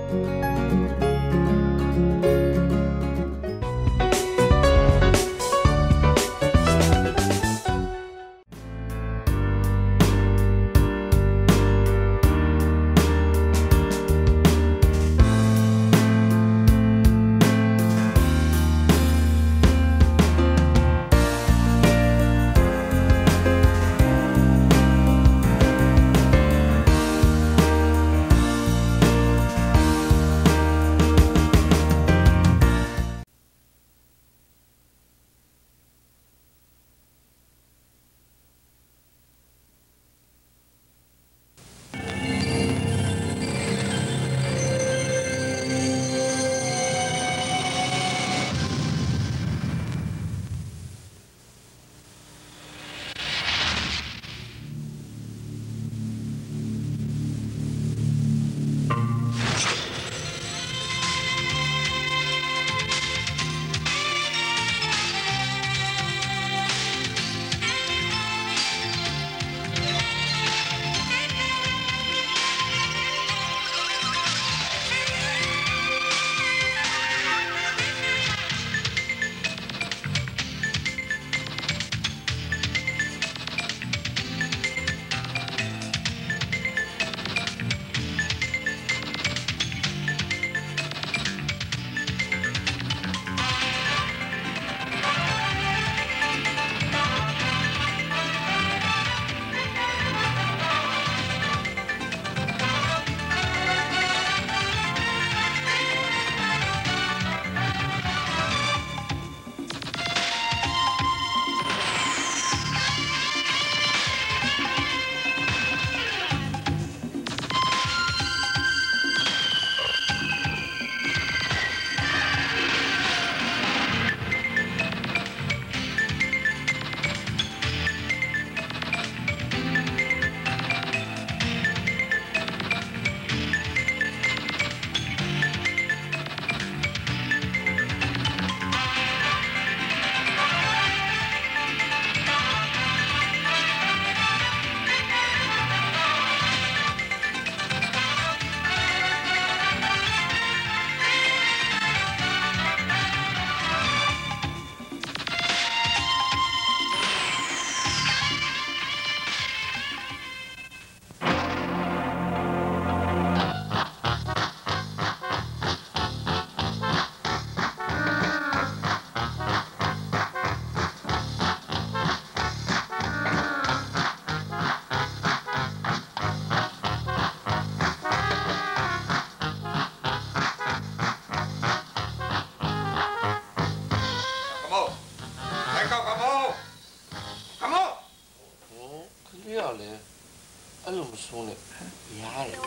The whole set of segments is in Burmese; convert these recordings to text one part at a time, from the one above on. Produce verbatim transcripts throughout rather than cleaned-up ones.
说呢，牙呀，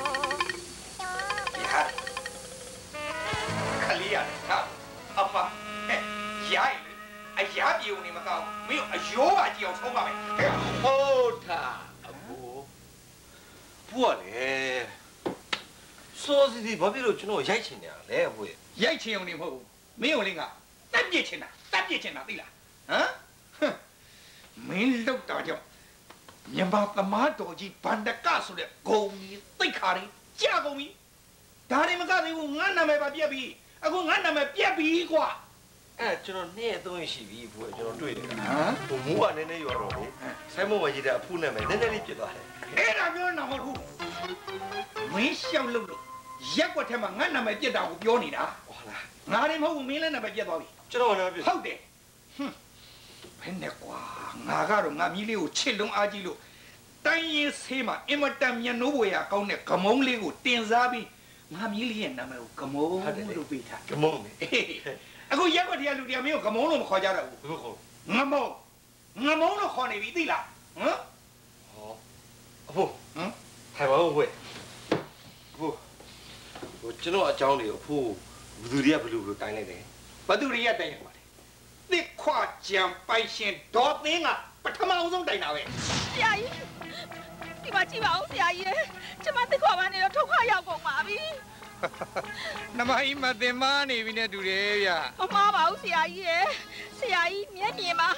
牙，可厉害了，阿妈，牙呀，哎牙比你们高，没有药啊就要抽吧没？哎呀， 好他不，不嘞，说是的，旁边都去弄牙签呢，来不？ 牙签用的不？没有那个，单别签呐，单别签呐，对了，啊，哼，没漏大叫。 你妈他妈多去办的告诉了，公民最卡的假公民，他你们告诉我，俺那么把别比，啊，我俺那么别比过。 哎，这种那东西是比不，这种对的。啊，我母娃奶奶要着的，才没我记得铺那么奶奶里别到还。 哎，那边那么路，没小路路，一个他妈俺那么别到我表你的。 哇啦， 俺你们我没来那么别到的。 知道我那边。 好的，哼。 偏那瓜，俺家罗俺米里有七龙阿几路，单一车嘛，因为单面路不呀，搞那个蒙里个电闸边，俺米里人那么有个蒙路边他， 个蒙嘿嘿，啊个一个天路天没有个蒙路好家的， 不好， 俺蒙，俺蒙路好那边对啦，嗯， 好，不， 嗯， 台湾会，不，我今朝讲的不，不都也不路不干那的， 不都也得过。 你夸奖百姓多点啊，不他妈我总得那位。 阿姨，你把鸡毛阿姨，这妈得夸完你要偷夸要公妈咪。 那么伊妈得妈那边的都来呀。 我妈毛是阿姨，是阿姨面面嘛，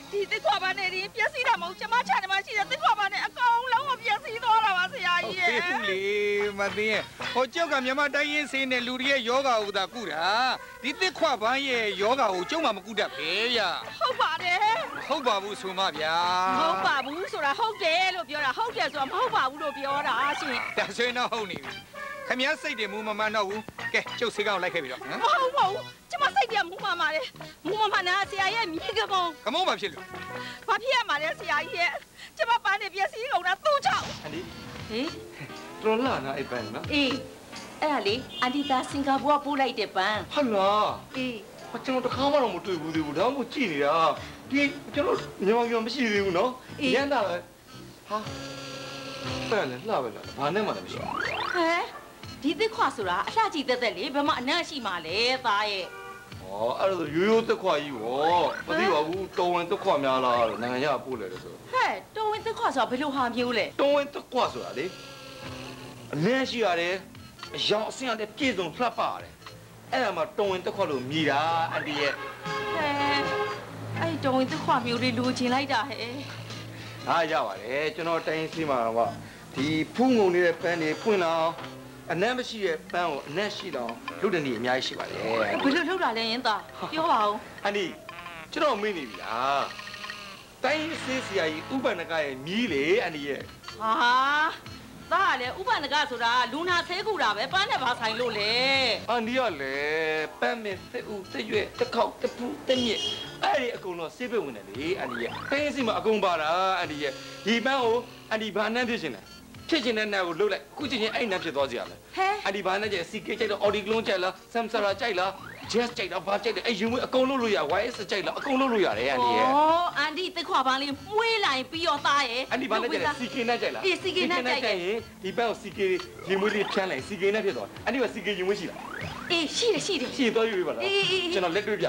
ဒီတစ်ခွာပါနဲ့ဒီပြက်စီးတာမဟုတ်ကျမချာနေမှရှိတဲ့တစ်ခွာပါနဲ့အကောင်လုံးကိုပြက်စီးသွားတာပါဆရာကြီးရဲ့ဟုတ်လေမသိရဲ့ဟိုကျောက်ကမြန်မာတိုင်းရင်းစေးနဲ့လူတွေရဲ့ယောဂဟူတာကုတာဒီတစ်ခွပန်းရဲ့ယောဂကိုကျုံမှမကုတတ်ပဲဗျာဟုတ်ပါတယ်ဟုတ်ပါဘူးဆိုမဗျာမဟုတ်ပါဘူးဆိုတာဟုတ်တယ်လို့ပြောတာဟုတ်တယ်ဆိုတာမဟုတ်ပါဘူးလို့ပြောတာရှင်ဒါဆိုရင်တော့ဟုတ်နေပြီခင်ဗျားစိတ်တွေမူမမှန်တော့ဘူးကဲကျုပ်စေကောင်လိုက်ခဲ့ပြီတော့ဟမ်မဟုတ်ပါဘူးကျမစိတ်ပြမူးမှမှာလေမူးမမှနာဆရာရဲ့မြေကကုံကမောဘာဖြစ်လို့ဘာဖြစ်ရမှာလဲဆရာကြီးရဲ့ကျမပန်းနေပြက်စီးကုန်တာသူ့ချောက်အန်ဒီဟင်တော်လာနာအဲ့ပန်းနော်အေးအဲ့ဒါလေအန်တီသားစင်ကာပူကပို့လိုက်တဲ့ပန်းဟာလားအေးကျွန်တော်တခါမှတော့မတွေ့ဘူးသေးဘူးဒါမှမဟုတ်ကြည့်နေတာဒီကျွန်တော်မြန်မာပြည်မရှိသေးဘူးနော်ရန်တာပဲဟာပန်းလည်းလှပဲလားဘာနဲ့မှလည်းမရှိဘူးဟဲဒီသစ်ခွာဆိုတာအလှကြည့်သက်သက်လေဘယ်မှာအနံ့ရှိမှာလဲသားရဲ့ဩအဲ့ဒါရိုးရိုးတက်ခွာကြီးဗောမသိပါဘူးတော်ဝင်တက်ခွာများလားလို့နိုင်ငံရပို့လေလို့ဆိုဟဲ့တော်ဝင်သစ်ခွာဆိုတာဘယ်လိုဟာမျိုးလဲတော်ဝင်တက်ခွာဆိုတာလေအနည်းရှိရတယ်အယောင်အဆင့်ရတယ်ပြည့်စုံလှပရတယ်အဲ့ဒါမှတော်ဝင်တက်ခွာလို့မြည်တာအန်တီရဲ့ဟဲ့အဲ့တော်ဝင်သစ်ခွာမျိုးလေးလိုချင်လိုက်တာဟဲ့ဟာရပါတယ်ကျွန်တော်တိုင်းစီမှာတော့ဒီဖူးငုံနေတဲ့ပန်းတွေဖွင့်လာအောင်အနက်မရှိတဲ့ပန်းကိုအနက်ရှိတော့လုပ်တဲ့နေအများကြီးရှိပါတယ်ဘယ်လိုလုပ်တာလဲယင်းသားပြောပါဦးအန်ဒီကျွန်တော်မေ့နေပြီလားတိုင်းစေးစရာကြီးဥပန္နကရဲ့မြည်လေအန်ဒီရဲ့ဟာသားကလည်းဥပန္နကဆိုတာလူနာသေးကူတာပဲပန်းနဲ့ဘာဆိုင်လို့လဲအန်ဒီကလည်းပန်းမင်းသက်ဦးသက်ရွက်တစ်ခေါက်တစ်ဖူးတစ်မြစ်အဲ့ဒီအကုန်လုံးဆေးပိတ်ဝင်တယ်လေအန်ဒီရဲ့တိုင်းစီမှာအကုန်ပါတာအန်ဒီရဲ့ဒီပန်းကိုအန်ဒီဘာနဲ့ဖြစ်ရှင်လဲဖြစ်ရှင်တဲ့နာကိုလှုပ်လိုက်ခုချင်းချင်းအဲ့နာဖြစ်သွားစီရမယ်ဟဲ့အန်ဒီဘာနဲ့ကျစီကေကြိုက်တော့အော်ဒီကလုံးကြိုက်လားဆမ်ဆရာကြိုက်လားဂျက်ကြိုက်တော့ဘာကြိုက်လဲအဲ့ယူမွေးအကုန်လုံးလို့ရ ဝိုင် အက်စ် ကြိုက်လားအကုန်လုံးလို့ရတယ်အန်ဒီရဲ့ဩအန်တီသစ်ခွာပန်းလေးမွေးလိုက်ပြီးတော့သားရဲ့အန်ဒီဘာနဲ့ကျလဲစီကေနဲ့ကြိုက်လားအေးစီကေနဲ့ကြိုက်တယ်ရင်ဒီပန်းကိုစီကေယူမွေးလေးဖြန်းလိုက်စီကေနဲ့ဖြစ်သွားအန်ဒီကစီကေယူမွေးရှိလားအေးရှိတယ်ရှိတယ်ရှိတော့ယူရပါလားအေးအေးအေးကျွန်တော်လက်တွေ့ပြ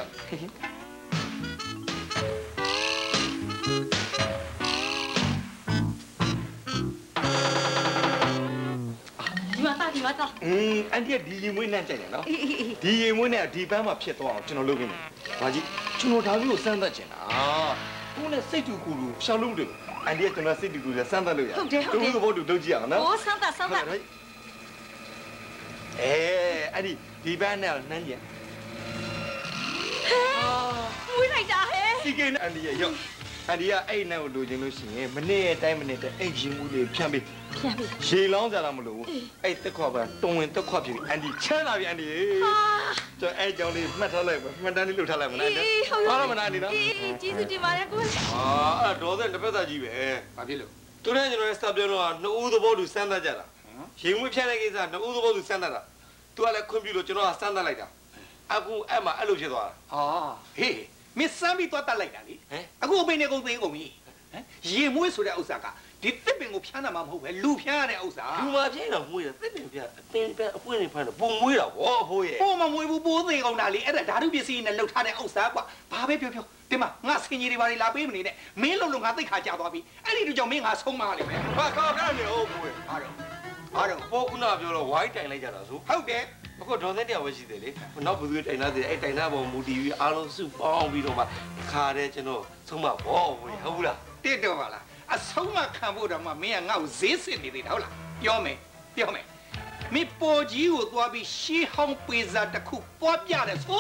ဒီမှာသားဒီမှာသားอืมအန်ဒီကဒီယူမွေးနဲ့ကြိုက်တယ်နော်အေးအေးအေးဒီယူမွေးနဲ့ဒီပန်းမှာဖြစ်သွားအောင်ကျွန်တော်လုပ်ပေးမယ်ဘာကြီးကျွန်တော်ဒါမျိုးကိုစမ်းသပ်ချင်တာကိုယ်နဲ့စိတ်တူကူလူရှောင်းလို့တယ်အန်ဒီကကျွန်တော်စိတ်တူကူလည်းစမ်းသပ်လို့ရတူတူဘောတူလုပ်ကြည့်အောင်နော်โอ้ဆန်းတာဆန်းတာအဲအဲ့ဒီဒီပန်းနဲ့နှမ်းကျင်မွေးလိုက်တာဟဲ့စီကင်းအန်ဒီရရောက်အန်ဒီကအဲ့နဲ့ကိုလိုချင်လို့ရှိရင်မနေ့အတိုင်းမနေ့တည်းအဲ့ရင်မှုလေးဖြန့်ပေးပြန်ပြီရေလောင်းကြတာမလို့အဲ့တက်ခွာပန်းတုံဝင်တက်ခွာဖြစ်ပြီးအန်ဒီချမ်းလာပြီအန်ဒီကျွန်တော်အဲ့ကြောင်လေးမှတ်ထားလိုက်ပါမှတ်တမ်းလေးလုပ်ထားလိုက်မလားနော်ဟုတ်တော့မနာနေနော်အေးအေးကျေးဇူးတင်ပါတယ်ကိုအာအဲ့ဒေါ်တဲ့တစ်ဖက်သားကြီးပဲဘာဖြစ်လို့သူနဲ့ကျွန်တော်ရဲ့စတပ်ပြောတော့နှစ်ဦးသဘောတူစမ်းသပ်ကြတာရေငွေဖြန့်တဲ့ကိစ္စနှစ်ဦးသဘောတူစမ်းသပ်တာသူကလည်းခွင့်ပြုလို့ကျွန်တော်ကစမ်းသပ်လိုက်တာအခုအဲ့မှာအဲ့လိုဖြစ်သွားတာဟာဟေးမစ်စမ်းပြီးသွားတတ်လိုက်တာလေဟမ်အခုအပိနေကုန်သိကုန်ပြီဟမ်ရေမွေးဆိုတဲ့ဥစ္စာကဒီတစ်ပင်ကိုဖျားတာမှမဟုတ်ပဲလူဖျားရတဲ့ဥစ္စာလူမပြင်းတော့မွေးတယ်သစ်ပင်ပြအပင်ပြအပွင့်နေဖမ်းတော့ပုံမွေးတာဗောအဖိုးရဲ့ပို့မမွေးဘူးပိုးသေးကုန်တာလေအဲ့ဒါဓာတုပစ္စည်းနဲ့လှုပ်ထားတဲ့ဥစ္စာကွာဘာပဲပြောပြောဒီမှာငါဆင်ကြီးတွေဘာတွေလာပေးမနေနဲ့မင်းလုံးလုံးငါသိခါကြသွားပြီအဲ့ဒီတို့ကြောင့်မင်းငါဆုံးမလိမ့်မယ်ဘာခါခါနေဟုတ်ဘွေဘာတော့ဘာတော့ဘောခုနပြောတော့ဝိုင်းတိုင်လိုက်ကြတာဆိုဟုတ်တယ်အခုဒေါ်တဲ့တရားပဲရှိသေးလေနောက်ဘယ်သူတိုင်လာသေးအဲ့တိုင်လာပေါ်မူတည်ပြီးအားလုံးစုပေါင်းပြီးတော့မှခါတယ်ကျွန်တော်ဆုံးမဘောဘွေဟုတ်ဘူးလားတိတော့ပါလားအဆုံးမခံဖို့တော့မှမင်းကငါ့ကိုဈေးစစ်နေသေးတာဟုတ်လားပြောမယ်ပြောမယ်မင်းပေါ်ကြီးကိုသွားပြီးရှေးဟောင်းပေစာတစ်ခုပွားပြတယ်ဆို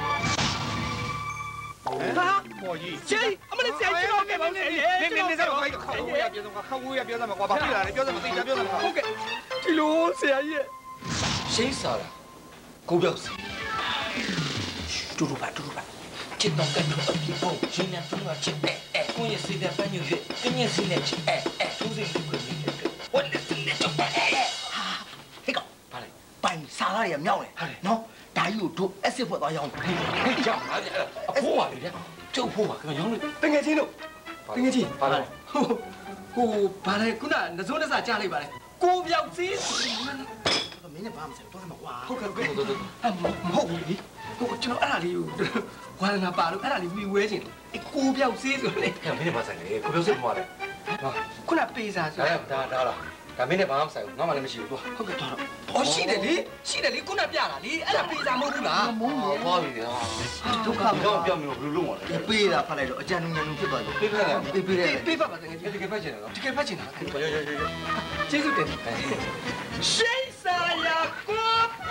ဘာပေါ်ကြီးကျေးအမလေးဆရာကြီးတော့ကဲပါဦးဆရာကြီးနေနေနေတော့ခိုင်းခေါင်းဝေးရပြောတော့ခေါင်းဝေးရပြောတော့မှာကွာဘာဖြစ်လာလဲပြောတော့မသိကြပြောတော့မှာဟုတ်ကဲ့ဒီလိုဆရာကြီးရဲ့ရှိစားတာကိုပြောက်စီတူတူပါတူတူပါချစ်တော့ကတော့အပြည့်ပုံရင်းနဲ့တူတာချစ်တဲ့အဲကိုရစီတဲ့ပန်းညွှတ်ကင်းရစီနဲ့ချစ်အဲအဲသူစိတ်ကိုနေတယ်ဝတ်လက်လက်တော့အဲဟာဟဲ့ကောင်ပါလေပိုင်စားရရမြောင်းတယ်နော်ဒါကြီးကိုတို့အက်ဆစ်ဖွက်သွားရောင်းတယ်ဟဲ့ကြောက်ပါဗျာအဖိုးပါလေဗျာကျုပ်ဖိုးပါခင်ဗျာရောင်းလို့တငယ်ချင်းတို့တငယ်ချင်းပါလေဟိုဟိုဘာလဲခုနကနဇွန်းတစကြားလိုက်ပါလေကိုပြောက်သေးမင်းနဲ့ဘာမှမဆိုင်တော့မှာကွာဟုတ်ကဲ့ဟုတ်ကဲ့အမဟုတ်ဘူးလေကိုကျွန်တော်အဲ့ဒါလေးကိုဝါရနာပါလို့အဲ့ဒါလေးမိဝဲခြင်းအကိုပြောက်သေးဆိုလေဟဲ့မင်းဘာဆိုင်လဲကိုပြောစစ်ပေါ်တယ်ဟာခုနပေးစားဆိုဒါဒါဒါလားဒါမင်းနဲ့ဘာမှမဆိုင်ဘူးငါမှလည်းမရှိဘူးသွားဟုတ်ကဲ့သွားတော့အော်ရှိတယ်လေရှိတယ်လေခုနပြတာလေအဲ့ဒါပေးစားမဟုတ်ဘူးလားမဟုတ်သွားပြီဗျာဒုက္ခဒီတော့ပြောင်းပြီးတော့ဘယ်လိုလုပ်မှာလဲပေးတာဖတ်လိုက်တော့အကြံဉာဏ်ဉာဏ်ဖြစ်သွားတယ်ပေးဖက်တယ်ပေးပေးတယ်ပေးပါပါတကယ်တကယ်ဖက်ချင်တယ်နော်တကယ်ဖတ်ချင်တာရောရောရောရောကျေးဇူးတင်ရှိစာယာကို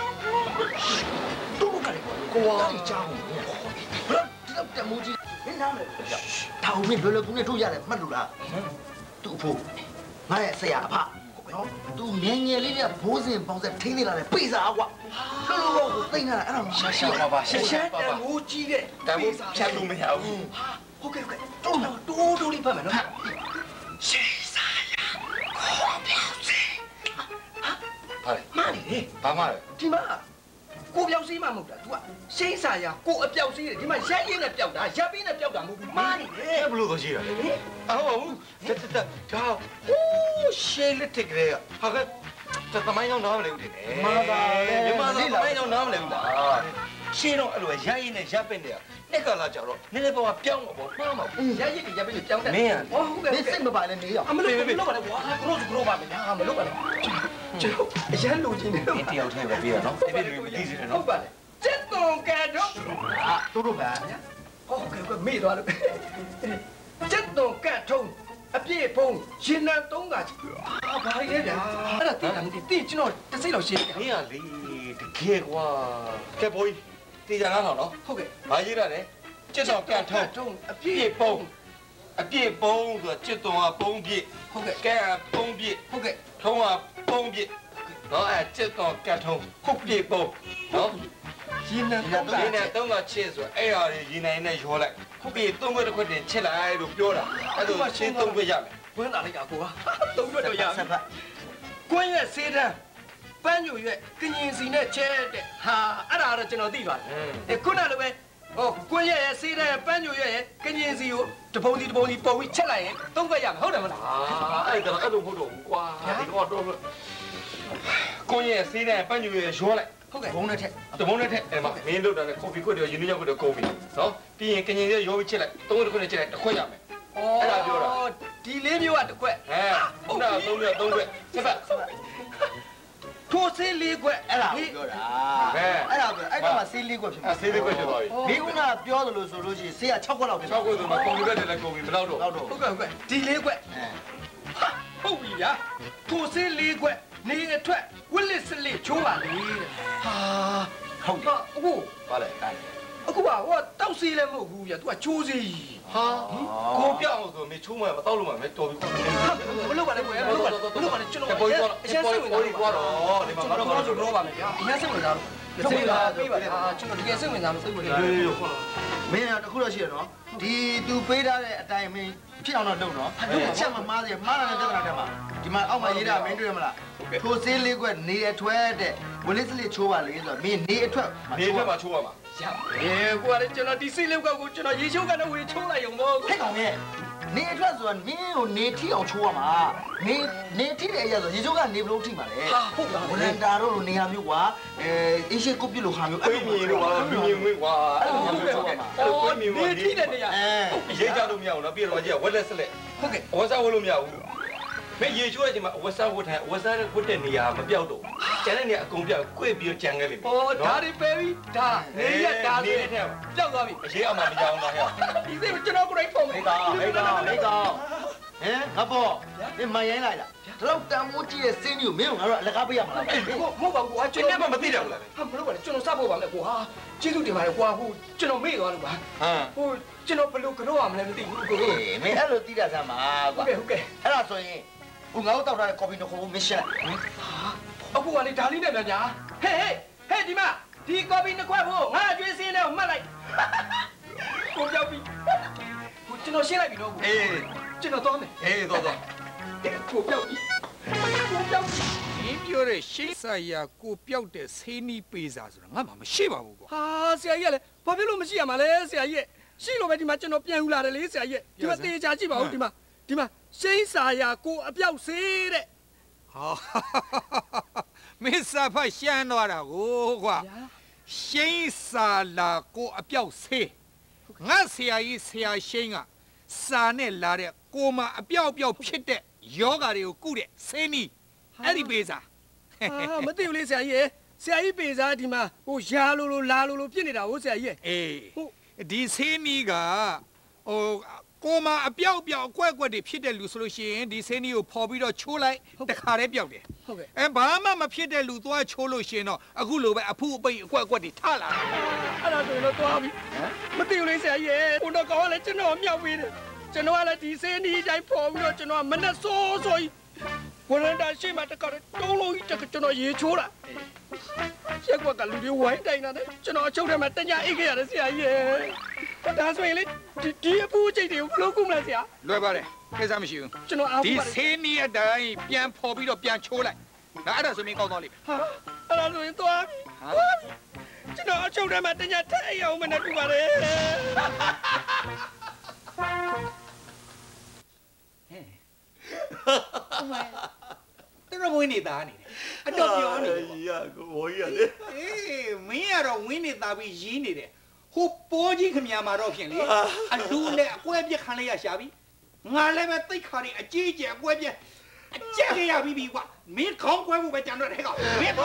တူကလေးကိုဝါကြောင်းဘယ်တော့တမိုးကြီးမင်းနားမလဲတောင်းမင်းဘယ်လိုကူနဲ့တို့ရတယ်မှတ်လို့လားသူ့ဖို့ငါရဲ့ဆရာအဖနော်သူငယ်ငယ်လေးကဘိုးစင်ပေါင်းဆက်ထိန်းနေလာတယ်ပိစားကွာလှလို့လို့ကိုသိမ့်လာတာအဲ့ဒါရှာရှာပါပါရှာရှာတမိုးကြီးတဲ့တမိုးဖြတ်လို့မရဘူးဟုတ်ကဲ့ဟုတ်ကဲ့တိုးတိုးတိုးလေးဖတ်မယ်နော်ရှိစာယာကိုပြောင်းစေဟာဟာလေမာနေလေဘာမှလဲဒီမှာကိုပြောက်စီးမှမဟုတ်တာ तू ကရှိန်းစာရကိုအပြောက်စီးတယ်ဒီမှာရက်ရင်းနဲ့ပြောက်တာရပ်ပြီးနဲ့ပြောက်တာမဟုတ်ဘူးမားနေတယ်ဘယ်လိုတော့ရှိတာလဲအဟုတ်ဘူးတက်တက်ဒါဟိုးရှေးလက်ထက်ကလေးဟာကတသမိုင်းတော့နားမလဲဘူးတင်တယ်မြမသမိုင်းတော့နားမလဲဘူးလားရှင်းတော့အဲ့လိုရရင်းနဲ့ရပ်ပင့်နေတာနှစ်ကလာကြတော့နည်းနည်းပေါ်ပြောင်းမှာပေါ့မှားမှာရက်ရစ်ကရပ်ပြီးပြောက်တယ်မင်းอ่ะဟောဟုတ်ကဲ့မင်းစိတ်မပါလဲနေရအမလို့မလို့ပါနဲ့ကွာကရိုးကရိုးပါမယ်ညာမလို့ပါနဲ့ကျွန်တော်အရန်လူချင်းနေတော့တယောက်တည်းပဲပြီးရနော်တပည့်တွေမသိစေနဲ့ဟုနော်တ်ပါလေစက်တုံကတော့အာတို့တို့ပါဟုတ်ကဲ့ကမေ့သွားလို့စက်တုံကထုံးအပြည့်ဖုံးရှင်နံသုံးကကြီးအာဘာလဲဗျာအဲ့ဒါတိတာမသိတိကျွန်တော်တစ်စိတ်တော့ရှင်းတယ်မင်းอ่ะလေတကယ်ကွာကဲဘိုးကြီးတေချာနားထောင်နော်ဟုတ်ကဲ့ဘာရေးရလဲကျက်တော်ကန်ထုံးထုံးအပြပြည့်ည့်ပုံအပြည့်ပုံဆိုတာကျက်တော်ကပုံပြည့်ဟုတ်ကဲ့ကဲပုံပြည့်ဟုတ်ကဲ့ထုံးကပုံပြည့်နော်အဲကျက်တော်ကန်ထုံးခုတ်ပြည့်ပုံနော်ရှင်နံသုံးကဒီနဲ့တုံးကချစ်ဆိုအဲ့ဟာတွေရင်နိုင်နဲ့ရောလိုက်ခုတ်ပြည့်သုံးခွက်တစ်ခွက်တင်ချစ်လိုက်လို့ပြောတာအဲ့ဒါရှင်းသုံးခွက်ရမယ်ဝင်းလာလိုက်တာကိုကသုံးရွက်တော့ရဆက်ဖတ်ကွင်းရွက်စေးတန်းပန်းညိုရွက်ကငင်စီနဲ့ချဲတဲ့ဟာအဲ့ဒါတော့ကျွန်တော်သိပါတယ်ဒီခုနလိုပဲဟိုကွင်းရွက်ရဲ့စေးတန်းပန်းညိုရွက်ရဲ့ကငင်စီကိုတပုံစီတပုံစီပုံပြီးချက်လိုက်ရင်သုံးခွက်ရမယ်ဟုတ်တယ်မလားအာအဲ့ဒါအဲ့လိုမဟုတ်တော့ဘူးကွာဒီတော့တော့ကိုင်းရဲ့စေးတဲ့ပန်းညူရဲ့ရောလိုက်ဟုတ်ကဲ့ဘုံနဲ့ထက်တမုံနဲ့ထက်အဲ့မှာမင်းတို့တာနဲ့ကော်ဖီခွက်တွေရင်းနှီးရောက်ခွက်တွေကုန်ပြီနော်ပြီးရင်ကငင်ရဲ့ရောပြီးချက်လိုက်သုံးခွက်တစ်ခွက်နဲ့ချက်လိုက်တစ်ခွက်ရမယ်အဲ့ဒါပြောတာဒီလေးမျိုးကတစ်ခွက်ဟဲ့ခုနကသုံးခွက်သုံးခွက်ချက်ပတ်ထိုးစေးလေးခွက်အဲ့ဒါကိုပြောတာအဲ့ဒါပြောအဲ့တော့မှဆေးလေးခွက်ဖြစ်အဲ့ဆေးလေးခွက်ဖြစ်သွားပြီမိကုနာပြောသလိုဆိုလို့ရှိရင်ဆေးက၆ခွက်လောက်ဖြစ်၆ခွက်ဆိုမှကွန်ပျူတာတွေလည်းကုန်ပြီမတော့တော့လောက်တော့ဟုတ်ကဲ့ဟုတ်ကဲ့ဒီလေးခွက်အဲဟုတ်ပြီဗျာထိုးစေးလေးခွက်နေအထွက်ဝစ်လက်စလစ်ချိုးပါလေဟာဟုတ်ဟာအခုပါလေအခုကဟိုတောက်စေးလည်းမဟုတ်ဘူးဗျာ तू ကချိုးစေးဟာကိုပြောင်းအောင်ဆိုမချိုးမှမတော့လို့မှမတော်ပြီကွာမလုပ်ပါနဲ့ကိုရမလုပ်ပါနဲ့မလုပ်ပါနဲ့ကျွန်တော်ပေါ်ပေါ်အရင်စိတ်ဝင်ပေါ်စားပေါ်တော့ဒီမှာငါတို့ငါတို့တော့ပါမယ်ဗျာအရင်စိတ်ဝင်စားလို့စိတ်ဝင်စားပြီးပါလားကျွန်တော်တကယ်စိတ်ဝင်စားမစိတ်ဝင်စားမင်းကတခုတော့ရှိရနော်ဒီသူပေးထားတဲ့အတိုင်းမင်းဖြစ်အောင်တော့လုပ်နော်ချက်မမားစေမားလာတဲ့ပြဿနာတက်မှာဒီမှာအောက်မှာရေးတာမင်းတွေ့ရမလားထိုဆေးလေးခွက်နေအထွဲတဲ့ဝလစ်စလစ်ချိုးပါလေဆိုတော့မင်းနေအထွဲနေဖက်မှာချိုးရမှာရအေးကိုကလည်းကျွန်တော်ဒီစိတ်လောက်ကိုကျွန်တော်ရေချိုးကတော့ဝေချိုးလိုက်ရုံပေါ့ဟဲ့ကောင်ရဲ့နေအထွဲဆိုတာမင်းကိုနေထိအောင်ချိုးရမှာနေနေထိတဲ့အရာဆိုရေချိုးကနေဘလို့ထိမှာလေဟာဟုတ်လားဝလန်တာတို့လိုနေရာမျိုးကွာအဲအင်းရှိကုတ်ပြလို့ဟာမျိုးအဲ့မြင်လို့ကွာမြင်မြင်ကွာအဲ့လိုမျိုးချိုးရမှာအဲ့လိုကိုမြင်မြင်နေထိတဲ့နေရာအဲရေးကြလို့မရဘူးနော်ပြီးတော့ကြီးဝက်လက်စလက်ဟုတ်ကဲ့ဝက်စားဝတ်လို့မရဘူးမင်းရေချိုးတဲ့အချိန်မှာဝက်စားဝတ်ထိုင်ဝက်စားဝတ်တဲ့နေရာမပြောက်တော့ကျန်တဲ့နေရာအကုန်ပြောက်ကွေ့ပြီးတော့ကြံခဲ့လိမ့်မယ်ဟောဒါတွေပဲပြီးဒါနေရဒါဆိုကြောက်သွားပြီအရေးအမှမကြောက်တော့ဟဲ့ဒီစိတ်ကျွန်တော်ကိုယ်တိုင်ပုံမယ်ဟေးကောင်ဟေးကောင်ဟေးကောင်ဟမ်ငါပေါ့ဒီမရိုင်းလိုက်လားဒီလောက်တန်မိုးကြီးရဲ့စင်းကြီးကိုမင်းတို့ငါတို့အလကားပေးရမှာလားမဟုတ်ပါဘူးကွာကျွကျွန် န်တော်တော်မှမသိတယ်ဘူးလားဟာမလုပ်ပါနဲ့ကျွန်တော်စဖို့ပါမယ်ကွာကျေးဇူးတင်ပါတယ်ကွာဟိုကျွန်တော်မေ့သွားလို့ပါဟမ်ဟိုကျွန်တော်ဘယ်လိုကြောက်ရမလဲမသိဘူးကိုဟေးမင်းအဲ့လိုသိတာစမ်းပါဟုကွာတ်ကဲ့ဟုတ်ကဲ့အဲ့ဒါဆိုရင်ဟိုငါတို့တောက်ထားတဲ့ကော်ဖီနှစ်ခုကိုမင်းရှင်းလိုက်အခုကလေဒါလေးနဲ့မြန်ညာဟေးဟေးဟေးဒီမှာဒီကော်ပီနှစ်ခွက်ဖို့ငါအကျွေးစင်းနဲ့မှတ်လိုက်ကိုပြောက်ပြီကိုကျွန်တော်ရှင်းလိုက်ပြီတော့အေးကျွန်တော်သွားမယ်အေးတော့တော့ကိုပြောက်ပြီကိုပြောက်ပြီရင်းပြောတဲ့ရှိဆိုင်ရာကိုပြောက်တဲ့ဆေးနီးပေးစာဆိုတာငါမှမရှိပါဘူးကွာဟာဆရာကြီးကလည်းဘာဖြစ်လို့မရှိရမှာလဲဆရာကြီးရှိလို့ပဲဒီမှာကျွန်တော်ပြန်ယူလာတယ်လေဆရာကြီးဒီမှာတေချာကြည့်ပါဦးဒီမှာဒီမှာရှိစာရာကိုအပြောက်စေးတဲ့ဟာမင်းစာဖတ်ရှမ်းသွားတာကိုကွာရှိစာလာကိုအပြောက်ဆေးငါဆရာကြီးဆရာရှိန်ကစာနဲ့လာတဲ့ကိုမအပြောက်အပြောက်ဖြစ်တဲ့ယောဂါတွေကိုကုတဲ့ဆေးနီးအဲ့ဒီပေးစားဟာမသိဘူးလေဆရာကြီးရဲ့ဆရာကြီးပေးစားဒီမှာဟိုရာလိုလိုလာလိုလိုဖြစ်နေတာဟုတ်ဆရာကြီးရဲ့အေးဒီဆေးနီးကဟိုကိုမအပြောက်ပြောက်အကွက်ကွက်တွေဖြစ်တဲ့လူဆိုလို့ရှိရင်ဒီဆေးနီးကိုဖော်ပြီးတော့ချိုးလိုက်တခါတည်းပြောက်တယ်ဟုတ်ကဲ့အဲဘာမှမဖြစ်တဲ့လူသွားချိုးလို့ရှိရင်တော့အခုလိုပဲအဖူအပိတ်အကွက်အကွက်တွေထလာတယ်အဲ့ဒါဆိုရင်တော့သွားပြီမသိဘူးလေဆရာကြီးရဲ့ဘုံတော့ကောင်းလည်းကျွန်တော်မြောက်ပေးတယ်ကျွန်တော်ကလည်းဒီဆေးနီးတိုင်းဖော်ပြီးတော့ကျွန်တော်မနဲ့စိုးစိုးကြီးဝရန်တာရှိမှတကောက်တုံးလုံးကြီးတကကျွန်တော်ရေချိုးတာရက်ကွက်ကလူတွေဝိုင်းတိုင်တာနဲ့ကျွန်တော်အချုပ်ထဲမှာတညာအိတ်ခဲ့ရတယ်ဆရာကြီးရဲ့ဒါဆိုရင်လေဒီဒီအပူချိတ်တွေကိုဘယ်လိုကုမလဲဆရာလွယ်ပါတယ်ကိစ္စမရှိဘူးကျွန်တော်အားဒီဘူးပါတယ်ဆေးနီးအတိုင်းပြန်ဖော်ပြီးတော့ပြန်ချိုးလိုက်ဒါအဲ့ဒါဆိုရင်ကောင်းသွားလိမ့်မယ်ဟာအဲ့ဒါဆိုရင်သွားပြီသွားပြီကျွန်တော်အချုပ်ထဲမှာတညာထက်အိတ်အောင်မနဲ့တူပါတယ်တော်ဝင်းနေတာနေတယ်အတော့ပြောနေတယ်ရကိုဘောကြီးရတယ်အေးမင်းကတော့ဝင်းနေတာပြီးရင်းနေတယ်ဟိုပိုးကြီးခမရမှာတော့ဖြင့်လေအလူနဲ့အကွဲပြက်ခံလိုက်ရရှာပြီငါလည်းပဲတိတ်ခါနေအကြီးကျယ်အကွဲပြက်အကြက်ရပြီပြီကွာမင်းခေါင်းကွဲဖို့ပဲကြံတော့တဲ့ကောင်မင်းဟို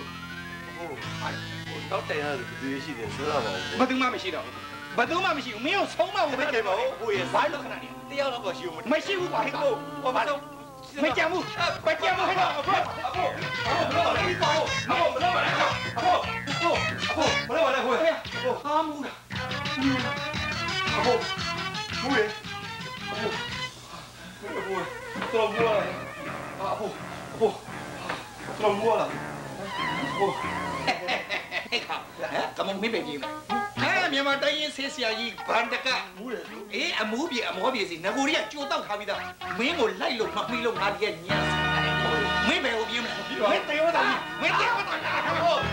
တော့တိုင်ရတယ်ဒီရှိတယ်ဆိုတော့ပါဘူးဘာသူမှမရှိတော့ဘာသူမှမရှိဘူးမင်းကိုဆုံးမဖို့ပဲကြံတော့ဟိုရဘာလို့ခဏနေတယောက်တော့မရှိဘူးမရှိဘူးကွာဟဲ့ကောင်ဟိုဘာလို့မကြံဘူးမကြံဘူးဟဲ့ကောင်အဖေအဖေအဖေဘယ်လိုလဲဟိုအဖေဘယ်လိုလဲအဖေဟိုအဖေဘယ်လိုလဲဟိုဟိုဟာမူလားအဖေဘူးလေအဖေအဖေတော်ဘူးလားအဖေအဖေတော်ဘူးလားအဖေဟဲ့ကောင်ကမမင်းပဲကြည့်မလားဟဲ့မြန်မာတိုင်းရင်ဆေးဆရာကြီးဘန်တကမူးတယ်အေးအမူးပြေအမောပြေစီငကိုရီကကြိုတောက်ထားပြီးသားမင်းကိုလိုက်လို့မမီးလို့ငါတည်းညံ့မင်းပဲဟိုပြေးမလားမင်းတေရောတာမင်းတေရောတာဟို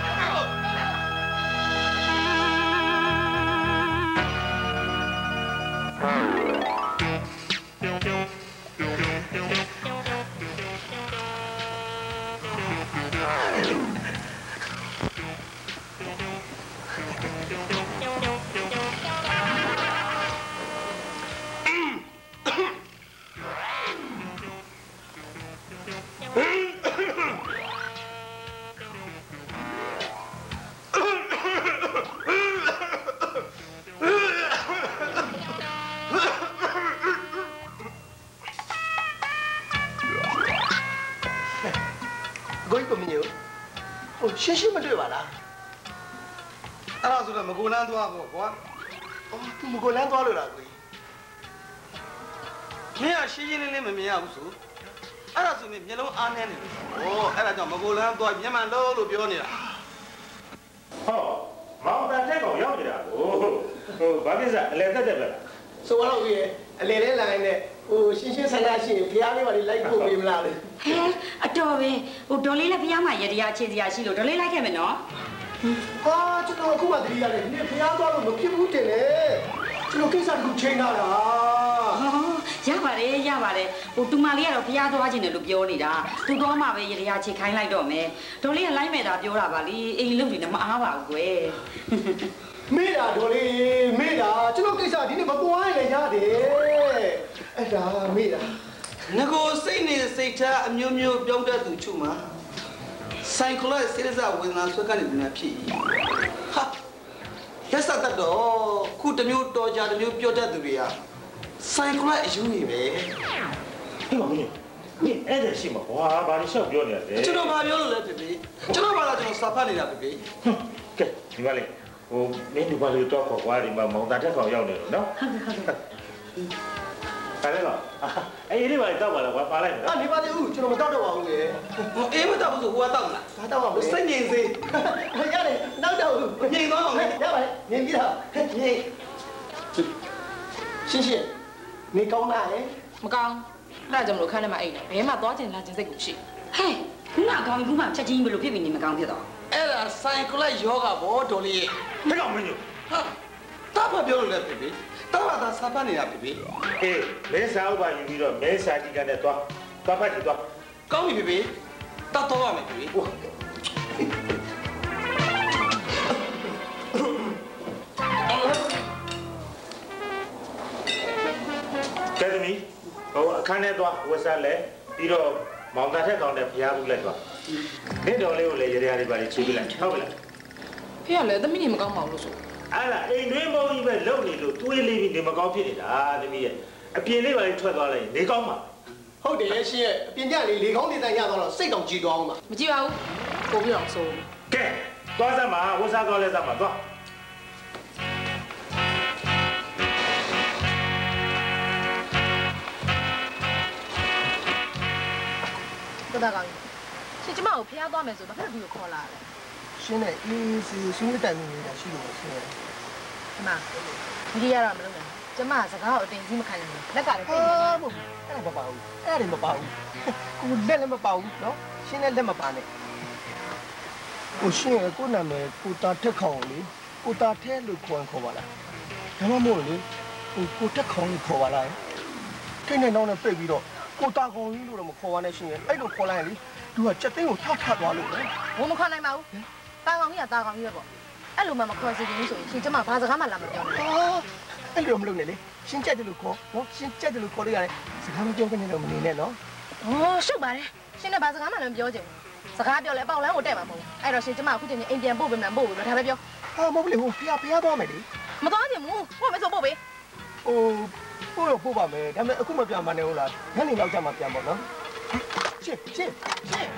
ရှင်းရှင်းမတွေ့ပါလားအဲ့ဒါဆိုတော့မကိုလန်းသွားပေါ့ကွာအော် तू မကိုလန်းသွားလို့လားကိုကြီးမင်းကရှင်းရှင်းလင်းလင်းမမြင်ရဘူးဆိုအဲ့ဒါဆိုရင်မျက်လုံးအားနေနေလို့ဩအဲ့ဒါကြောင့်မကိုလန်းသွားမျက်မှန်လို့လို့ပြောနေတာဟောမောင်တန်တဲ့ကောင်ရောက်နေတာကိုဟိုဘာကိစ္စအလဲတက်တက်ပဲလားဆိုတော့ကြီးအလေလဲလာနေဟိုရှင်းရှင်းဆန္ဒရှိရင်ဖျားလေးပါလေးလိုက်ဖို့ပေးမလားလေဟဲအတော်ပဲဟိုဒေါ်လေးလည်းဖျားမှာရတရားခြေစရာရှိလို့ဒေါ်လေးလိုက်ခဲ့မယ်နော်ဟာကျွန်တော်အခုမှတတိရတယ်ဒီနေ့ဖျားသွားလို့မဖြစ်ဘူးတင်လေကျွန်တော်ကိစ္စတခုချိန်လာတာဟောရပါတယ်ရပါတယ်ဟိုတူမလေးကတော့ဖျားသွားခြင်းတယ်လို့ပြောနေတာသူသွားမှပဲရတရားခြေခိုင်းလိုက်တော့မယ်ဒေါ်လေးကလိုက်မယ်တာပြောတာပါလေအိမ်လုံးတွေနဲ့မအားပါဘူးကွယ်မေးတာဒေါ်လေးမေးတာကျွန်တော်ကိစ္စဒီနေ့မပွားရင်လည်းရတယ်အဲ့ဒါမေးတာငကိုစိတ်နေစိတ်ထားအမျိုးမျိုးပြောင်းတတ်သူချုပ်မှာဆိုင်ကလော့စေစဝေဒနာဆွဲကနေပြန်ဖြစ်ဟာလက်ဆက်တတော့ခုတမျိုးတော်ကြတမျိုးပြောတတ်သူတွေကဆိုင်ကလော့အယူနေပဲဟဲ့မောင်ကြီးမင်းအဲ့ဒါရှိမှာကွာဘာလို့ရှောက်ပြောနေရလဲကျွန်တော်ဘာပြောလို့လဲဖေဖေကျွန်တော်ဘာလာကျွန်တော်စာဖတ်နေတာဖေဖေကဲဒီပါလေဟိုမင်းဒီပါလေတော့ကွာဒီမှာမောင်တန်တဲ့ကောင်ရောက်နေလို့နော်ဟုတ်ကဲ့ဟုတ်ကဲ့ပါလေတော့အေးဒီပါလေတော့ပါလားကွာပါလိုက်မယ်အာနေပါသေးဦးကျွန်တော်မတော့တော့ပါဘူးလေဟိုအေးမတော့ဘူးဆိုဟိုကတောက်မလားဘာတော့ပါဘူးစိတ်ငြိမ်စေရတယ်နောက်တော့ဘူးငြိမ်သွားအောင်လေရပါတယ်ငင်ပြီးတော့ငင်ရှင်းရှင်းနေကောင်းလားဟဲ့မကောင်းအဲ့ဒါကြောင့်မလို့ခန်းထဲမှာအိတ်တယ်ဘဲမှာသွားကျင်လာကျင်စိတ်ကိုရှိဟဲ့ခုနကောင်ဘူးမှချက်ချင်းဘယ်လိုဖြစ်ပြီးနေမကောင်းဖြစ်တော့အဲ့ဒါဆိုင်ကလော့ယောဂဘောဒေါ်လေးဘယ်ကောင်မင်းတို့ဟာတာဘာပြောလို့လဲဖေဖေတာဘာသာစာဖတ်နေတာဖေဖေအေးမဲစာဥပယူပြီးတော့မဲစာတီကနေတော့သွားဖတ်ကြည့်တော့ကောင်းပြီဖေဖေတတ်တော့ရမယ်ဖေဖေဟိုကဲသမီးဟိုအခန်းထဲသွားဝက်စားလဲပြီးတော့မမောင်သားထက်ကောင်းတဲ့ဖျားဘူးလိုက်သွားနေတော်လေးကိုလည်းရေရတွေပါလေချီးပြလိုက်ဟုတ်ပြီလားဖေကလည်းသမီးနေမကောင်းပါဘူးလို့ဆိုအဲ့ဒါအိမ်တွင်းမုံကြီးပဲလုံနေလို့တွေးလေးပြီးနေမကောင်းဖြစ်နေတာသမီးရဲ့အပြင်လေးပါလေထွက်သွားလိုက်နေကောင်းပါဟုတ်တယ်ရှင်ရဲ့အပြင်ကြလေလေကောင်းနေတိုင်းရသွားတော့စိတ်တောင်ကြည်သွားအောင်ပါမကြည့်ပါဘူးပို့ပြီးတော့ဆိုကဲသွားစမ်းပါဝတ်စားသွားလဲစမ်းပါသွားကဒါကောင်ရှင်ကျမကိုဖျားသွားမယ်ဆိုဘာဖြစ်လို့ဒီကိုခေါ်လာလဲရှင်နဲ့အေးစီရှင်နဲ့တိုင်နေတာရှိလို့ရှင်ရဲ့ဒီမှာဒီရတော့မလုပ်နဲ့ကျမစကားကိုအတင်ကြီးမခံနိုင်ဘူးလက်ကလည်းသိနေတယ်ဟုတ်အဲ့ဒါမပါဘူးအဲ့ဒါမပါဘူးကိုလက်လည်းမပါဘူးနော်ရှင်နဲ့လက်မပါနဲ့ကိုရှင်ရဲ့ကိုနာမည်ကိုတာထက်ခေါင်လေကိုတာထဲလို့ခေါ်ခေါ်ပါလားဒါမှမဟုတ်လေကိုကိုတက်ခေါင်လို့ခေါ်ပါလားထိနေတော့နဲ့ပြိတ်ပြီးတော့ကိုတာခေါင်ကြီးလို့တော့မခေါ်ပါနဲ့ရှင်ရဲ့အဲ့လိုခေါ်လိုက်ရင်လေသူကစက်သိန်းကိုထထသွားလို့ပဲဘုံမခေါ်နိုင်ပါဘူးတာကောင်ကြီးကတာကောင်ကြီးပဲပေါ့အဲ့လိုမှမခေါ်စီချင်ဘူးဆိုရင်ရှင်ကျမဘာစကားမှလာမပြောနဲ့အဲ့လိုမလုပ်နဲ့လေရှင်ကြက်တယ်လို့ခေါ်နော်ရှင်ကြက်တယ်လို့ခေါ်လို့ရတယ်စကားမပြောခင်လည်းမနေနဲ့နော်ဩရှုပ်ပါတယ်ရှင်နဲ့ဘာစကားမှလည်းမပြောချင်ဘူးစကားပြောလဲပေါက်လန်းကိုတဲ့မှာမဟုတ်ဘူးအဲ့တော့ရှင်ကျမအခုချိန်ချင်းအိမ်ပြန်ပို့ပေးမလားပို့ပေးလို့ဒါပဲပြောဟာမဟုတ်ဘူးလေဟိုဖျားဖျားသွားမယ်လေမသွားချင်ဘူးပို့မယ်ဆိုပို့ပေးဟိုပို့တော့ပို့ပါမယ်ဒါပေမဲ့အခုမပြန်မနေဘူးလားညနေလောက်ကျမှပြန်ပေါ့နော်ရှင်းရှင်းရှင်း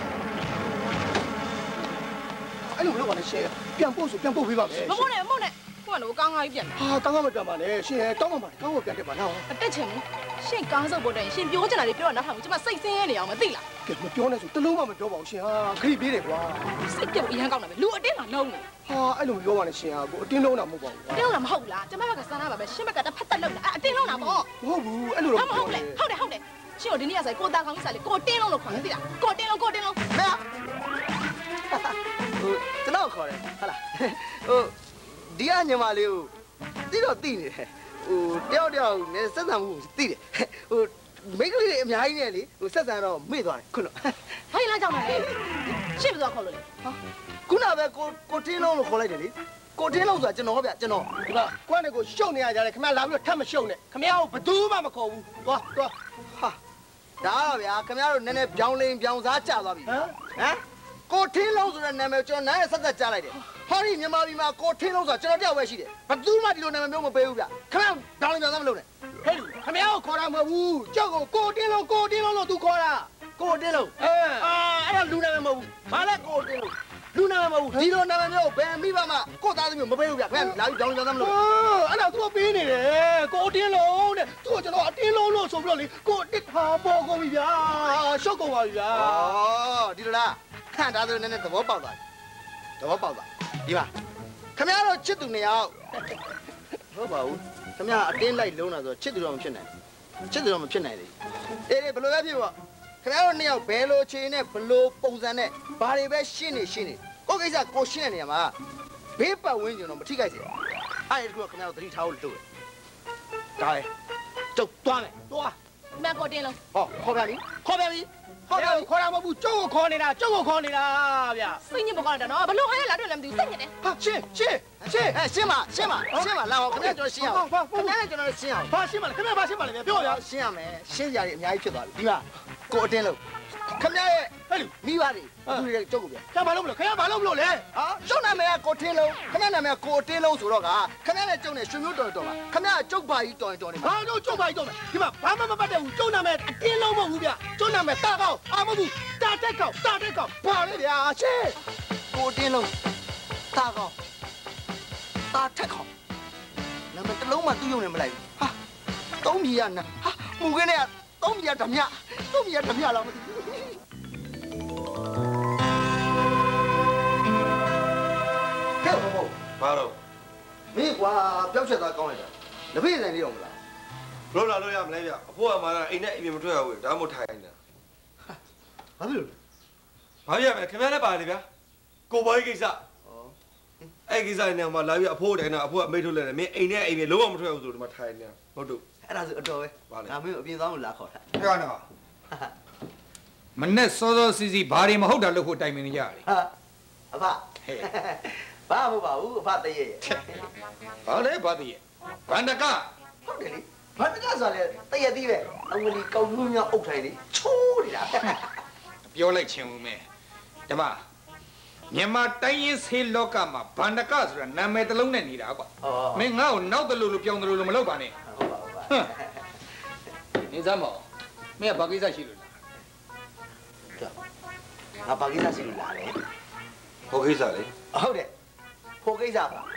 အဲ့လိုမလုပ်ပါနဲ့ရှင်းပြန်ပို့ဆိုပြန်ပို့ပေးပါမယ်မပို့နဲ့မပို့နဲ့ကိုကလည်းကောင်းကားကြီးပြန်ဟာကောင်းကားမပြန်ပါနဲ့ရှင်းတောင်းပါပါကောင်းကိုပြန်တက်ပါနော်အတက်ချင်ဘူးရှင်းကားစုပ်ပေါ်တယ်ရှင်ပြောချင်တာတွေပြောတာနောက်ထောင်ကျမစိတ်ဆင်းရဲနေအောင်မသိလားကဲမပြောနဲ့ဆိုတလုံးမှမပြောပါဘူးရှင်ဟာခရီးပြေးတယ်ကွာစိတ်ပြုတ်အရန်ကောင်းတာပဲလူအတင်းလာလုံးနေဟာအဲ့လိုပြောပါနဲ့ရှင်ဟာကိုအတင်းလုံးတာမဟုတ်ပါဘူးအတင်းလုံးတာမဟုတ်လားကျမဘက်ကစမ်းတာပါပဲရှင်းဘက်ကတစ်ဖက်သက်လုံးတာအတင်းလုံးတာပေါ့မဟုတ်ဘူးအဲ့လိုတော့ဟုတ်တယ်ဟုတ်တယ်ဟုတ်တယ်ရှင်းတို့ဒီနေ့ကဆိုင်ကိုတာကောင်းကြီးစားလေကိုတင်းလုံးလို့ခေါ်တယ်သိလားကိုတင်းလုံးကိုတင်းလုံးဟဲ့ဟိုကျွန်တော်ခေါ်တယ်ဟုတ်လားဟိုဒီကညီမလေးကိုတိတော့တိနေတယ်ဟိုတယောက်တယောက်နဲ့ဆက်ဆံမှုတိတယ်ဟိုမိန်းကလေးတွေအများကြီးနဲ့လေဟိုဆက်ဆံတော့မေ့သွားတယ်ခုနော်ဟိုင်းလာကြောင်တယ်ရှင်းပြီးတော့ခေါ်လို့လေဟာခုနပဲကိုကိုတင်းလုံးလို့ခေါ်လိုက်တယ်လေကိုတင်းလုံးဆိုတာကျွန်တော်ဗျကျွန်တော်ဒီကကွန်းနဲ့ကိုရှုပ်နေရကြတယ်ခမလာပြီးတော့ထပ်မရှုပ်နဲ့ခမကိုဘယ်သူမှမခေါ်ဘူးသွားသွားဟာဒါတော့ဗျာခမတို့နည်းနည်းပြောင်းလိန်ပြောင်းစားကြသွားပြီဟမ်ဟမ်ကိုတင်းလုံးဆိုတဲ့နာမည်ကျွန်တော်နားနဲ့ဆက်ဆက်ကြားလိုက်တယ်ဟောဒီမြန်မာပြည်မှာကိုထင်းလုံးဆိုတာကျွန်တော်တယောက်ပဲရှိတယ်ဘယ်သူမှဒီလိုနာမည်မျိုးမပေးဘူးဗျခမတောင်းလိုက်ကြသားမလုပ်နဲ့ဟဲ့လူခမကိုခေါ်တာမဟုတ်ဘူးကြောက်ကိုကိုတင်းလုံးကိုတင်းလုံးလို့သူခေါ်တာကိုတင်းလုံးအဲအာအဲ့ဒါလူနာမည်မဟုတ်ဘူးဘာလဲကိုတင်းလုံးလူနာမည်မဟုတ်ဘူးဒီလိုနာမည်မျိုးဘယ်မိဘမှကိုသားသမီးမပေးဘူးဗျခမလာပြီးတောင်းလိုက်ကြသားမလုပ်အဲ့ဒါသူကပေးနေတယ်ကိုတင်းလုံးတဲ့သူကကျွန်တော်အတင်းလုံးလို့ဆိုပြီးတော့လေကိုတစ်ဟာပေါ်ကုန်ပြီဗျာရှော့ကုန်ပါပြီဗျာဩဒီလိုလားခန့်ဒါဆိုနည်းနည်းသဘောပေါက်သွားသဘောပေါက်သွားဒီမှာခမရတော့ချစ်သူနှစ်ယောက်ဟုတ်ပါဘူးခမရအတင်းလိုက်လုံးတာဆိုချစ်သူတော့မဖြစ်နိုင်ချစ်သူတော့မဖြစ်နိုင်လေအေးလေဘယ်လိုပဲဖြစ်ပေါ့ခမရတို့နှစ်ယောက်ဘယ်လိုခြေနဲ့ဘယ်လိုပုံစံနဲ့ဘာတွေပဲရှင်းနေရှင်းနေကိုကိစ္စကိုရှင်းတဲ့နေရာမှာဘေးပတ်ဝန်းကျင်တော့မထိခိုက်စေအဲ့ဒီကခမရတို့သတိထားဖို့လိုတယ်ဒါလေကျုပ်သွားမယ်သွားမကိုတင်းလုံးဟောခေါ်ပြပြီခေါ်ပြပြီဟုတ်တယ်ခေါ်တာမဟုတ်ဘူးကျုပ်ကိုခေါ်နေတာကျုပ်ကိုခေါ်နေတာဗျာစိတ်ညစ်မကောင်းတာနော်ဘလို့ခိုင်းရလာတွေ့လည်းမသိဘူးစိတ်ညစ်တယ်ဟာရှင်းရှင်းရှင်းအဲရှင်းပါရှင်းပါရှင်းပါလာဟောခင်ဗျာကျွန်တော်ရှင်းအောင်ခင်ဗျာကျွန်တော်ရှင်းအောင်ဘာရှင်းပါလဲခင်ဗျာဘာရှင်းပါလဲပြောဗျာရှင်းရမယ်ရှင်းကြရည်အများကြီးဖြစ်သွားပြီဒီမှာကိုအတင်းလို့ခင်ဗျာရဲ့ဟဲ့လူမိပါလေသူတွေကျုပ်ကိုဗျာခင်ဗျာဘာလို့မလို့ခင်ဗျာဘာလို့မလို့လဲဟာကျုပ်နာမည်ကကိုတင်းလုံးခင်ဗျာနာမည်ကကိုအတင်းလုံးဆိုတော့ကခင်ဗျာနဲ့ကျုပ်နဲ့ရွှေမျိုးတော်တော်ပါခင်ဗျာကျုပ်ပါကြီးတော်ရင်တော်နေဟာကျုပ်ကျုပ်ပါကြီးတော်မယ်ဒီမှာဘာမှမပတ်တဲ့ဘူးကျုပ်နာမည်အတင်းလုံးမဟုတ်ဘူးဗျာကျုပ်နာမည်တာကောက်အာမဟုတ်ဘူးတာတက်ကောက်တာတက်ကောက်ဘာလဲဗျာရှင်းကိုအတင်းလုံးတာကောက်တာတက်ကောက်နာမည်တစ်လုံးမှသူ့ရုံနဲ့မလိုက်ဘူးဟာသုံးပြည်ကနာဟာမူခင်းနဲ့သုံးပြည်ကဓမြသုံးပြည်ကဓမြလားမသိဘူးဟဲ့ဘောဘာလို့မင်းကွာပျောက်ချက်သားကောင်းလိုက်တာလက်ဖေးဆိုင်လေးအောင်မလားဘလို့လာလို့ရမလဲဗျအဖိုးကမှလာအိမ်နဲ့အိမ်မထွက်ရဘူးဒါမှမဟုတ်ထိုင်နေတာဘာဖြစ်လို့ဘာပြရမလဲခင်ဗျားလည်းပါလေဗျာကိုဘောကြီးကိစ္စဩအဲ့ကိစ္စနဲ့မှလာပြီးအဖိုးတိုင်တာအဖိုးကမိတ်ထုတ်လဲတယ်မင်းအိမ်နဲ့အိမ်မြေလုံးဝမထွက်ဘူးဆိုဒီမှာထိုင်နေတာဟုတ်တို့အဲ့ဒါဆိုအတော်ပဲငါမင်းအပြင်သားကိုလာခေါ်တာဟဲ့နော်မနဲ့စောစောစီစီဘာတွေမဟုတ်တာလို့ဖို့တိုင်ပင်နေကြတယ်ဟာအဖဟဲ့ဘာမဟုတ်ပါဘူးအဖတည့်ရဲ့ဘာလဲဘာတည့်ရဲ့ဗန္ဒကဟုတ်တယ်လေဗန္ဒကဆိုလေတည့်ရဲ့သေးပဲအဝလီကောင်းမျိုးများအုပ်ထိုင်လေချိုးနေတာပြောလိုက်ချင်ဦးမယ်ဒီမှာမြန်မာတိုင်းရင်းဆေးလောကမှာဗန္ဒကဆိုတာနာမည်တစ်လုံးနဲ့နေတာကွာမင်းငါ့ကိုနောက်တလူလူပြောင်းတလူလူမလုပ်ပါနဲ့ဟုတ်ပါဘူးဟမ်နေစမ်းမအောင်မင်းကဘာကိစ္စရှိလို့လားငါဘာကိစ္စရှိလို့လာလဲဟိုကိစ္စလေဟုတ်တယ်ဖိုကိစ္စပါဟမ်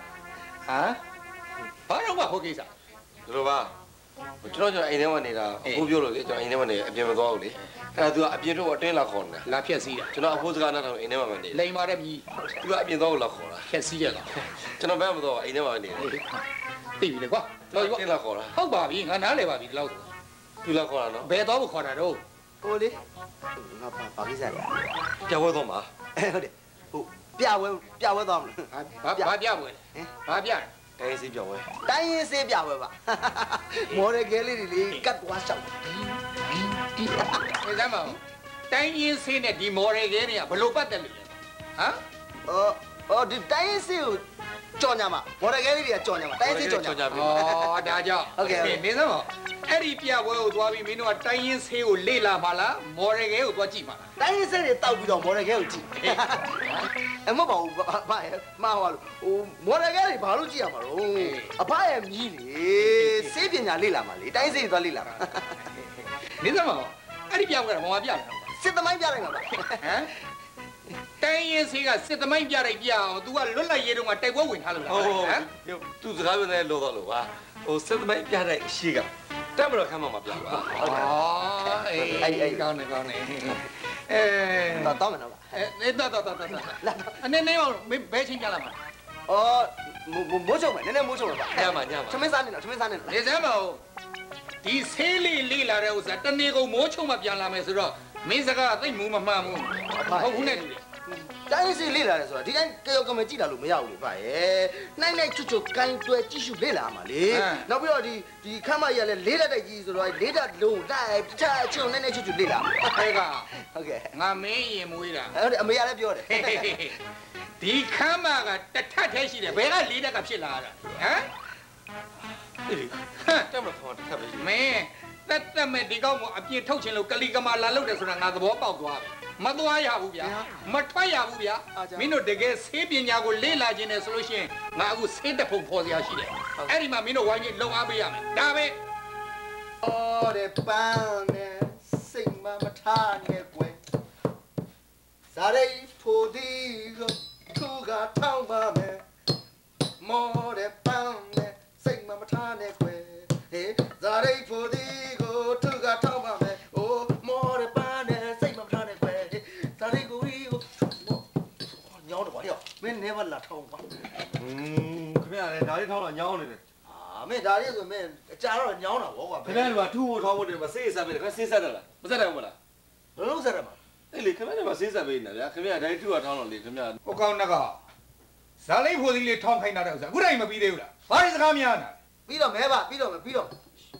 ဘာတော့မှဟိုကိစ္စဒီလိုပါကျွန်တော်ကျွန်တော်အိမ်ထဲမှာနေတာအခုပြောလို့လေကျွန်တော်အိမ်ထဲမှာနေအပြင်မသွားဘူးလေအဲ့ဒါသူကအပြင်ထုတ်အတွင်းလာခေါ်နေတာလာဖြက်စီးတာကျွန်တော်အဖိုးစကားနားထောင်အိမ်ထဲမှာမနေလိန်ပါတယ်မြည်သူကအပြင်သွားကိုလာခေါ်တာဖြက်စီးရလားကျွန်တော်ဘယ်မှမသွားအိမ်ထဲမှာနေတယ်သိပြီလေကွာတော်ပြီလာခေါ်တာဟုတ်ပါပြီငါနားလဲပါပြီဒီလောက်ဆိုသူလာခေါ်တာနော်ဘယ်တော့ကိုခေါ်တာတော့ဟိုလေငါဘာဘာကိစ္စလဲပြဝဲသွားမှာဟုတ်တယ်ဟိုပြဝဲပြဝဲသွားမလို့ဘာဘာပြပွဲလဲဘာပြတိုင်းစီပြဝဲတိုင်းရင်းစေးပြဝဲပါမော်ရယ်ကလေးတွေလေကတ်သွားရှောက်ဒီစမ်းမအောင်တိုင်းရင်းဆေးနဲ့ဒီမော်ရယ်ကဲတွေကဘလို့ပတ်တယ်လို့လဲဟမ်အော်အော်ဒီတိုင်းရင်းစေးကိုကြော်ညာမှာမော်ရယ်ကလေးတွေကကြော်ညာမှာတိုင်းရင်းစေးကြော်ညာဩဒါကြောင့်ဟုတ်ကဲ့နေစမ်းမအဲ့ဒီပြပွဲကိုသွားပြီးမင်းတို့ကတိုင်းရင်းဆေးကိုလေ့လာပါလားမော်ရယ်ကဲကိုသွားကြည့်ပါလားတိုင်းရင်းစေးတွေတောက်ပြီးတော့မော်ရယ်ကဲကိုကြည့်အမပေါ့ဘူးဘာရဲ့မှားသွားလို့ဟိုမော်ရယ်ကဲတွေဘာလို့ကြည့်ရမှာတော့အဖရဲ့မြည်လေစေးပညာလေ့လာမှာလေတိုင်းစေးတွေသွားလေ့လာမှာနေစမ်းမအဲ့ဒီပြပွဲကဘာမှပြတယ်စစ်သမိုင်းပြလိုက်မှာပါဟမ်တိုင်းရင်းဆေးကစစ်သမိုင်းပြလိုက်ပြအောင် तू ကလွတ်လပ်ရေးတုန်းကတိုက်ပွဲဝင်ထားလို့လားဟုတ်ဟမ်သူစကားပြောနေလို့တော့လို့ပါဟိုစစ်သမိုင်းပြတဲ့အရှိကတက်မလို့ခမ်းမှာမပြပါဟုတ်ကဲ့အေးအဲ့အဲ့ကောင်းနေကောင်းနေအဲတော့တောင်းမယ်နော်အဲတော်တော်တော်တော်အနေနဲ့ရောဘယ်ချင်းကြလာမှာအော်မိုးချုံမယ်နည်းနည်းမိုးချုံမယ်ပါညမှာညမှာသမင်းစားနေတော့သမင်းစားနေတော့နေစမ်းမအောင်ဒီဆေးလေးလေးလာတဲ့ဥစ္စာတနေ့ကုန်မိုးချုံမှပြန်လာမယ်ဆိုတော့မင်းစကားသိမ့်မူမမှန်ဘူးဟုတ်ဘူးနဲ့တူတယ်တိုင်းစီလေးလာတယ်ဆိုတာဒီတိုင်းကြောက်ကမကြည့်တာလို့မရဘူးလေဗျာရဲ့နိုင်နိုင်ချွတ်ချွတ်ကိုင်းတွဲကြည့်ရှုလေးလာမှာလေနောက်ပြီးတော့ဒီဒီခမ်းမကြီးကလည်းလေးတက်တိုက်ကြီးဆိုတော့လေးတက်လုံးတိုက်ချာချွတ်နိုင်နိုင်ချွတ်ချွတ်လေးလာအဲ့ကဟုတ်ကဲ့ငါမင်းရင်မွေးတာဟုတ်တယ်အမေကလည်းပြောတယ်ဒီခမ်းမကတထက်ထဲရှိတယ်ဘယ်ကလေးတက်ကဖြစ်လာတာဟမ်အေးတက်မလို့ခေါ်တက်ပဲမင်းတက်တက်မဲ့ဒီကောက်ကအပြင်ထုတ်ချင်လို့ကလီကမာလာလုပ်တယ်ဆိုတာငါသဘောပေါက်သွားပြီမသွားရဘူးဗျာမထွက်ရဘူးဗျာမင်းတို့တကယ်ဆေးပညာကိုလေ့လာခြင်းနဲ့ဆိုလို့ရှိရင်ငါအခုဆေးတဖုံဖော်စရာရှိတယ်အဲ့ဒီမှာမင်းတို့ဝိုင်းပြီးလုံအားပေးရမယ်ဒါပဲအော်တဲ့ပန်းနဲ့စိတ်မမထားနဲ့ကွယ်ဇာရိဖို့ဒီကိုသူကထောင်းပါမယ်မော်တဲ့ပန်းနဲ့စိတ်မမထားနဲ့ကွယ်ဟေးဇာရိဖို့ဒီကိုသူကထောင်းပါမယ်အိုးမော်တဲ့ပန်းနဲ့စိတ်မမထားနဲ့ကွယ်ဇာရိကိုဒီကိုညောင်းတော့ရောမင်းနေပါလာထောင်းပါอืมခင်ဗျာလည်းဒါလေးထောင်းတော့ညောင်းနေတယ်မင်းဒါလေးဆိုမင်းအကြာတော့ညောင်းတာဗောကွာခင်ဗျားကထူဖို့ထောင်းဖို့တယ်မစေးစားပေးတယ်ခင်ဗျာစေးစားတယ်လားမစားတယ်ဘူးလားဘယ်လိုဆက်ရမှာအဲ့လေခင်ဗျားကစေးစားပေးနေတာဗျာခင်ဗျာဒါလေးထူထောင်းတော့လေခင်ဗျာဟိုကောင်နကဇာလိတ်ဖို့ဒီလေးထောင်းခိုင်းတာတဲ့ဥစ္စာအခုတိုင်မပြီးသေးဘူးလားဘာလို့စကားများနေတာပြီးတော့မဲပါပြီးတော့မဲပြီးတော့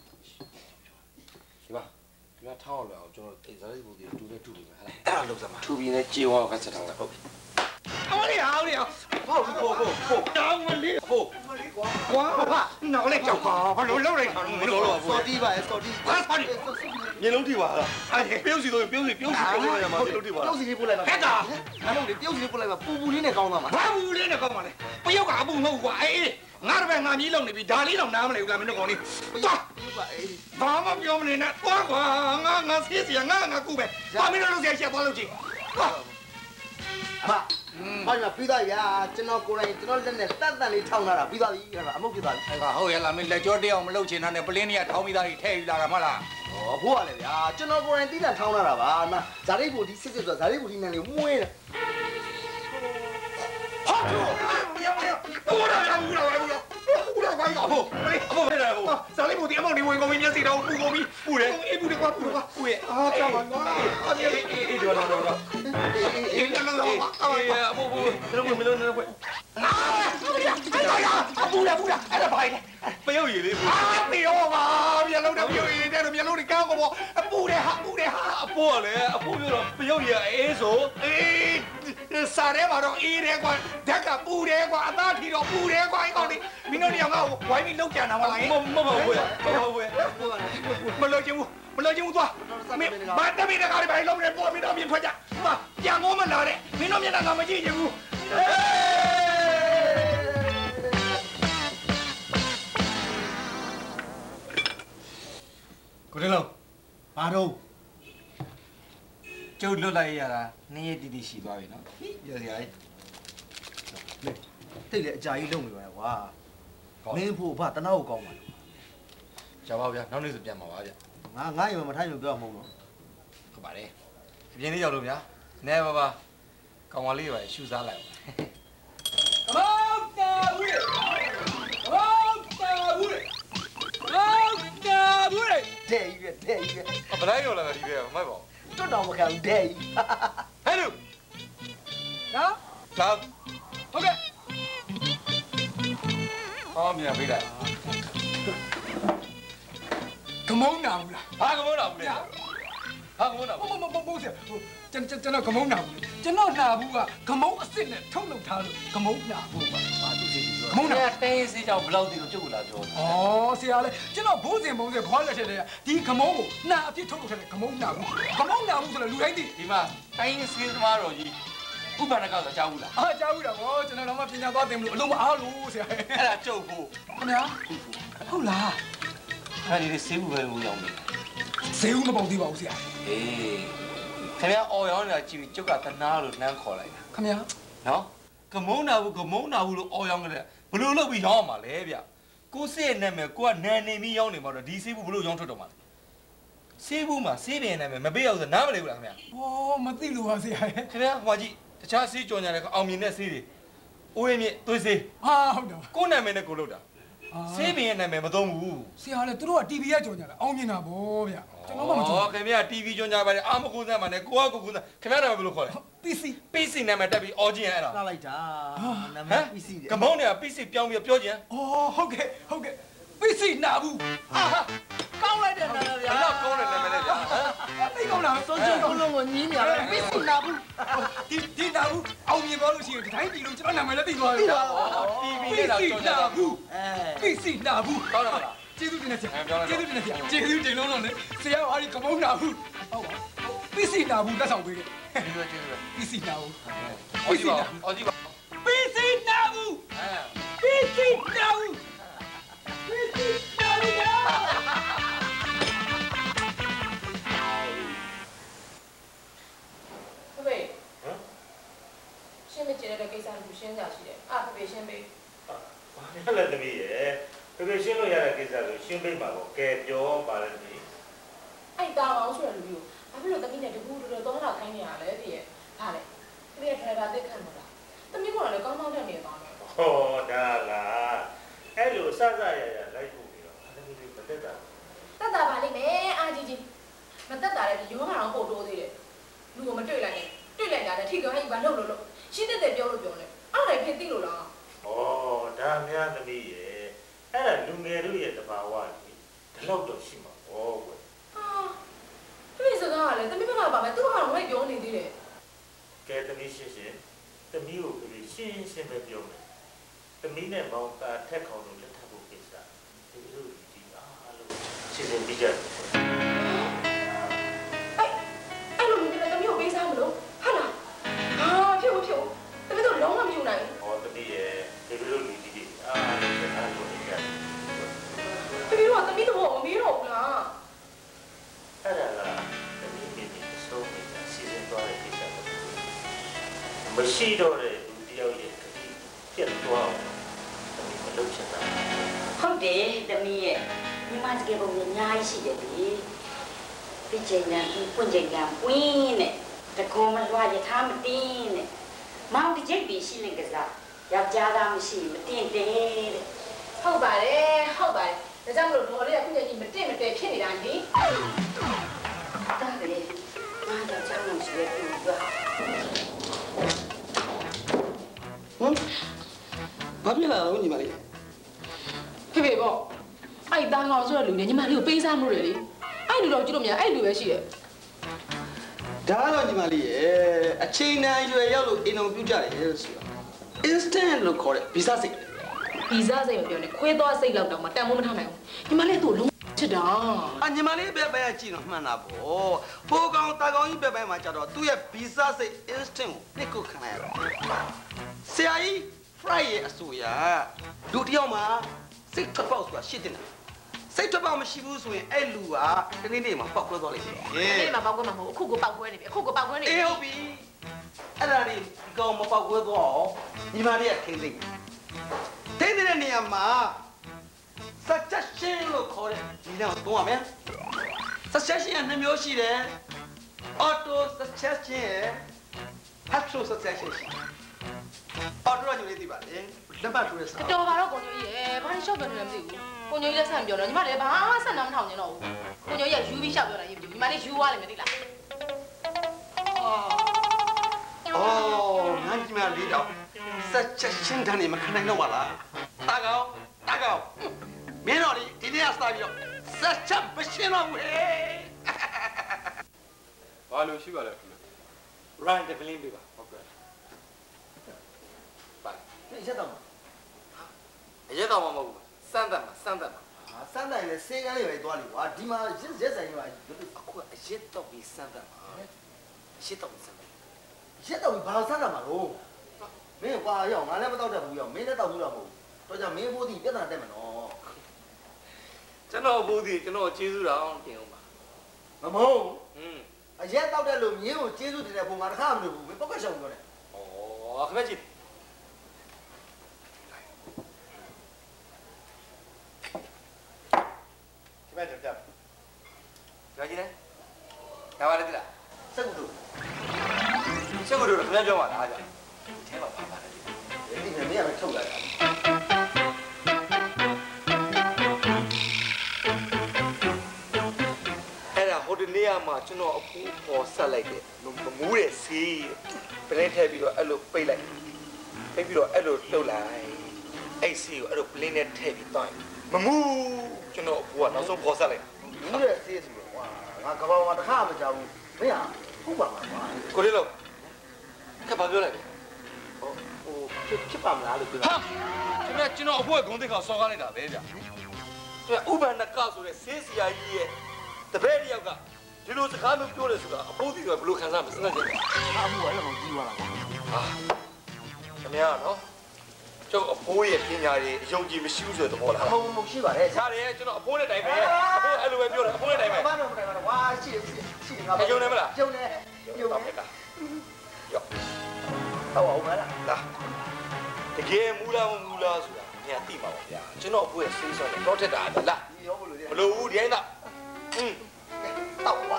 ဒီမှာခင်ဗျာထောင်းအောင်ကျွန်တော်အိမ်စားလေးကိုတူနဲ့တူနေမှာဟဲ့အဲ့ဒါလောက်စမ်းပါထူပြီးနဲ့ကြေဝါကဆက်ထောင်းတာဟုတ်ပြီအမလေးဟာဦးလေးဟုတ်ဖို့ဖို့ဖို့တောင်းမလေးဖို့ကွာဘာနောက်လေးကြောက်ပါဘာလို့လောက်လိုက်တာလဲလို့လို့စော်တီးပါရဲ့စော်တီးဟာဆော်ဒီမျက်လုံးထိပါလားအဲ့ပြုံးစီတော့ပြုံးစီပြုံးစီပြုံးစီရမှာမျက်လုံးထိပါပြုတ်စီလေးပို့လိုက်ပါဟဲ့တာငါတို့လေပြုတ်စီလေးပို့လိုက်ပါပူပူလေးနဲ့ကောင်းသွားမှာဘာဘူးလေးနဲ့ကောင်းပါလဲပယောက်ကအပူမဟုတ်ကွာအေးငါတပည့်ငါမြည်လုံနေပြီဒါလေးတော့နားမလဲဘူးလားမင်းတို့ကောင်လေးသွားပါအေးဘာမှပြောမနေနဲ့သွားကွာငါငါဆေးစီငါငါကူပဲဘာမင်းတို့လုပ်ဆရာရှက်သွားလို့ကြည့်သွားအဖဘာမှပြီးသားဗျာကျွန်တော်ကိုယ်တိုင်ကျွန်တော်လက်နဲ့တတ်တတ်လေးထောင်းလာတာပြီးသားပြီအဲ့ဒါအမုတ်ပြသားပြီအဲ့ကဟုတ်ရလားမင်းလက်ကြောတရားမလုပ်ချင်တာနဲ့ပလင်းတွေကထောင်းပြီးသားတွေထည့်ယူလာတာမဟုတ်လားဟောဖို့ရလေဗျာကျွန်တော်ကိုယ်တိုင်တီးတာထောင်းလာတာပါအမဇာတိဘူဒီစစ်စစ်ဆိုတာဇာတိဘူဒီနန်းလေးမွေးတယ်ဟာဘယ်ရောက်ရောက်ဘူးလားဘူးလားဘူးလားဘူးလားဘာလို့ဟုတ်အဖို့ပဲလားဟုတ်ဇာလိဘူဒီအမောင်နေဝင်ကုန်ပြီမျက်စိတော့ပူကုန်ပြီပူတယ်အေးပူတယ်ကွာပူတယ်ကွာပူရဲ့အားကြောက်ပါကွာအားအေးအေးအေးဒီတော့တော့တော့အေးလာလာအေးအဖို့ဘူးကျွန်တော်မလို့နေတော့အာဘူးလားဘူးလားဘူးလားအဲ့ဒါဘာလဲပယောက်ရည်လေးဘူးအာပျောပါမျက်လုံးနဲ့ပျောရည်တဲ့မျက်လုံးတွေကောင်းကောပေါ့အပူတယ်ဟာပူတယ်ဟာအဖိုးကလည်းအဖိုးပြောတော့ပယောက်ရည်အေးဆိုအေးစာထဲမှာတော့အေးတယ်ကွာဓာတ်ကပူတယ်ကွာအသားထီတော့ပူတယ်ကွာအဲ့ကောင်လေးမင်းတို့ညောင်ကဝိုင်းပြီးလောက်ကြံတာမလားမမမဟုတ်ဘူးဟုတ်ဘူးမလို့ချင်းဘူးမလို့ချင်းဘူးသွားမင်းဘာတမီးတကားလေးဘာလုံးနေပေါ်မင်းတို့ပြင်ထွက်ကြမပြန်မိုးမလာတဲ့မင်းတို့မျက်နှာကမကြည့်ချင်ဘူးကိုတင်လုံးဘာတော့ကျုပ်လွတ်လိုက်ရတာနေ့ရက်တီတီရှိသွားပြီနော်ရစရာကြီးတိတ်လေအကြာကြီးလုံနေပါကွာမင်းဖို့ဘာတနာကိုကောင်းပါလားကြောက်ပါဗျာနောက်နေ့ဆိုပြန်ပါပါဗျာငါငါရင်မထိုင်လို့ပြောမှာမဟုတ်တော့ဟုတ်ပါတယ်အပြင်လေးရောက်လို့ဗျာနဲပါပါကောင်မလေးပါရှူစားလိုက်ပါမောင်တာဘူးလေမောင်တာဘူးလေမောင်တာဘူးလေတဲ့ကြီးပဲတဲ့ကြီးပဲဘလိုက်ရောလာတာဒီပဲမိုက်ပါတွတ်တော်မခံဘူးတဲ့ကြီးဟဲ့လူနော်လာဟုတ်ကဲ့ဟောမြန်ပေးလိုက်ကမုန်းနာဘူးလားဘာကမုန်းတာဘူးလေဟာကမုန်းတာမမမမဟုတ်စေဟိုကျွန်ကျွန်တော်ကမုန်းနာဘူးကျွန်တော်နာဘူးကကမုန်းအစ်စ်နဲ့ထုတ်လုပ်ထားလို့ကမုန်းနာဘူးပါဘာသူစီပြောကမုန်းနာတင်းစေးကြောင်ဘလောက်တီလို့ကျုပ်လာပြောဩဆရာလေကျွန်တော်ဘိုးစင်ဘုံစင်ဘွားလက်ထက်တည်းကဒီကမုန်းကိုနာအဖြစ်ထုတ်လုပ်ထားတဲ့ကမုန်းနာဘူးကမုန်းနာဘူးဆိုတော့လူတိုင်းသိဒီမှာတိုင်းစေးသမားတော်ကြီးဥပ္ပန္နကဆိုကြားဘူးလားအားကြားဘူးတာဗောကျွန်တော်တော့မှပညာသွားသင်မလို့အလုံးမအားလို့ဆရာအဲ့ဒါကျုပ်ဖို့ခင်ဗျာဟုတ်လားအဲ့ဒီစေးဘူးပဲလို့ရောက်နေဈေးဦးမပေါသေးပါဘူးဆရာအေးခင်ဗျာအော်ရောင်းနေတာကြည့်ပြီးကျုပ်ကတနာလို့နှမ်းခေါ်လိုက်တာခင်ဗျာနော်ကမုန်းနာဘူးကမုန်းနာဘူးလို့အော်ရောင်းကြတယ်ဘလို့လုပ်ပြီးရောင်းအောင်ပါလဲဗျကိုစစ်ရဲ့နာမည်ကိုကနန်နေပြီးရောင်းနေမှာတော့ဒီစေးဘူးဘလို့ရောင်းထွက်တော့မှာလဲစေးဘူးမှာစေးပင်နာမည်မပေးအောင်ဆိုနားမလဲဘူးလားခင်ဗျာဩမသိလို့ပါဆရာခင်ဗျာဟိုကြည့်တခြားစေးကြော်ညာတဲ့အောင်မြင်တဲ့စေးတွေအိုးရင်မြင့်သွေးစေးဟာဟုတ်တယ်ကိုနာမည်နဲ့ကိုလုပ်တာစေးပင်ရဲ့နာမည်မသုံးဘူးဆရာလေသူတို့က တီဗီ ကကြော်ညာတာအောင်မြင်တာဗောဗျကျွန်တော်မှမကြော်ဩခင်ဗျာ တီဗီ ကြော်ညာပါတယ်အာမကိုစမ်းပါနဲ့ကိုကကိုကူစမ်းခင်ဗျာနာမည်ဘယ်လိုခေါ်လဲပီစီပီစီနာမည်တက်ပြီးအော်ဂျင်အဲ့ဒါနားလိုက်တာနာမဟည်မ်ပီစီတယ်ကမောင်းတွေကပီစီပြောင်းပြီးပြောကြင်ဩဟုတ်ကဲ့ဟုတ်ကဲ့ပီစီနာဘူးအာကောင်းလိုက်တဲ့နာမည်ဗျာဘယ်တော့ကောင်းတဲ့နာမည်လဲဗျာသိကောင်းလားစောချင်လုံးလုံးကိုညင်းနေရတယ်ပီစီနာဘူးဒီဒီနာဘူးအောင်မြင်သွားလို့ရှိရင်တိုင်းပြည်လုံးကျွန်တော်နာမည်လည်းသိသွားပြီတီဗီ နဲ့တော့ကြော်ညာဘူးအဲပီစီနာဘူးကောင်းတယ်မလားကျေးဇူးတင်နေဆရာကျေးဇူးတင်နေဆရာကျေးဇူးတင်လုံးလုံးလေဆရာကအားဒီကမုန်းနာဘူးဟုတ်ပါပီစီနာဘူးလက်ဆောင်ပေးခဲ့ကျေးဇူးကျေးဇူးပီစီနာဘူးအော်ကြည့်ပါအော်ကြည့်ပါပီစီနာဘူးအဲပီစီနာဘူးပီစီနာဘူးယာဖေဖေဟမ်ရှင်းမကျင်တဲ့ကိစ္စကိုရှင်းကြရှိတယ်အာဖေဖေရှင်းပေးဘာလဲတမီးရဲ့ဖေဖေရှင်းလို့ရတဲ့ကိစ္စကိုရှင်းပေးပါတော့ကဲပြောပါလေဒီအဲ့တာအောင်ဆိုတဲ့လူမျိုးဘာဖြစ်လို့တမီးနဲ့တကူတူတူသုံးလာခိုင်းနေရလဲတည်းရဲ့ဟာလေဖေဖေထရတာတက်ခံမလားတမီးကလည်းကောင်းကောင်းတက်နေပါမယ်ဟောဒါလားအဲ့လိုစစရရလိုက်ဖို့ပြီးတော့အဲ့ဒီမတက်တာတက်တာပါလိမ့်မယ်အာကြီးကြီးမတက်တာလည်းဒီရုံးကတော့ပို့တိုးသေးတယ်လူကမတွေ့လိုက်နဲ့တွေ့လိုက်တာလည်းထိကောင်းကြီးဘာလို့လို့လို့ရှင်းတဲ့တဲ့ပြောလို့ပြောနေအဲ့ဒါဖြစ်သိလို့လားဩဒါများသမီးရဲ့အဲ့ဒါလူငယ်တို့ရဲ့တဘာဝကြီးဒီလောက်တော့ရှိမှာပေါ့ကွယ်ဟာဖေဖေစကားကလည်းတမီးဘက်ကပါမယ်သူ့ကတော့ငါ့ပြောနေသေးတယ်ကဲသမီးရှင်းရှင်းသမီးကိုဖေဖေရှင်းရှင်းပဲပြောမယ်သမီးနဲ့မောင်သားထက်ခေါင်လို့လက်ထပ်ဖို့ကိစ္စဒီလိုဒီအားလုံးရှင်းရှင်းပြီးကြတယ်အဲ့လိုမျိုးနဲ့တမီးကိုပေးစားမလို့ဟာလားဟာဖြစ်ဘူးဖြစ်ဘူးတမီးတို့လုံးဝမယူနိုင်ဟောသမီးရဲ့ဒီလိုလူကြီးကြီးအားလုံးကအားလုံးနေကြတယ်တမီးတို့ကတမီးတို့မမေးတော့ဘူးလားအဲ့ဒါကသမီးမိမိအစိုးမိတာစီစဉ်သွားတဲ့ကိစ္စပဲမရှိတော့တဲ့လူတယောက်ရဲ့တတိပြတ်သွားအောင်သမီးမလုပ်ချင်တာဟုတ်တယ်တမီးရဲ့ညီမတကယ်ပုံအများကြီးရှိတယ်လေပြချိန်ညာပွင့်ချိန်ညာပွင့်နဲ့တကောမလွှာရထားမတင်းနဲ့မောင်တစ်ကြိတ်ပြီးရှိနေကြစားယောက်ျားသားမရှိမတင်တဲ့တဲ့ဟုတ်ပါတယ်ဟုတ်ပါတယ်ဒါကြောင့်မလို့ဒေါ်လေးကခုညကြီးမတင့်မတဲဖြစ်နေတာလေတားတယ်ငါတော့ကြောင်းလို့ရှိရပြီကွာဟမ်ဘာဖြစ်လာတော့ညီမလေးဖေဖေပေါ့အဲ့တာကောင်ဆိုတဲ့လူနဲ့ညီမလေးကိုပေးစားမှုတွေလေအဲ့လူတော့ကြည့်လို့မရအဲ့လူပဲရှိရဲ့ဒါတော့ညီမလေးရဲ့အချိန်တန်ရွယ်ရောက်လို့အိမ်အောင်ပြုတ်ကြတယ်ဆိုတာ instant လို့ခေါ်တဲ့ဗီဇစိတ်ဗီဇစိတ်မပြောနဲ့ခွေးသွားစိတ်လောက်တော့မတန်မိုးမထားနိုင်ဘူးညီမလေးသူ့လုံးချစ်တာအညီမလေးပဲပဲကြည့်တော့မှန်တာပေါ့ဖိုးကောင်တာကောင်ကြီးပဲပဲမှာကြတော့သူ့ရဲ့ဗီဇစိတ် instant ကိုနှစ်ခုခံလိုက်ရတော့ဆရာကြီး fry ရဲ့အဆိုအရလူတစ်ယောက်မှာစိတ်ထွက်ပေါက်ဆိုတာရှိတင်တယ်စိတ်ထွက်ပေါက်မရှိဘူးဆိုရင်အဲ့လူကတနေ့နေ့မှာပေါက်ကွဲသွားလိမ့်မယ်ဟေးဒီမှာပေါက်ကွဲမှာမဟုတ်အခုကိုပေါက်ကွဲနေပြီအခုကိုပေါက်ကွဲနေပြီအေးဟုတ်ပြီအဲ့ဒါဒီကောင်မပေါက်ကွဲသွားအောင်ညီမလေးကထိမ့်သိမ့်ထိမ့်တဲ့နေရာမှာ suggestion လို့ခေါ်တဲ့ဒီနောက်သုံးရမယ် suggestion ကနှစ်မျိုးရှိတယ် auto suggestion ရယ် auto suggestion ရှိတယ် auto ကညလေးသိပါလေလက်မှတ်ထိုးရစမ်းတော်ပါတော့ကိုညိုကြီးရဲ့ဘာလို့ရှော့ပြောနေလဲမသိဘူးကိုညိုကြီးလည်းဆက်မပြောတော့ညီမလေးဘာမှဆက်နားမထောင်နေတော့ဘူးကိုညိုကြီးကယူပြီးရှော့ပြောတာရေးမကြည့်ဘူးညီမလေးယူသွားလိမ့်မယ်သိလားအော်ငါညီမလေးတော့ suggestion တန်းနေမခံနိုင်တော့ပါလားတာကောင်တာကောင်မင်းတို့ဒီနေ့ကစပြီးတော့ suggestion မရှင်းတော့ဘူးဟဲ့ဘာလို့ရှိပါလဲခင်ဗျ run တပလင်းပြပါဟုတ်ကဲ့ပါဒီရက်တော့အရက်တော့မဟုတ်ဘူးစမ်းသက်မှာစမ်းသက်မှာဟာစမ်းတိုင်းလေစေကန်းလေးပဲသွားလိကွာဒီမှာရက်ရက်ဆိုင်ရောအခုအရက်တော့ပြီးစမ်းသက်မှာရှစ်တော့စမ်းသက်ရက်တော့ဘာစမ်းတာမှာလို့မင်းကွာရောက်ငါလည်းမတော့တတ်ဘူးရောက်မင်းလည်းတော့ဘူးတော့မဟုတ်တော့ကြမင်းဖို့ဒီပြဿနာတက်မယ်နော်ကျွန်တော်ဘူးဒီကျွန်တော်ကျေးဇူးတော်တင်အောင်ပါမမဟုတ်อืมအရက်တော့တဲ့လို့မြင်းကိုကျေးဇူးတင်တဲ့ပုံငါတခါမလို့ဘူးမင်းပောက်ကရှောင်ပြောတယ်ဩခမကြီးခမကြီးပြပြောကြည့်လေဒါပါလေတိလားစက်ကူတို့စက်ကူတို့ခမပြောပါလားကြာအဲမှာပါပါတယ်ဒီနေ့မင်းကလည်းထုတ်လိုက်တာအဲ့ဒါဟိုတနေ့ကမှကျွန်တော်အဖူးပေါ်ဆက်လိုက်တယ်မမူးတဲ့ဆေးပလင်းထည့်ပြီးတော့အဲ့လိုပိတ်လိုက်ပိတ်ပြီးတော့အဲ့လိုလှုပ်လိုက်အဲ့ဆေးကိုအဲ့လိုပလင်းနဲ့ထည့်ပြီးတော့မမူးကျွန်တော်အဖူးကနောက်ဆုံးပေါ်ဆက်လိုက်ဘူးတဲ့ဆေးဆိုတော့ကွာငါကပောင်ကတခါမကြောက်ဘူးမင်းကဟုတ်ပါမှာကွာကိုလေးလို့ခက်ပါပြောလိုက်ဟိုဖြစ်ဖြစ်ပါမလားလို့ပြောတာဟာကျွန်တော်ကျွန်တော်အဖူးကဂုံတိတ်ခါစော်ကားလိုက်တာပဲဗျာသူကဥပ္ပန္နကဆိုတဲ့ဆေးစီယာကြီးရဲ့တပည့်တယောက်ကဒီလိုစကားမျိုးပြောတယ်ဆိုတာအဖိုးကြီးကဘယ်လိုခံစားမလဲစဉ်းစားကြည့်အမှုအဲ့လိုကြီးသွားတာကွာဟာခင်ဗျားနော်ကျုပ်အဖိုးရဲ့ပညာရေးအယုံကြည်မရှိဘူးဆိုတဲ့သဘောလားအမှုမရှိပါနဲ့ရှားတယ်ကျွန်တော်အဖိုးနဲ့တိုင်ပဲအဖိုးအဲ့လိုပဲပြောတယ်အဖိုးနဲ့တိုင်ပဲဘာလို့မတိုင်ပါလဲဝါရှိတယ်ရှိတယ်ငါအယုံနေမလားယုံနေယုံနေရော့ဟုတ်အောင်မလားလာတကယ်မူလားမူလားဆိုတာညာသိပါပါဗျာကျွန်တော်အဖိုးရဲ့စိတ်ဆော့တယ်တော့ထက်တာလားဒီရောဘလို့လဲမလို့ဘူးဒီအိမ်သားอืมတော့ပါ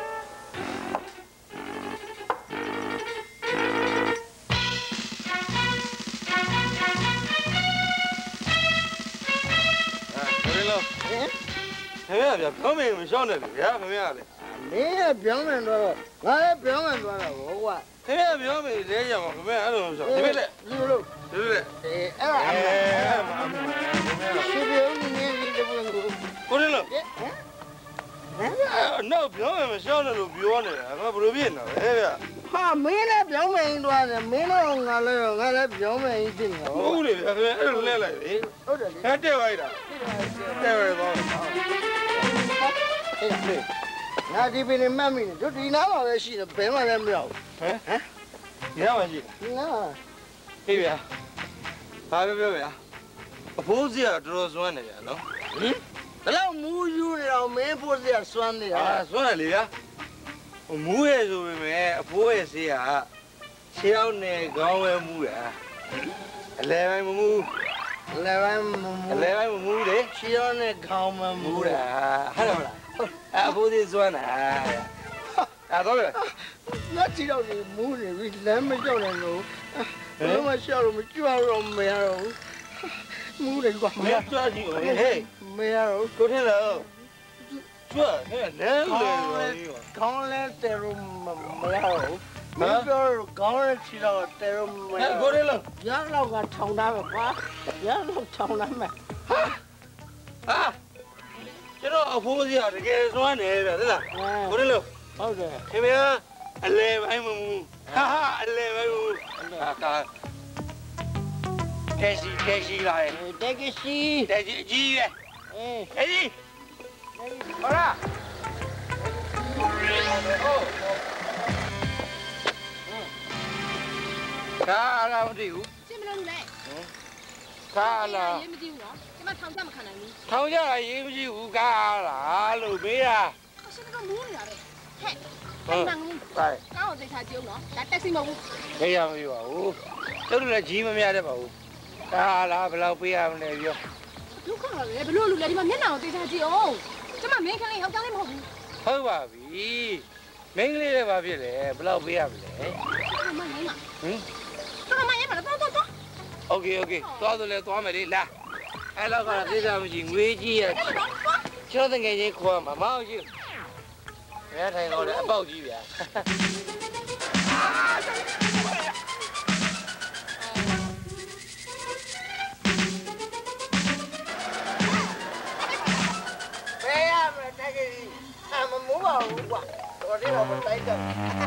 ဘယ်လိုဟင်ခင်ဗျာဗျာပြောမယ်မရှောင်းနဲ့လေဗျာခင်ဗျာလေမင်းကပြောင်းနေတော့ငါလည်းပြောင်းနေသွားတာဘောကွာခင်ဗျာပြောမယ်လဲကြပါခင်ဗျာအဲ့လိုမရှောင်းဒီမဲ့လေဒီလိုဒီလိုလေအေးအဲ့ဒါအမှန်ရှိပြုံးနေနေတယ်ဘယ်လိုကိုလေးလို့ဟမ်ဟမ်နောက်ပြောမယ်မရှောင်းနဲ့လို့ပြောနေတာငါဘယ်လိုဖြစ်နေတာလဲဗျာဟာမင်းလည်းပြောင်းမင်းသွားတယ်မင်းတော့ငါလည်းငါလည်းပြောင်းမင်းတင်တယ်ဟုတ်လေဗျာခင်ဗျာအဲ့လိုလဲလိုက်လေဟုတ်တယ်လေဟဲ့တဲ့ပါရတာတဲ့ပါတော့အေးဟေးငါဒီပင်နဲ့မှတ်မိနေတို့ဒီနားမှာပဲရှိတယ်ဘယ်မှလည်းမရောက်ဟမ်ဟမ်ရပါရှိဘူးငါဟေးဗျာဘာပြောပြောဗျာအဖိုးစီကတော်တော်စွမ်းနေဗျာနော်ဟင်ဘယ်တော့မူးယူနေတော့မင်းဖို့စရာစွမ်းနေရအာစွမ်းတယ်လေဗျာဟိုမူးရဲ့ဆိုပေမဲ့အဖိုးရဲ့ဆေးကခြေအောင်နဲ့ခေါင်းဝဲမူးတာအလဲပိုင်းမမူးလည်းပိုင်းမူးအလဲပိုင်းမမူးလေချီရောနဲ့ခေါင်းမမူးမူးတာဟုတ်တယ်မလားအဖိုးစီစွမ်းတာအဲ့တော့လေငါချီတော့ဒီမူးနေပြီလမ်းမကြောက်နိုင်တော့ဘယ်မှရှောက်လို့မကြွတော့မရတော့ဘူးမူးတယ်ကွာမရကြွကြည့်ဟေးမရတော့ကိုထင်းလို့ကြွဟဲ့လဲလေခေါင်းလဲတဲလို့မရတော့ဘူးမင်းပြောတော့ခေါင်းလဲချီတော့တဲလို့မရဟဲ့ကိုထင်းလို့ရတော့ကထောင်သားပဲကွာရတော့ထောင်သားမယ်ဟာကျွန်တော်အဖိုးစီကတကယ်စွမ်းနေဗျာသိလားကိုထင်းလို့ဟုတ်တယ်ခင်ဗျာလေပိုင်းမမူဟာအလေပိုင်းမူကာတက်စီတက်စီလာတယ်တက်စီတက်စီအကြီးရဲ့အေးအေးဟောလားကာလာမသိဘူးရှင်းမလို့လေကာလာရေးမကြည့်ဘူးနော်ကျမထောင်ကြမခံနိုင်ဘူးထောင်ကြတာရေးမကြည့်ဘူးကာလာလို့မေးတာရှင်းကမူးနေတာပဲဟဲ့အဲ့နာငူးကောင်းအောင်သိချာကြည့်အောင်နော်ဒါတက်စီမဟုတ်ဘူးခေရမပြောပါဘူးကျုပ်တို့လည်းကြီးမများတတ်ပါဘူးကာလာဘယ်လောက်ပေးရမလဲပြောလူခေါ်လာလေဘလို့လူလဲဒီမှာမျက်နှာကိုသိချာကြည့်အောင်ကျမမင်းခလေးယောက်ျားလေးမဟုတ်ဘူးဟုတ်ပါပြီမင်းကလေးလည်းဘာဖြစ်လဲဘယ်လောက်ပေးရမလဲမမင်းမဟင်တော်မရေးပါလားတော်တော်တော်โอเคโอเคသွားဆိုလဲသွားမယ်လေလာအဲ့လောက်ကသိကြမရှိငွေကြီးရကျောင်းတငယ်ချင်းခေါ်မှာမဟုတ်ကြီးဘယ်ထိုင်တော့လဲအပေါက်ကြီးဗျာဘယ်ရမလဲတကယ်ကြီးအမမိုးပါဘူးကွာတော်တယ်တော့မတိုက်တော့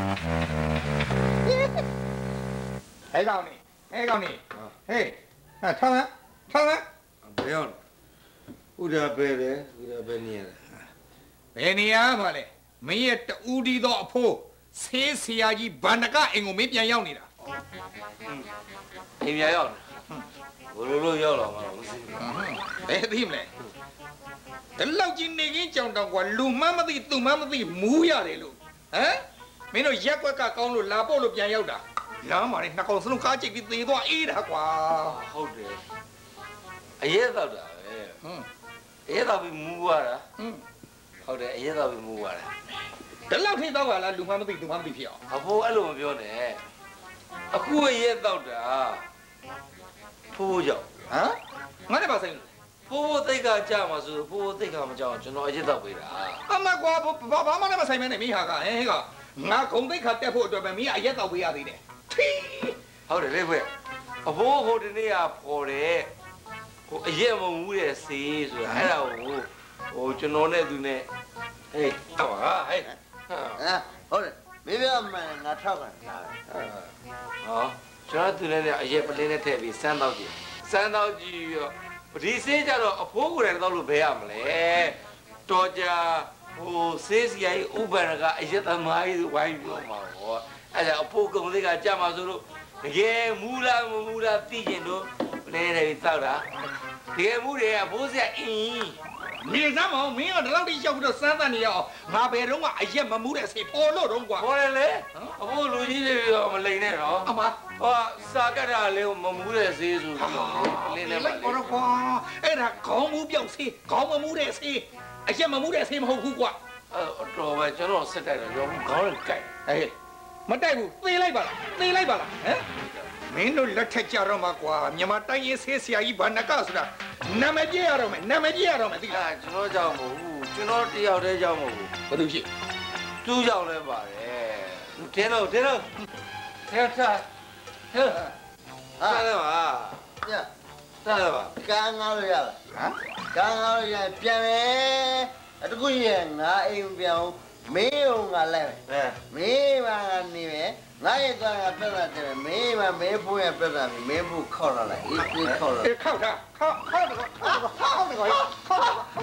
ဟဲ့ကောင်နေဟဲ့ကောင်နေဟေးဟာထောင်းလားထောင်းလားဘယ်ရောက်ဥဒါပဲလေဥဒါပဲနေရလဲဘယ်နေရပါလဲမင်းရဲ့တူဒီတော့အဖိုးဆေးဆရာကြီးဗန္ဒကအိမ်ကိုမင်းပြန်ရောက်နေတာအိမ်ပြန်ရောက်ဘလို့လို့ရောက်လာမှာမသိဘူးဘယ်သိမလဲဒီလောက်ကြီးနေကင်းကြောင်တောင်ကွာလူမှမသိသူမှမသိမူးရတယ်လို့ဟမ်မင်းတို့ရက်ွက်ကကောင်းလို့လာပို့လို့ပြန်ရောက်တာလမ်းမှာနေနှစ်ကောင်စလုံးကားချိတ်ပြီးသေသွားအေးတာကွာဟုတ်တယ်အရေးတော့တာပဲဟွန်းအရေးတော့ပြီးမူးသွားတာဟွန်းဟုတ်တယ်အရေးတော့ပြီးမူးသွားတာဒီလောက်ထိတော့ပါလားလူမှမသိသူမှမသိဖြစ်အောင်အဖိုးအဲ့လိုမပြောနဲ့အခုအရေးတော့တာဖိုးကြောင့်ဟမ်ငါလည်းပါဆိုင်လို့ဖိုးသိက်ကကြမှာဆိုဖိုးသိက်ကမကြောက်ကျွန်တော်အရေးတော့ပေးတာအမကွာဘာမှလည်းမဆိုင်မဲနဲ့မိဟာကဟဲဟဲကငါခုံသိက္ခာတက်ဖို့အတွက်ပဲမင်းအရက်တော့ပေးရသေးတယ်ဟုတ်တယ်လေခွေအဖိုးဟိုတနေ့ကပေါ်တယ်ဟိုအရက်မမူးတဲ့ဆေးဆိုတာအဲ့ဒါကိုဟိုကျွန်တော်နဲ့သူနဲ့ဟေးဟုတ်ပါဟဲ့ဟုတ်တယ်မေးပြမှန်ငါထောက်ကန်တာဟောကျွန်တော်သူနဲ့အရက်ပလင်းနဲ့ထည့်ပြီးစမ်းတော့ကြည့်စမ်းတော့ကြည့်ရောဒီဆေးကြတော့အဖိုးကိုယ်တိုင်တော့လို့ဘဲရမလဲတော်ကြဟိုဆေးစီကြီးဥပရကအရက်သမားကြီးဝိုင်းပြောမှာဟောအဲ့ဒါအဖိုးကုံလေးကကြမှာဆိုလို့တကယ်မူလားမမူလားသိကျင်တော့လဲနေပြီးတောက်တာတကယ်မူတွေကဘိုးဆက်အင်းနေစမ်းမအောင်မင်းကဒီလောက်ထိရောက်ပြီးတော့စမ်းသပ်နေရအောင်ငါဘယ်တော့မှအရက်မမူးတဲ့ဆေးပေါ်လို့တော့ကွာပေါ်တယ်လေအဖိုးလူကြီးတွေတော့မလိန်နဲ့တော့အမဟောစာကတ်တာလေးမမူးတဲ့ဆေးဆိုလင်းနေပါလေကွာအဲ့ဒါခေါင်းမူးပြောက်ဆေးခေါင်းမမူးတဲ့ဆေးအရက်မမူးတဲ့ဆေးမဟုတ်ဘူးကွာအဲ့တော့ပဲကျွန်တော်စစ်တိုက်တယ်ရောခေါင်းနဲ့ကြိုက်ဟေးမတိုက်ဘူးသေလိုက်ပါလားသေလိုက်ပါလားဟမ်မင်းတို့လက်ထက်ကြတော့မှာကွာမြန်မာတိုင်းရေးဆေးဆရာကြီးဗန္ဒကဆိုတာနာမည်ပြရတော့မယ်နာမည်ပြရတော့မယ်သိလားကျွန်တော်ကြောက်မဟုတ်ဘူးကျွန်တော်တယောက်တည်းကြောက်မဟုတ်ဘူးဘာလို့ဖြစ်သူ့ကြောင့်လည်းပါတယ်တင်းလို့တင်းလို့ထဲထားဟဲ့ဟာလည်းပါညထားပါကန်းငါလို့ရလားဟမ်ကန်းငါလို့ရပြန်မယ်အတကူရဲ့ငါအိမ်ပြန်မင်းကငါလိုက်မယ်မင်းကနေမယ်ငါရဲ့သွားကပြဿနာတယ်မင်းမမင်းဖို့ရဲ့ပြဿနာမင်းဖို့ခေါက်လာလိုက်အေးအေးခေါက်လာခောက်တာခောက်ခောက်တော့ခောက်တော့ခောက်တော့ခောက်တော့ခောက်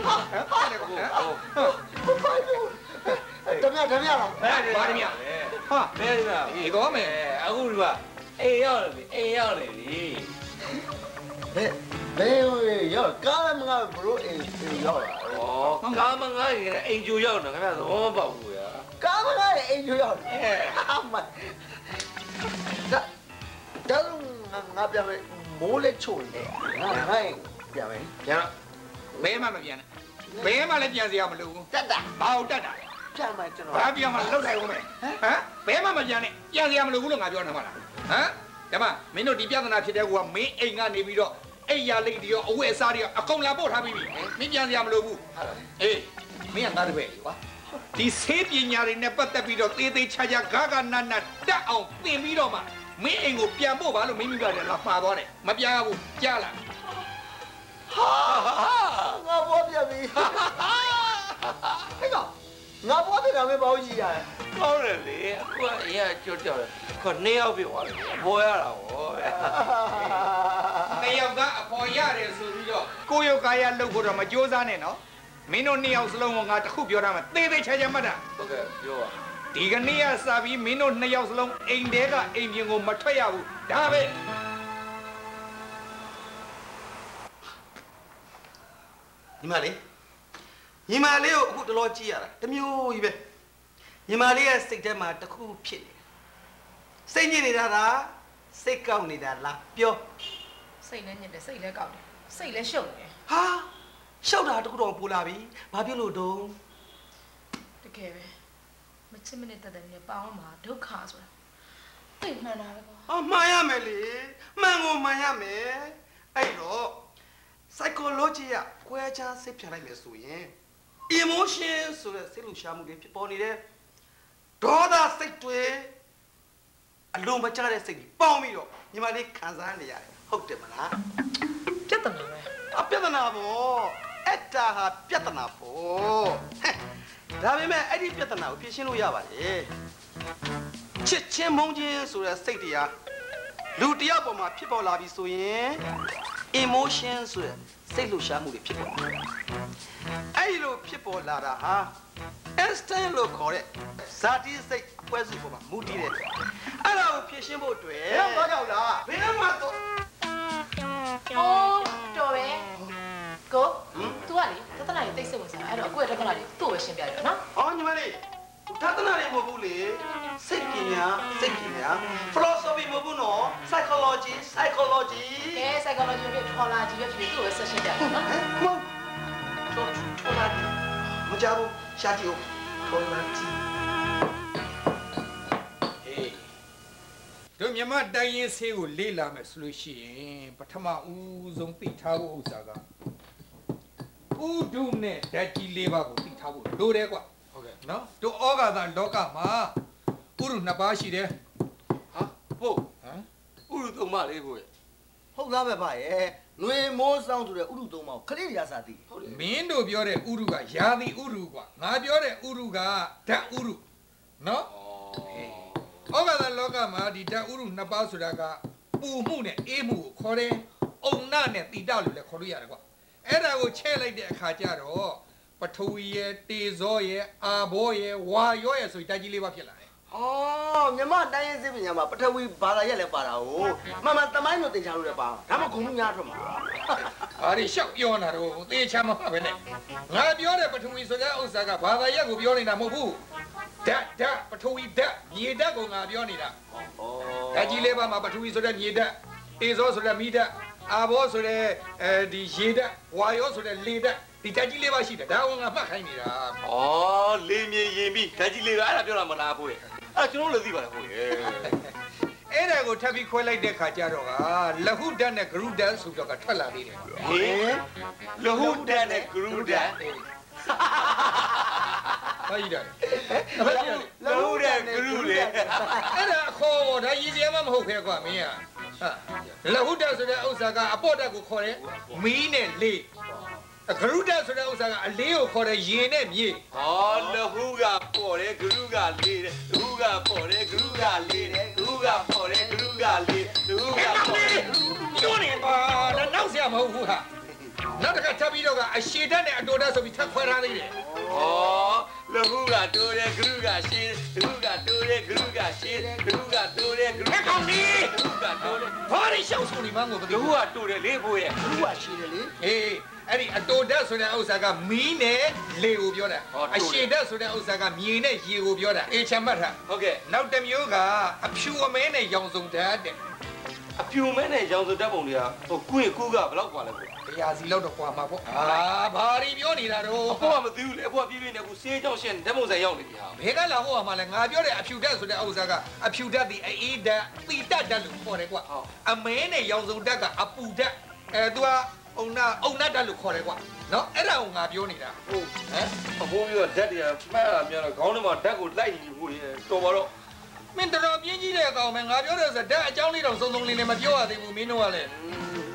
တော့တမတမလားဘာတမဟာဘယ်ဒီမှာဒီတော့မယ်အခုဒီမှာအေးရောက်လေအေးရောက်လေလေဘယ်ဘယ်ရောက်ကားမငါဘလို့အေးရောက်လာဩကားမငါရဲ့အိမ်ကျိုရောက်တော့ခင်ဗျာသဘောမပေါက်ဘူးရာကားမငါရဲ့အိမ်ကျိုရောက်တယ်အမဒါဒါငါပြန်မိုးလေးချိုနေငါဟိုင်းပြန်မယ်ပြန်တော့ဘဲမှမပြန်နဲ့ဘဲမှလည်းပြန်စီရမလို့ဘူးတက်တာဘာလို့တက်တာလဲပြန်မှကျွန်တော်ဘာပြန်မှလောက်ထိုင်ဦးမယ်ဟမ်ဘဲမှမပြန်နဲ့ပြန်စီရမလို့ဘူးလို့ငါပြောနေမှာလားဟမ်ဒါမှမင်းတို့ဒီပြဿနာဖြစ်တဲ့ကူကမင်းအိမ်ကနေပြီးတော့အိယာလိတ်တွေရောအဝတ်အစားတွေရောအကုန်လာပို့ထားပြီးပြီမင်းပြန်စီရမလို့ဘူးအေးမင်းကငါတပည့်ကွာဒီဆေးပညာတွေနဲ့ပတ်သက်ပြီးတော့သေးသေးချာချာဂါဂါနတ်နတ်တက်အောင်သင်ပြီးတော့မှမင်းအိမ်ကိုပြန်ပို့ပါလို့မင်းမိဘတွေလာမှာသွားတယ်မပြန်ရဘူးကြားလားဟာငါဘောပြန်ပြီဟဲ့ကောင်ငါဘောတဲ့ကမဲပေါ့ကြီးရတယ်ကောင်းတယ်လေအခုကအရင်ကကြောက်ကြောက်တယ်ခုနှစ်ယောက်ပြသွားတယ်ပေါ်ရတာဗောနှစ်ယောက်ကအပေါ်ရတယ်ဆိုပြီးတော့ကိုရုပ်ကာယလှုပ်ဖို့တော့မကြိုးစားနဲ့နော်မင်းတို့နှစ်ယောက်စလုံးကငါတခုပြောတာမှသေသေးချာချာမှတ်တာဟုတ်ကဲ့ပြောပါဒီကနေ့ကစပြီးမင်းတို့နှစ်ယောက်စလုံးအိမ်တဲကအိမ်ပြင်ကိုမထွက်ရဘူးဒါပဲညီမလေးညီမလေးကိုအခုတလောကြည့်ရတာတမျိုးကြီးပဲညီမလေးရဲ့စိတ်ထဲမှာတခုဖြစ်နေစိတ်ညစ်နေတာလားစိတ်ကောက်နေတာလားပြောစိတ်လည်းညစ်တယ်စိတ်လည်းကောက်တယ်စိတ်လည်းရှုပ်တယ်ဟာရှုပ်တာတခုတော့ပူလာပြီဘာဖြစ်လို့တုံးတကယ်ပဲမချစ်မနဲ့တသက်နဲ့ပေါင်းမှာဒုက္ခဆိုတာသိမှန်တာပဲကွာအော်မှန်ရမယ်လေမှန်ကိုမှန်ရမယ်အဲ့တော့ psychology ကကွဲခြားစိတ်ဖြတ်လိုက်မယ်ဆိုရင် emotion ဆိုတဲ့စိတ်လှုပ်ရှားမှုတွေဖြစ်ပေါ်နေတဲ့ဒေါသစိတ်တွေအလုံးမကျတဲ့စိတ်တွေပေါင်းပြီးတော့ညီမလေးခံစားနေရတယ်ဟုတ်တယ်မလားပြဿနာပဲအပြဿနာပေါ့အဲ့ဒါဟာပြဿနာပေါ့ဒါပေမဲ့အဲ့ဒီပြဿနာကိုဖြေရှင်းလို့ရပါတယ်ချစ်ချင်းမုန်းချင်းဆိုတဲ့စိတ်တရားလူတယောက်ပေါ်မှာဖြစ်ပေါ်လာပြီဆိုရင် emotion ဆိုတဲ့စိတ်လှုပ်ရှားမှုတွေဖြစ်ပေါ်လာအဲ့ဒီလိုဖြစ်ပေါ်လာတာဟာ instant လို့ခေါ်တဲ့ဇာတိစိတ်အပွဲစုပေါ်မှာမူတည်တယ်အဲ့ဒါကိုဖြေရှင်းဖို့အတွက်ဘယ်တော့ကြောက်လားဘယ်မှာတော့အိုးတော်ပဲကို तू ကလေတသနာကြီးတိတ်ဆိတ်ဝင်စားအဲ့တော့အခုရဲ့တသနာကြီးသူ့ကိုရှင်းပြရအောင်နော်အော်ညီမလေးတသနာတွေမဟုတ်ဘူးလေစိတ်ပညာစိတ်ပညာ philosophy မဟုတ်ဘူးနော် psychology psychology ကဲ psychology ကိုထော်လာကြီးပဲဖြစ်သူ့ကိုဆက်ရှင်းပြအောင်နော်ဟုတ်ထော်ထော်လာမကြဘူးရှာကြည့်ဦးထော်လာကြည့်ဟေးတို့မြမတိုင်းရင်ဆေးကိုလေ့လာမယ်ဆိုလို့ရှိရင်ပထမဦးဆုံးသိထားဖို့ဥစ္စာကဥဒုနဲ့ဓာတ်ကြီးလေးပါးကိုသိထားဖို့လိုတယ်ကွာဟုတ်ကဲ့နော်တို့ဩဃာသလောကမှာဥရုနှစ်ပါးရှိတယ်ဟာပို့ဟမ်ဥရုသုံးပါးလေးကိုဟုတ်သားပဲဗျရဲ့ຫນွေမိုးဆောင်ဆိုတဲ့ဥရုသုံးပါးကိုခလေးရစာသိဟုတ်တယ်မင်းတို့ပြောတဲ့ဥရုကယာတိဥရုကွာငါပြောတဲ့ဥရုကဓာတ်ဥရုနော်ဩဃာသလောကမှာဒီဓာတ်ဥရုနှစ်ပါးဆိုတာကပူမှုနဲ့အေးမှုကိုခေါ်တယ်အုံနနဲ့တိတလို့လည်းခေါ်လို့ရတယ်ကွာအဲ့ဒါကိုချဲ့လိုက်တဲ့အခါကျတော့ပထဝီရဲ့တေဇောရဲ့အာဘောရဲ့ဝါရောရဲ့ဆိုပြီးဓာတ်ကြီးလေးပါဖြစ်လာတယ်။အော်မြမတိုင်းရင်စိပညာမှာပထဝီဘာသာရက်လည်းပါတာကိုမှန်မှန်သမိုင်းလို့သင်ချလို့လည်းပါဒါမှဂုံမှုများထွက်မှာ။ဟာဒီရှောက်ပြောနေတာတော့သေချာမဟုတ်ပဲနဲ့ငါပြောတဲ့ပထဝီဆိုတဲ့ဥစ္စာကဘာသာရက်ကိုပြောနေတာမဟုတ်ဘူး။ဓာတ်ဓာတ်ပထဝီဓာတ်မြေဓာတ်ကိုငါပြောနေတာ။ဩဓာတ်ကြီးလေးပါမှာပထဝီဆိုတဲ့မြေဓာတ်တေဇောဆိုတဲ့မိဓာတ်အာဘောဆိုတဲ့အဲဒီရေဓာတ်ဝါရောဆိုတဲ့လေဓာတ်ဒီဓာတ်ကြီးလေးပါရှိတယ်ဒါကငါမှတ်ခိုင်းနေတာ။ဩလေမြေရင်ပြီးဓာတ်ကြီးလေးပါအဲ့ဒါပြောတာမလားဖို့ရဲ့။အဲ့ကျွန်တော်လည်းသိပါတယ်ဖို့ရဲ့။အဲ့ဒါကိုထပ်ပြီးခွဲလိုက်တဲ့ခါကျတော့ကလဟုဓာတ်နဲ့ဂရုဓာတ်ဆိုတော့ကထွက်လာသေးတယ်။ဟေးလဟုဓာတ်နဲ့ဂရုဓာတ်ဟာကြီးတယ်လဟုဓာတ်ဂရုလေအဲ့ဒါအခေါ်ဒါရည်စရာမမဟုတ်ခဲကွာမင်းကဟာလဟုဓာတ်ဆိုတဲ့ဥစ္စာကအပေါ့ဓာတ်ကိုခေါ်တယ်မီးနဲ့လေဂရုဓာတ်ဆိုတဲ့ဥစ္စာကအလေးကိုခေါ်တယ်ရေနဲ့မြေဟောလဟုကပေါ်တယ်ဂရုကလေးတယ်လဟုကပေါ်တယ်ဂရုကလေးတယ်လဟုကပေါ်တယ်ဂရုကလေးလဟုကပေါ်တယ်ပြောနေပါတော့နောက်ဆရာမဟုတ်ဘူးဟာနောက်တစ်ခါထပ်ပြီးတော့ကအရှည်ဓာတ်နဲ့အတိုဓာတ်ဆိုပြီးထပ်ခွဲထားသေးတယ်ဩလဟုကတိုးတယ်ဂရုကရှည်လဟုကတိုးတယ်ဂရုကရှည်လဟုကတိုးတယ်ဂရုကကောင်းပြီလဟုကတိုးတယ်ဘာရရှောက်ဆိုနေမှငိုလဟုကတိုးတယ်လေးဖို့ရဲ့ဂရုကရှည်တယ်လေအေးအဲ့ဒီအတိုဓာတ်ဆိုတဲ့ဥစ္စာကမီးနဲ့လေကိုပြောတာအရှည်ဓာတ်ဆိုတဲ့ဥစ္စာကမြေနဲ့ရေကိုပြောတာအေးချမ်းမှတ်ထားဟုတ်ကဲ့နောက်တစ်မျိုးကအဖြူအမဲနဲ့ရောင်စုံဓာတ်တဲ့အဖြူမဲနဲ့ရောင်စုံဓာတ်ပုံတွေကဟိုကုရင်ကူကဘယ်လောက်กว่าလဲကွာတရားစီလောက်တော့ကွာမှာပေါ့ဟာဘာရီပြောနေတာတော့အဖေကမသိဘူးလေအဖေကပြပြနေကူစေးကြောင်ရှင်းဓာတ်ပုံဆိုင်ရောက်နေပြီဟာဘယ်ကလာဟိုကမှလဲငါပြောတဲ့အဖြူဓာတ်ဆိုတဲ့ဥစ္စာကအဖြူဓာတ်ဒီအေးဓာတ်တိတဓာတ်လို့ခေါ်တယ်ကွာအမဲနဲ့ရောင်စုံဓာတ်ကအပူဓာတ်အဲသူကအုံနာအုံနာဓာတ်လို့ခေါ်တယ်ကွာနော်အဲ့ဒါကိုငါပြောနေတာဟုတ်ဟမ်အဖိုးပြောဓာတ်တွေကမှတ်ရများတော့ခေါင်းထဲမှာဓာတ်ကိုလိုက်နေဖို့တော်ပါတော့မင်းတော်ပြင်းကြီးတဲ့အကောင်ပဲငါပြောတယ်ဆိုဓာတ်အကြောင်းလေးတော့စုံစုံလင်းလင်းမပြောရသေးဘူးမင်းတို့ကလည်းဒ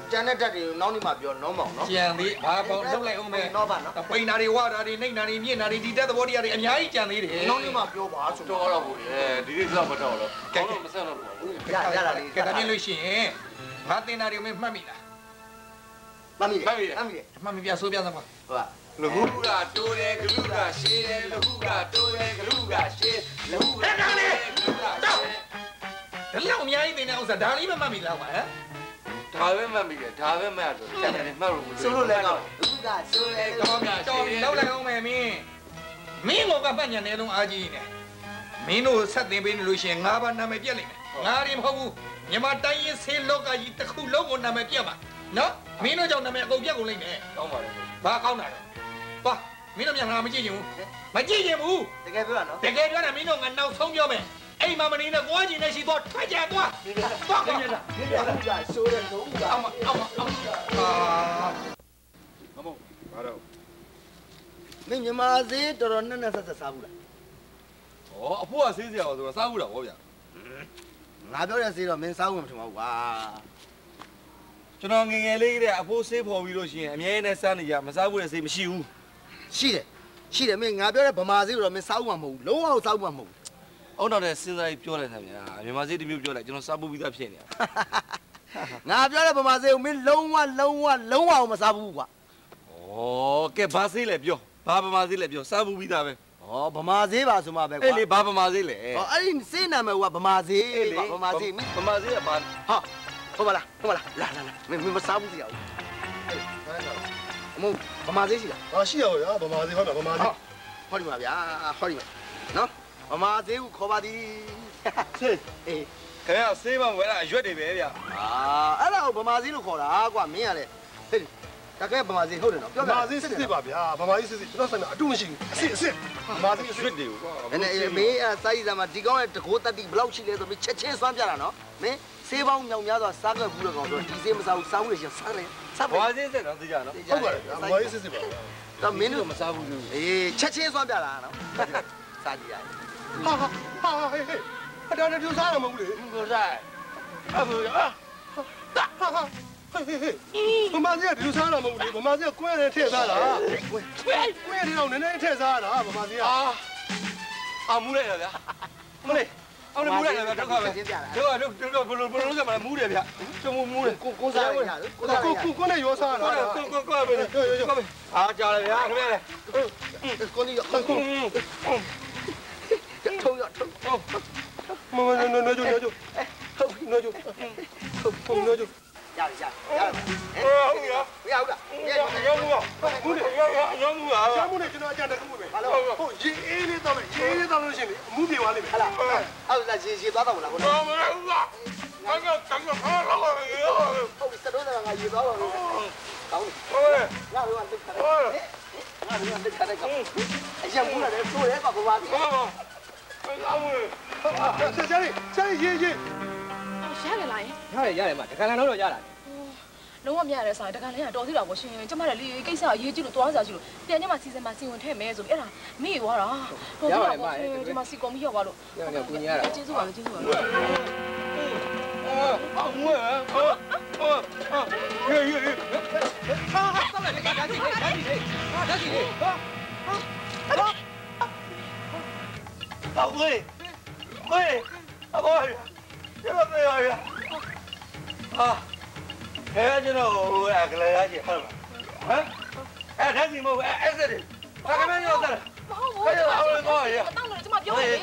ကျန်တဲ့ဓာတ်တွေနောက်နေ့မှပြောနော်မောင်နော်ကြံသေးဘာပေါ့လောက်လိုက်အောင်မယ်နော်ပါနော်ပိန်နာတွေဝါတာတွေနှိမ့်နာတွေမြင့်နာတွေဒီတက်သဘောတရားတွေအများကြီးကြံသေးတယ်နောက်နေ့မှပြောပါဆိုတော်တော့ဘူးလေဒီကိစ္စမတော်တော့ကောင်းလို့မဆက်တော့ဘူးရရလာလေးကဲဒါပြင်လို့ရှိရင်ငါတင်တာတွေမင်းမှတ်မိလားမမီမမီမမီမှတ်မိပြဆိုပြစမ်းပါဟုတ်ပါလဟုကတိုးတယ်ဂရုကရှေးတယ်လဟုကတိုးတယ်ဂရုကရှေးလဟုကတိုးတယ်ဂရုကရှေးဒါလောက်အများကြီးတင်တဲ့ဥစ္စာဒါလေးမမှတ်မိလားကွာဟမ်ဒါပဲမှတ်မိတယ်ဒါပဲမှတ်တော့ကျန်တယ်မှတ်လို့ဘူးဆိုလို့လည်းကောင်းလူကဆိုလဲကောင်းကောင်းလောက်လိုက်အောင်မယ်မင်းမင်းကပတ်ညာနေလုံးအားကြီးနေမင်းတို့ဆက်တင်ပေးနေလို့ရှိရင်ငါးပါးနာမည်ပြက်လိမ့်မယ်ငါရီမဟုတ်ဘူးညီမတိုင်းရင်ဆေးလောကကြီးတစ်ခုလုံးကိုနာမည်ပြက်ပါနော်မင်းတို့ကြောင့်နာမည်အကုန်ပြက်ကုန်လိမ့်မယ်ကောင်းပါလေဘာကောင်းတာလဲပါမင်းတို့မြန်ငါမကြည့်ချင်ဘူးမကြည့်ချင်ဘူးတကယ်ပြောတာနော်တကယ်ပြောတာမင်းတို့ငါနောက်ဆုံးပြောမယ်အိမ်မှာမနေနဲ့ကိုယ်ကြီးနဲ့ရှိသွားထွက်ကြသွားသွားကွာလူကဆိုလဲလူကအမအမအမအာမမဘာတော့မင်းညီမသေးတော်တော်နဲ့နဲ့ဆက်ဆက်စားဘူးလားဩအဖိုးကဆေးစရာဆိုတော့စားဘူးတာဗောဗျာငါပြောတဲ့ဆေးတော့မင်းစားဘူးမထင်ပါဘူးကွာကျွန်တော်ငငယ်လေးကတည်းကအဖိုးဆေးဖော်ပြီးလို့ရှိရင်အမြဲတမ်းစားနေကြမစားဘူးတဲ့ဆေးမရှိဘူးရှိတယ်ရှိတယ်မင်းငါပြောတဲ့ဗမာဆေးတော့မင်းစားဘူးမှမဟုတ်ဘူးလုံးဝစားဘူးမှမဟုတ်ဘူးအောက်တော့လည်းစဉ်းစားပြီးပြောလိုက်တာဗျာမြန်မာဆေးတစ်မျိုးပြောလိုက်ကျွန်တော်စားဖို့ပြီးသားဖြစ်နေတာငါပြောတဲ့ဗမာဆေးကိုမင်းလုံးဝလုံးဝလုံးဝမစားဘူးကွာဩကဲဘာဆေးလဲပြောဘာဗမာဆေးလဲပြောစားဖို့ပြီးသားပဲဩဗမာဆေးပါဆိုမှပဲကွာအေးလေဘာဗမာဆေးလဲဩအဲ့ဒီဆေးနာမည်ကဗမာဆေးကွာဗမာဆေးဗမာဆေးကဘာဟာဟုတ်ပါလားဟုတ်ပါလားလာလာလာမင်းမစားဘူးစီအောင်အမဗမာဆေးရှိလား啊，是哦呀，不嘛是好嘛，不嘛是。 ဟောဒီမှာဗျာဟောဒီမှာနော်ဗမာဆေးကိုခေါ်ပါသည်ဆေးအေးခင်ဗျာဆေးမဝယ်တာအရွက်တွေပဲဗျာအာအဲ့ဒါကိုဗမာဆေးလို့ခေါ်တာကွာမင်းကလည်းဟေးတကယ်ဗမာဆေးဟုတ်တယ်နော်ပြော不ပြ嘛是是是吧？ဗျာ，不嘛是是是，ကျွန်တော်ဆိုင်မှာအတူမရှိဘူး။အစ်အစ်။မာသီးရွက်တွေကိုကွာနည်းနည်းမင်းအစာရည်စားမှာဒီကောင်းရဲ့တကိုးတက်တိဘလောက်ရှိလဲဆိုမင်းချက်ချင်းစွမ်းပြတာနော်မင်းဆေးပေါင်းညောင်များစွာစားခဲ့ဘူးလို့ကောင်ဆိုဒီဆေးမစားဘူးစားဘူးလေရှင်စားတယ်စားဗမာဆေးစက်တော့သိကြနော်ဟုတ်ပါတယ်ဗျာ။မာသီးစစ်စစ်ပါဗျာတော့မင်းတို့မစားဘူးလို့အေးချက်ချင်းစွမ်းပြတာနော်စားကြည့်ရတယ်။ဟာဟာဟာဟေးဟေး။အတားနဲ့ပြူစားရမှာမဟုတ်လေကိုဆိုင်အဘူအာ။ဟာဟာဟေးဟေးဟေး။ဗမာစီကဒီလိုစားရမှာမဟုတ်လေ။ဗမာစီကကွဲတယ်ထည့်စားတာ။ကွဲကွဲကွဲတယ်တော့နည်းနည်းထည့်စားရတာဗမာစီကအာအမူးလိုက်ရဗျာမလေးအောင်လည်းမူးလိုက်ရဗျာတော့ခါပဲတို့ကတော့ဘလို့ဘလို့ကမှမူးတယ်ဗျာကျုံမူးတယ်ကိုကိုစားရရကိုစားရကိုရကိုကိုနဲ့ရောစားတာကိုကိုကိုပဲကိုပဲအားကြော်လေဗျာခင်ဗျာလေကိုနီကိုကိုထုံရထုံမမနော်နော်ကြိုနော်ကြိုဟုတ်ပြီနော်ကြိုဟုတ်နော်ကြိုရရရရဟုတ်ရရဟုတ်လားရရောမူရောမူးတယ်ရောရောမူးอ่ะရှားမှုနဲ့ကျွန်တော်အကြံတက်မှုပဲဘာလို့ဟုတ်ရေအေးလေးတော့မယ်ရေအေးလေးတော့လို့ရှိရင်အမှုပြေသွားလိမ့်မယ်ဟလာအဲ့ဒါရေရေသွားတော့မလားကိုဘာမလဲဦးကငါကတန်းကခါလာရောဟုတ်ပြီစတော့ငါရေသွားတော့ကောင်းတယ်ဟုတ်လေငါတို့ကတက်ခါတယ်ငါတို့ကတက်ခါတယ်ကောအရင်မူးလာတယ်ဆိုရဲပါဘာဘာဘာဘာမူးဆက်ဆက်လေးဆက်ရေရေရရလားယင်ရတယ်ရတယ်မတခါလာတော့တော့ရတာလုံးဝမရတဲ့ဆိုင်တကန်လေးကတော်သေးတာပေါ့ရှင်ကျမလည်းလေကိစ္စအရေးကြီးလို့တွားစားကြည့်လို့ပြန်ညမှာစီစဉ်မှာစီဝင်ထည့်မယ်ဆိုပြီးအဲ့ဒါမေ့သွားတာတော်သေးတာပေါ့ရှင်ဒီမှာစီကော်မီရောက်သွားလို့ကျေးဇူးပါကျေးဇူးပါအာမူးอ่ะဟာဟာဟေးဟေးဟာဟာဆောက်လိုက်ဒါကြည့်လေဒါကြည့်လေဟာဒါကြည့်လေဟာအဝေးဝေးအဝေးကျမမေးရရဟာခဲကျွန်တော်ဟိုအကလေးရကြီးဟုတ်လားဟမ်အဲ့ဒါစီမဟုတ်အဲ့စတယ်ဘာကမင်းရောသားမဟုတ်ဘူးအဲ့ဒါအော်ကောရတောင်းလို့ကျမပြောတယ်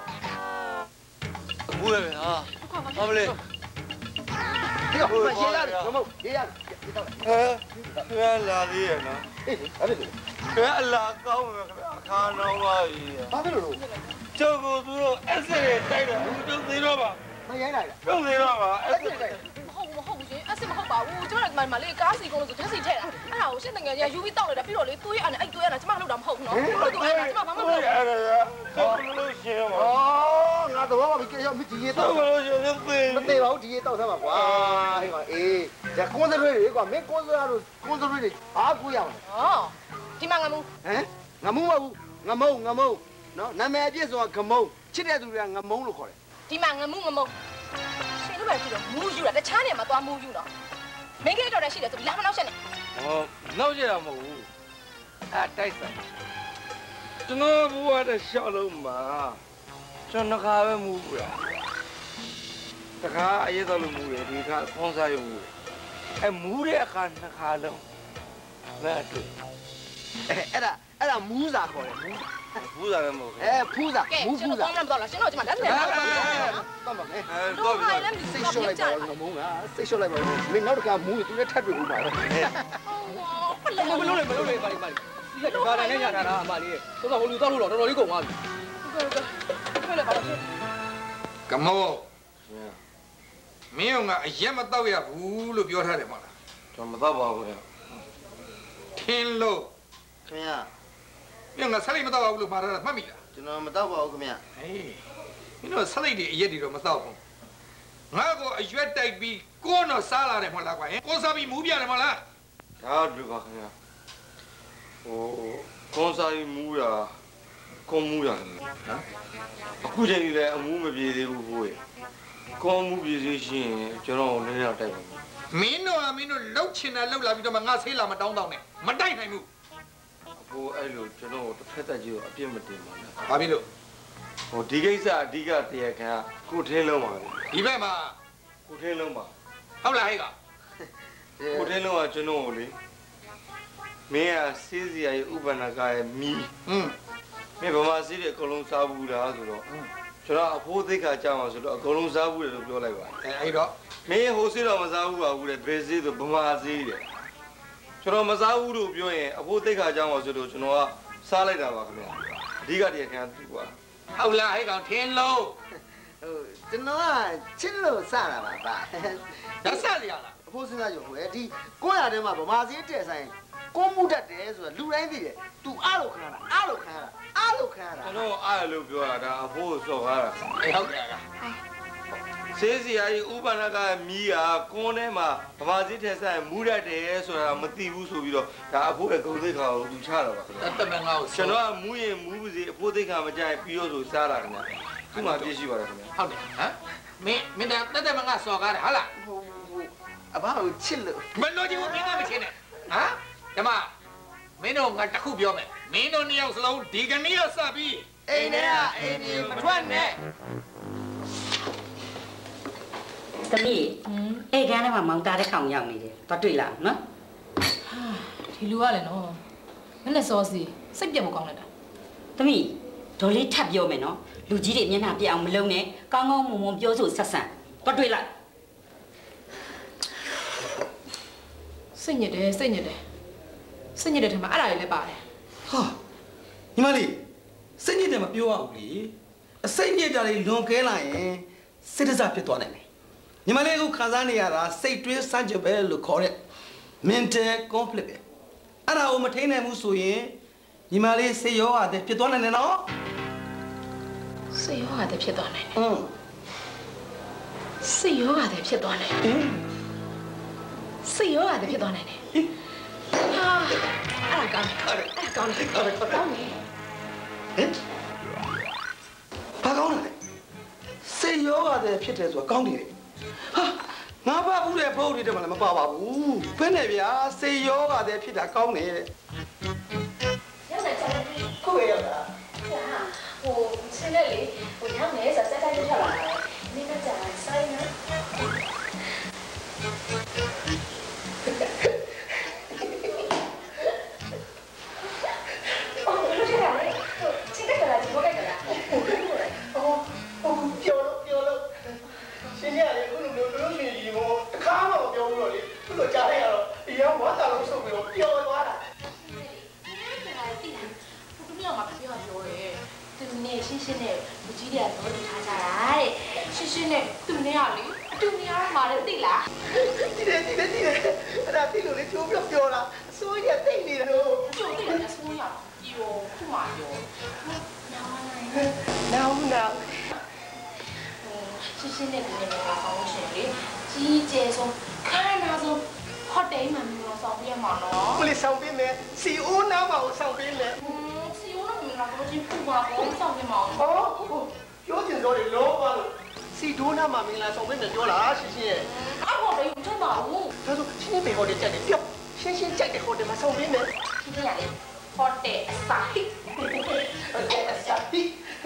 ဘူးလေဟာဘာမလဲဒီကဟိုရေရတယ်မဟုတ်ရေရတယ်ဒီတော့ဟဲခဲလာသေးရနော်အေးအဲ့ဒါခဲအလားကောင်းမယ်ခင်ဗျအခါတော့ပါပြီဘာဖြစ်လို့လို့ကျုပ်ကသူတို့အဲ့စတယ်တိုက်တယ်ဘူးတုံးသေးတော့ပါမရိုင်းလိုက်တုံးသေးတော့ပါအဲ့စတယ်မဟုတ်ဘူးမဟုတ်ဘူးရှင်အစ်စ်မဟုတ်ပါဘူးကျမကမလေးကားစီကုန်လို့ဆိုဓာတ်စီထည့်တာအဲ့ဒါကိုရှင်းတငယ်ကြီးယူပြီးတောက်လိုက်တာပြီးတော့လေသွေးအဲ့အဲ့သွေးအဲ့ဒါကျမလုပ်တာမဟုတ်ဘူးနော်သူအဲ့ဒါကျမဘာမှမလုပ်ဘူးအဲ့ဒါကဘလို့ရှင်းပါအော်ငါတော့ဘာမကြောက်မဒီရေတော့တော့ဘလို့ရှင်းသေးမသေးပါဘူးဒီရေတောက်သမ်းပါကွာဟေးကွာအေးဒါကွန်စထရေးတွေကွာမင်းကွန်စထလို့ကွန်စထရေးတွေဘာကူရအောင်ဟောဒီမှာငါမူဟမ်ငမုံမဟုတ်ငမုံငမုံနော်နာမည်အပြည့်ဆိုတာငမုံချစ်တဲ့သူတွေကငမုံလို့ခေါ်တယ်ဒီမှာငမူငမုံရှင်တို့ပဲကြည့်တော့မူးယူတာတခြားနေရာမှာသွားမူးယူတော့ဟမင်းကလေးတော်တယ်ရှိတယ်ဆိုပြီးလာမနောက်ရှက်နဲ့ဟောနောက်ကြရမဟုတ်ဘူးအဲတိုက်ဆိုင်ကျွန်တော်ဘဝတဲ့ရှောက်လုံးမှာကျွန်တော်ခါပဲမူဘူးလားတခါအရေးတော်လို့မူတယ်ဒီခါဖုံးစားရုံမူတယ်အဲမူတဲ့အခါနှစ်ခါလုံးမဲ့တူအဲအဲ့ဒါအဲ့ဒါမူးစာခေါ်တယ်မူးဖူးစားလည်းမဟုတ်ဘူးအဲဖူးစာမူးဖူးစာကဲကျွန်တော်တော့လာရှင်တို့ကျွန်မလက်စနေပါပါတော့မမယ်အဲတော့ပြီတော့စိတ်လျှော့လိုက်ပါဦးမုန်းလားစိတ်လျှော့လိုက်ပါဦးမင်းနောက်တစ်ခါမူးသူနဲ့ထပ်တွေ့ဦးပါတော့မလို့လေမလို့လေပါလိပါလိဒီကဘာတိုင်းနဲ့ညာတာအမလေးသောသောဟိုလူတော့လို့တော့တော်တော်လေးကုန်သွားပြီဟုတ်ကဲ့ဟုတ်ကဲ့ဘယ်လဲပါလို့ကမောမင်းကအရက်မတော့ရဘူးလို့ပြောထားတယ်မဟုတ်လားကျွန်တော်မတော့ပါဘူးခင်ထင်းလို့ခင်ဗျာမင်းကဆက်လိုက်မတော့ဘူးလို့မှားတာမှတ်မိလားကျွန်တော်မတော့ပါဘူးခင်ဗျာဟေးမင်းတို့ဆက်လိုက်တွေအရက်တွေတော့မတော့ဘူးငါကအရွက်တိုက်ပြီးကိုယ်တော့စားလာတယ်မဟုတ်လားကွာကိုစားပြီးမူးပြတယ်မဟုတ်လားဒါတူပါခင်ဗျာဟိုကွန်စားပြီးမူးတာကွန်မူးတာဟမ်အခုချိန်ကြီးလည်းအမူးမပြေသေးဘူးဘိုးရေကွန်မူးပြေသေးရှင်ကျွန်တော်လည်းတော့တိုက်ပါမင်းတို့ကမင်းတို့လှုပ်ချင်တာလှုပ်လာပြီးတော့မှငါဆေးလာမတောင်းတောင်းနဲ့မတိုက်နိုင်ဘူးဟိုအဲ့လိုကျွန်တော်တစ်ဖက်သက်ကြီးကိုအပြစ်မတင်ပါနဲ့ဘာဖြစ်လို့ဟိုဒီကိစ္စအဓိကတရားခံကကိုထင်းလုံးပါလေဒီဘက်မှာကိုထင်းလုံးပါဟုတ်လားဟဲ့ကကိုထင်းလုံးကကျွန်တော်ကိုလေမင်းကစေးစရာရဲ့ဥပ္ပန္နကရဲ့မီးဟွန်းမင်းဗမာစီးတွေအကုန်လုံးစားဘူးလားဆိုတော့ကျွန်တော်အဖိုးသိက္ခာကြောက်အောင်ဆိုတော့အကုန်လုံးစားဘူးတယ်လို့ပြောလိုက်ပါအဲအဲ့တော့မင်းဟိုစီးတော့မစားဘူးပါဘူးလေဘယ်စီးဆိုဗမာစီးတယ်ကျွန်တော်မစားဘူးလို့ပြောရင်အဖိုးသိက္ခာကြောက်အောင်ဆိုတော့ကျွန်တော်ကစားလိုက်တာပါခင်ဗျာအဓိကတရားခံသူပါဟုတ်လားဟဲ့ကောင်ထင်းလုံးဟိုကျွန်တော်ကချစ်လို့စတာပါပါဒါဆက်ရလားအဖိုးစဉ်းစားကြဟိုဒီကိုရတဲ့မှာဗမာစီးတဲ့ဆိုင်ကိုမှုတတ်တယ်ဆိုတာလူတိုင်းသိတယ် तू အားလို့ခံရတာအားလို့ခံရတာအားလို့ခံရတာကျွန်တော်အားလို့ပြောတာဒါအဖိုးစော်ကားတာအေးဟုတ်တယ်ကစေးစီယာကြီးဥပ္ပန္နကမီးကကွန်းထဲမှာဗမာစီးထဲဆိုင်မူးတတ်တယ်ဆိုတာမသိဘူးဆိုပြီးတော့ဒါအဖိုးရဲ့ဂုဏ်သိက္ခာကိုသူချတော့ပါခင်ဗျာတမန်ငါ့ကိုကျွန်တော်ကမူးရင်မူးပါစေအဖိုးသိက္ခာမကြိုက်ပြီးတော့ဆိုစားတာခင်ဗျာခုမှပြည့်ရှိပါတယ်ခင်ဗျာဟုတ်တယ်ဟမ်မင်းမင်းတတမန်ငါစော်ကားတယ်ဟုတ်လားဟိုအဘကိုချစ်လို့မလို့ကြီးကိုမင်းကမချင်နဲ့ဟမ်ဓမ္မမင်းတို့ငါတခုပြောမယ်မင်းတို့နှစ်ယောက်စလုံးဒီကနေ့ကစပြီးအိမ်ထဲကအိမ်ကြီးမထွက်နဲ့သမီးအိမ်ကန်းထဲမှာမောင်တာတဲ့ကောင်ရောက်နေတယ်သွားတွေ့လားနော်ဟာဒီလူကလည်းနော်မနဲ့စောစီစိတ်ပြတ်မကောင်းလိုက်တာသမီးဒေါ်လေးထပ်ပြောမယ်နော်လူကြီးတွေမျက်နှာပြအောင်မလုံးနဲ့ကောင်းကောင်းမွန်မွန်ပြောဆိုဆက်ဆံသွားတွေ့လားစိတ်ညစ်တယ်စိတ်ညစ်တယ်စိတ်ညစ်တဲ့ထက်မှာအဲ့ဒါတွေလည်းပါတယ်ဟာညီမလေးစိတ်ညစ်တယ်မပြောရဘူးလေအစိတ်ညစ်တာတွေလွန်ကဲလာရင်စိတ်တစားဖြစ်သွားနိုင်တယ်ညီမလေးကခံစားနေရတာစိတ်တွင်းစမ်းကြပဲလို့ခေါ်တဲ့ mental conflict ပဲအဲ့ဒါကိုမထိန်းနိုင်ဘူးဆိုရင်ညီမလေးစိတ်ရောဂါတွေဖြစ်သွားနိုင်တယ်နော်စိတ်ရောဂါတွေဖြစ်သွားနိုင်တယ်อืมစိတ်ရောဂါတွေဖြစ်သွားနိုင်တယ်စိတ်ရောဂါတွေဖြစ်သွားနိုင်တယ်ဟာအဲ့ဒါကောင်းတယ်အဲ့ဒါကောင်းတယ်ကောင်းတယ်ကောင်းတယ်ဟင်ဘာကောင်းလဲစိတ်ရောဂါတွေဖြစ်တယ်ဆိုတာကောင်းတယ်ဟာငါဘာဦးတဲ့ဘုတ်တွေတည်းမှလည်းမပါပါဘူးဘယ်နဲ့ဗျာစိတ်ရောဂါတွေဖြစ်တာကောင်းတယ်ရောက်တယ်ကျွန်တော်ကိုယ်ရောက်တာဟာဟိုဆင်းလက်လေဟိုရောက်နေစစက်တိုင်းထွက်လာတယ်နင်းကကြာဆိုင်နော်ရှင်းရှင်းနဲ့လူကြီးတွေကတော့တူထားကြတာတဲ့ရှင်းရှင်းနဲ့သူနဲ့ရလေအတူနေရမှာလေသိလားဒီလေဒီလေဒီလေအဲ့ဒါတိလို့လေချိုးပြောပြောလားအစိုးရတိတ်နေတော့ချိုးတိတ်နေအစိုးရဒီရောခုမှရောနောင်နောင်နောင်ရှင်းရှင်းနဲ့ဒီနေ့မှာပေါင်းရှင်လေကြီးကျယ်ဆုံးခမ်းနားဆုံးဟိုတယ်မှာမျိုးဆောင်ပြမှာနော်မလေးဆောင်ပေးမယ်စီအိုးနားမှာကိုဆောင်ပေးမယ်စီအိုးကမင်းကတော့ချင်းပူပါဘောဆောင်ပြမှာ哦，有点道理，老板了。 စီဒိုနာမှာမင်္ဂလာဆောင်ပေးမယ်ပြောလားရှင်းရှင်းရဲ့အဲ့ဟိုတယ်ယူထုတ်ပါဘူးဒါဆိုရှင်းရှင်းပေဟိုတယ်ကြက်တယ်ပြောရှင်းရှင်းကြက်တယ်ဟိုတယ်မှာဆောင်ပေးမယ်ရှင်းရှင်းရလေဟိုတယ်အစာဟိအဲ့အစာဟိ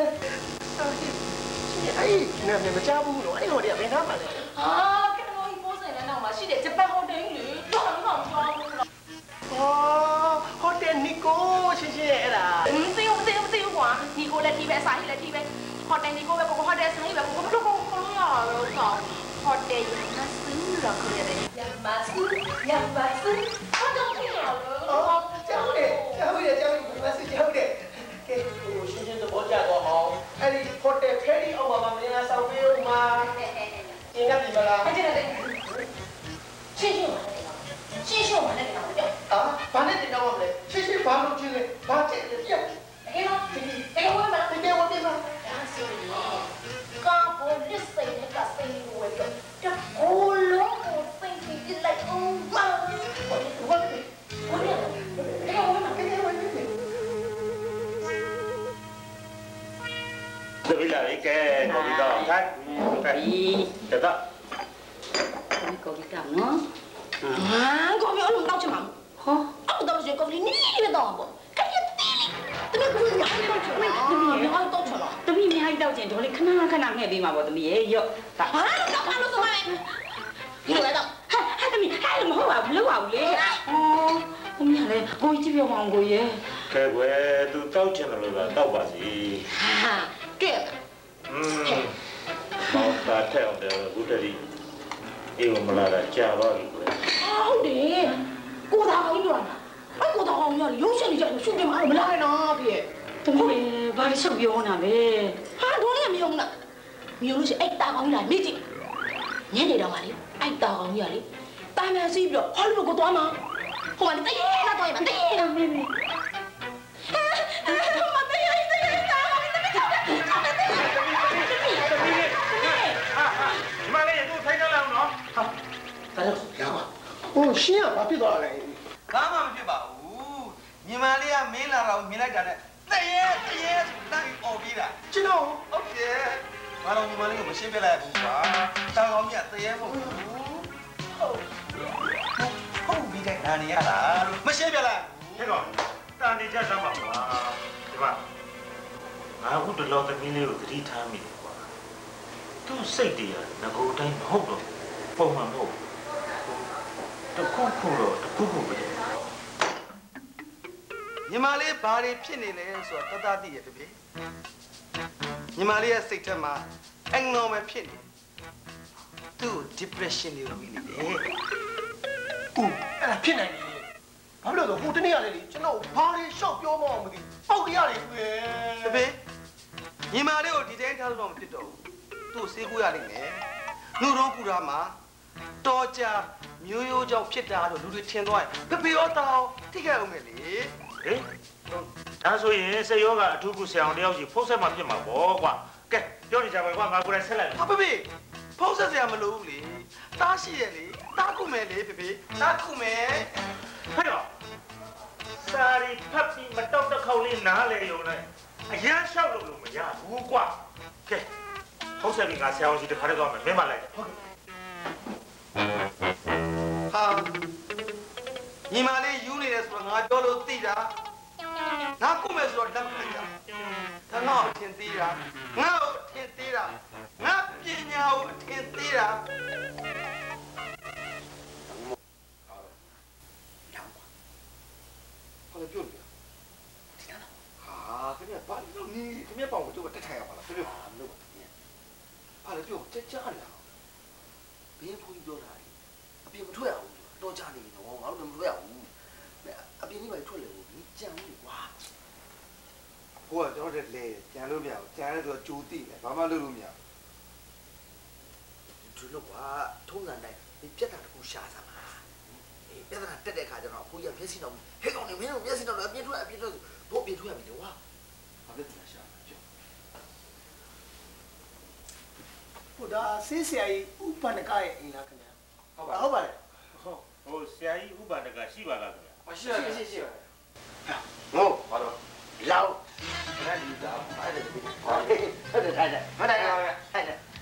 အေးနာမည်မချဘူးလို့အဲ့ဟိုတယ်ကဘယ်နားမှာလဲဟာကဲတော့ဒီပိုးစင်နဲ့နောက်မှာရှိတယ်ဂျပန်ဟိုတယ်ကြီးလေတော့တော့တော့ပြောဘူးလားအော်ဟိုတယ်နီကိုရှင်းရှင်းရဲ့အဲ့ဒါမသိဘူးမသိဘူးမသိဘူးကွာနီကိုလည်းဒီပဲအစာဟိလည်းဒီပဲဟိုတယ်နီကိုပဲကိုဟိုတယ်အစာဟိပဲကိုဘယ်လိုကိုကိုလို့ရတော့ဟိုတယ်ရမစူးတော့ခရတယ်ရမစူးရမစူးဘာတော့ဖြစ်ရလဲအော်ကျောင်းတယ်ကျောင်းတယ်ကျောင်းတယ်မစကျောင်းတယ်ကဲဟိုရှင်းရှင်းသဘောကျတော့အောင်အဲ့ဒီဟိုတယ်ဖဲရီအောင်ပါမင်းလားဆောင်ပေးဦးမှာကျင်းရပြီမလားအဲ့ဒါလည်းရှင်းရှင်းရှင်းရှင်းပါနဲ့တော့ပြောအာဘာနဲ့တင်တော့မလဲရှင်းရှင်းဘာလို့ချင်းလဲဘာတဲ့လဲပြောတကယ်တော့တကယ်ဝင်မလားတကယ်ဝင်ပြီမလားဒါဆိုရင်ကာဘောလစ်စိတ်နဲ့ကစိတ်ကိုဝယ်တော့ကိုလုံးကိုစိတ်ကြည့်လိုက်အောင်ပါဘာလို့ဘာလဲဘာလဲတကယ်ဝင်မလားတကယ်ဝင်ပြီတပည့်လာလေကဲကိုပြီးတော့ထိုင်ကဲတတော့ကိုပြီးတော့နော်ဟာကိုပြောလို့တောက်ချင်မှာဟောအခုတော့ရှင်ကိုပြီးနီးနေတော့ပေါ့ကဲတီးတမီးကိုညာတော့ချင်မှာတမီးညာတော့ချင်မှာတမီးအများကြီးတောက်ကျင်ဒေါ်လေးခဏခဏငှဲ့ပေးမှာပေါ့တမီးရဲ့ရော့ဒါဟာတော့ဘာလို့သမိုင်းဒီလိုတော့ဟာဟာတမီးဟာလည်းမဟုတ်ပါဘူးလို့ပါဘူးလေအော်တမီးကလည်းကိုကြီးပြောပါအောင်ကိုရဲ့ကဲကွယ်သူတောက်ချင်တယ်လို့တော့တောက်ပါစီဟာကဲอืมမောင်သားထဲအောင်တယ်ဘုဒ္ဓရီအေဝမလာတာကြာတော့ပြီကွယ်ဟုတ်တယ်ကိုသားကောင်းပြောတာအဲ့ကိုသားကောင်းပြောရုံးရှင်နေကြရှုပ်တယ်မမလာနဲ့နော်ပြည့်တမီးဘာလို့ချက်ပြောနေတာလဲဟာတို့လည်းမယုံနဲ့မယုံလို့ရှိရင်အဲ့တာကောင်းကြီးလာမိကြည့်ညနေတော့မှလေအဲ့တာကောင်းကြီးကလေတာမန်စီးပြီးတော့ဟောလို့ကိုသွားမှာဟိုမှာတရေလာတော့ရမှာတရေလာမေမေမတရေတရေတာကောင်းကြီးတမီးကြောက်တယ်ကြောက်တယ်တရေတမီးတမီးတမီးဟာဟာဒီမလေးသူထိုင်ကြလောက်နော်ဟာဒါတော့ရပါဟိုရှင်းကဘာဖြစ်သွားလဲဘာမှမဖြစ်ပါဘူးညီမလေးကမင်းလာတော့မြင်လိုက်တာနဲ့တရေတရေဆိုလိုက်អော်ပြီးတာကျွန်တော်ဟုတ်တယ်ဘာလို့ညီမလေးကိုမရှင်းပြလိုက်ဘူးကွာတောင်ကောင်းမြတ်တရေမဟုတ်ဘူးဟုတ်ဟုတ်ပြီးတဲ့နာနေရတာလို့မရှင်းပြလိုက်ဟဲ့ကောင်တာနေကြစမ်းပါကွာဒီမှာငါအခုတလောသမီးလေးကိုသတိထားမိတယ်ကွာသူ့စိတ်တရားငကိုတိုင်းမဟုတ်တော့ပုံမှန်မဟုတ်တခုခုတော့တခုခုပဲညီမလေးဘာတွေဖြစ်နေလဲဆိုတော့တတသိရတပြီညီမလေးရဲ့စိတ်ထဲမှာအငေါမယ်ဖြစ်နေသူ့ depression တွေဝင်နေတယ်ဦးအဲ့ဒါဖြစ်နိုင်တယ်ဘာလို့လဲဆိုဟိုတနေ့ကလေကျွန်တော်ဘာတွေရှော့ပြောမအောင်မသိပေါက်တရားတွေတွေ့တပြီညီမလေးကိုဒီတိုင်းထားလို့တော့မဖြစ်တော့ဘူးသူ့ဆေးကူရလိမ့်မယ်နှုတ်တော့ကူတာမှာတော်ကြမျိုးရိုးကြောင့်ဖြစ်တာလို့လူတွေထင်သွားရင်ဖေဖေရောတောင်းထိခိုက်အောင်မယ်လေဟေးဒါဆိုရင်စေယောကအထူးကုဆရာအောင်တယောက်စီဖုတ်ဆက်မှဖြစ်မှာပေါ့ကွာကဲပြောနေကြပါကွာငါကိုယ်တိုင်ဆက်လိုက်ဟာဖေဖေဖုတ်ဆက်စရာမလိုဘူးလေတားရှိရလေတားခုမယ်လေဖေဖေတားခုမယ်ဟဲ့တော့စာရီဖတ်ပြီးမတော့တစ်ခေါက်လေးနားလေရုံနဲ့အရန်လျှောက်လို့လို့မရဘူးကွာကဲဖုတ်ဆက်ပြီးငါဆရာအောင်စီတခါတည်းသွားမယ်မင်းမလိုက်ဟုတ်ကဲ့ဟာညီမလေးယူနေတယ်ဆိုတော့ငါပြောလို့သိတာငါခုမယ်ဆိုတော့လက်မခံကြဒါငါ့ကိုအထင်သေးတာငါ့ကိုအထင်သေးတာငါပညာကိုအထင်သေးတာဟောလေပြောပြဟာခင်ဗျဘာလို့နီးခင်ဗျပေါင်ကိုကျုပ်တက်ထိုင်ရပါလားခင်ဗျဘာလို့ပါလဲပြောကြကြလာဘင်းဖုန်းပြောတာအပြင်မထွက်ရဘူးတော့ကြနေပြီတော့ငါတို့လည်းမထွက်ရဘူးအပြင်ကြီးပဲထွက်လေဘူးကြံလို့ကွာဟိုကကျွန်တော်တို့လေကြံလို့မရဘူးကြံတဲ့သူကကြိုးတိတယ်ဘာမှလုပ်လို့မရဘူးဒီလိုကွာထုံးစံတိုင်းဒီပြက်တာတခုရှာစမ်းပါအေးပြက်တာတက်တဲ့ခါကျတော့အဖိုးရမျက်စိတော့ဟဲ့ကောင်နေမင်းတို့မျက်စိတော့အပြင်ထွက်အပြင်ထွက်ဘို့အပြင်ထွက်ရပြီလေကွာဘာဖြစ်လဲရှာကြောဟိုဒါဆေးဆရာကြီးဥပန္နကရဲ့အိမ်လားခင်ဗျာဟုတ်ပါဟုတ်ပါလေဟုတ်ဟိုဆရာကြီးဥပဒကရှိပါလားခင်ဗျာရှိရှိရှိရှိဟိုဘာလို့လောက်အဲ့ဒီဒါအဲ့ဒီဟုတ်တယ်ထိုင်တယ်ဟုတ်တယ်ထိုင်တယ်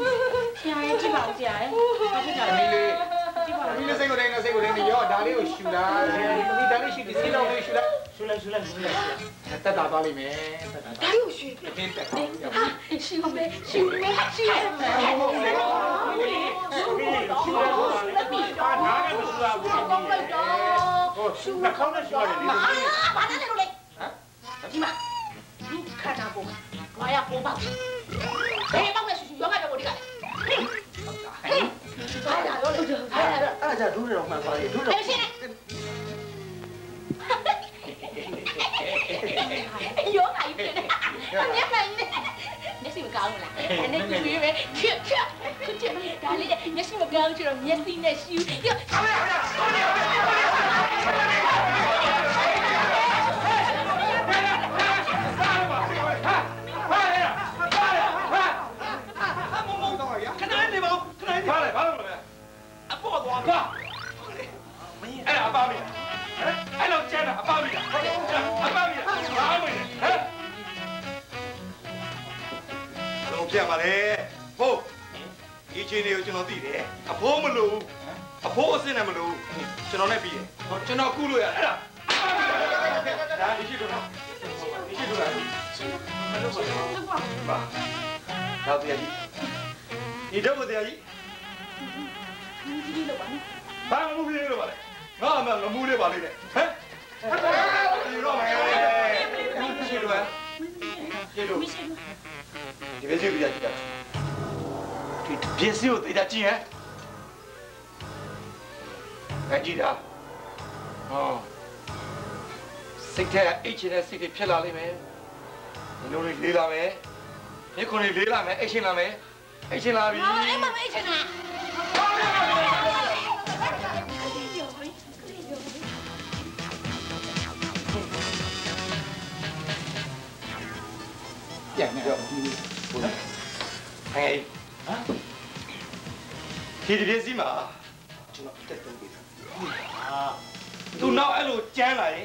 ဆရာရဲ့ကြည့်ပါဦးဆရာရဲ့ဘာဖြစ်ကြလဲမီလေးမီလေးစိတ်ကိုတိုင်းနဲ့စိတ်ကိုတိုင်းနဲ့ရောဒါလေးကိုရှူလာဆရာဒီဒါလေးရှူဒီစိတ်တော်လေးရှူလာရှူလိုက်ရှူလိုက်ရှူလိုက်တက်တာသွားလိမ့်မယ်တက်တာဒါလေးကိုရှူအတင်းတက်တာဟာရှူမယ်ရှူမယ်ရှူမယ်ရှူရအောင်လက်ပြီးအာနားနဲ့မရှူရဘူးကောင်းလိုက်တော့ရှူနှာခေါင်းနဲ့ရှူရတယ်လေဘာလဲလို့လဲဟမ်ဒီမှာဒီခါတာပေါ်ဘာရပေါ်ပါဘယ်ပေါ့လဲရှူရှူရောကတော့ဒီကဟဲ့ဟာလာတော့ဟာလာတော့အဲ့ဒါကြဒူးတော်မှန်ပါလေဒူးတော်ရှင်းရောဂါကြီးဖြစ်နေအမြဲတမ်းနေမျက်စိမကောင်းဘူးလားအနေကူပြီးပဲချစ်ချစ်ချစ်ဒါလေးမျက်စိမကောင်းချင်တော့မျက်စိနဲ့ရှူရောဟာလာဟာလာဟာလာခဏနေပါဦးခဏနေပါလေဘာလို့လဲအပေါ်သွားကွာမင်းအဲ့ဒါအပါမီဟမ်အဲ့လိုကျန်တာအပါမီလားအပါမီလားဘာမင်းဟမ်အလုံးပြတ်ပါလေဖို့ဒီချင်းလေးကိုကျွန်တော်သိတယ်အဖိုးမလို့အဖိုးအစင်းနဲ့မလို့ကျွန်တော်နဲ့ပြီးတယ်ကျွန်တော်ကူးလို့ရအဲ့ဒါဒါဒီရှိတော့ဒီရှိတော့လားဘာတော့တရားကြီးဒီတော့တရားကြီးဘာမှမမှုလေးလို့ပါလေငါအမှငမှုလေးပါလိမ့်နဲ့ဟမ်ဒီတော့မယ်ရှိတော့ရှိတော့ဒီပဲရှိပြကြည့်တာဒီပြည့်စုံသေးတာကြည့်ဟမ်အကြည့်တာဟောစိတ်ထဲအိတ်ချင်တဲ့စိတ်တွေဖြစ်လာလိမ့်မယ်ဒီလိုလေးလေးလာမယ်ဒီခုလေးလေးလာမယ်အိတ်ချင်လာမယ်အိတ်ချင်လာပြီဟာအိမ်မအိတ်ချင်တာပြန်ပြောဟဲ့ဟမ်ဒီဒီပြည့်စီမှာကျွန်တော်တက်တော့ပြီဟာသူနောက်အဲ့လိုကျန်းလာရင်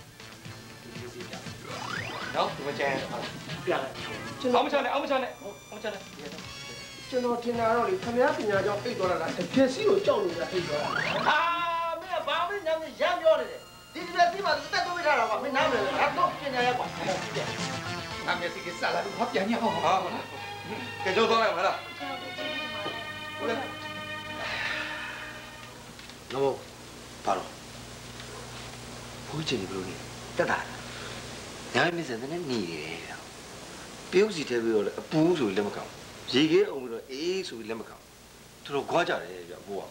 နော်ဒီမကျန်းပြန်လိုက်ကျွန်တော်မချနဲ့အောင်မချနဲ့အောင်မချနဲ့ကျွန်တော်ထင်တာတော့လေခမည်းပညာကြောင့်အိတ်သွားတာလားတပြက်စီကိုကြောက်နေတာအိတ်သွားတာဟာမင်းကဘာမှညံ့ရမ်းပြောနေတယ်ဒီတပြက်စီမှာတက်တော့မိထားတာကွာမင်းနားမလဲငါတော့ပညာရက်ကွာငါမျက်စိကစလာလို့ဟောပြန်ညအောင်ဟာကဲကြိုးသွားလိုက်မလားဟုတ်လဲနော်ပါတော့ဘူးချင်ဘလို့နေတက်တာညာမင်းစတဲ့နဲ့နေတယ်ပြုတ်စီထဲပြီးတော့အပူးဆိုပြီးလက်မကောင်းရေခဲအောင်ပြီးတော့အေးဆိုပြီးလက်မကောင်းသူတို့ခွာကြတယ်ပြဘိုးက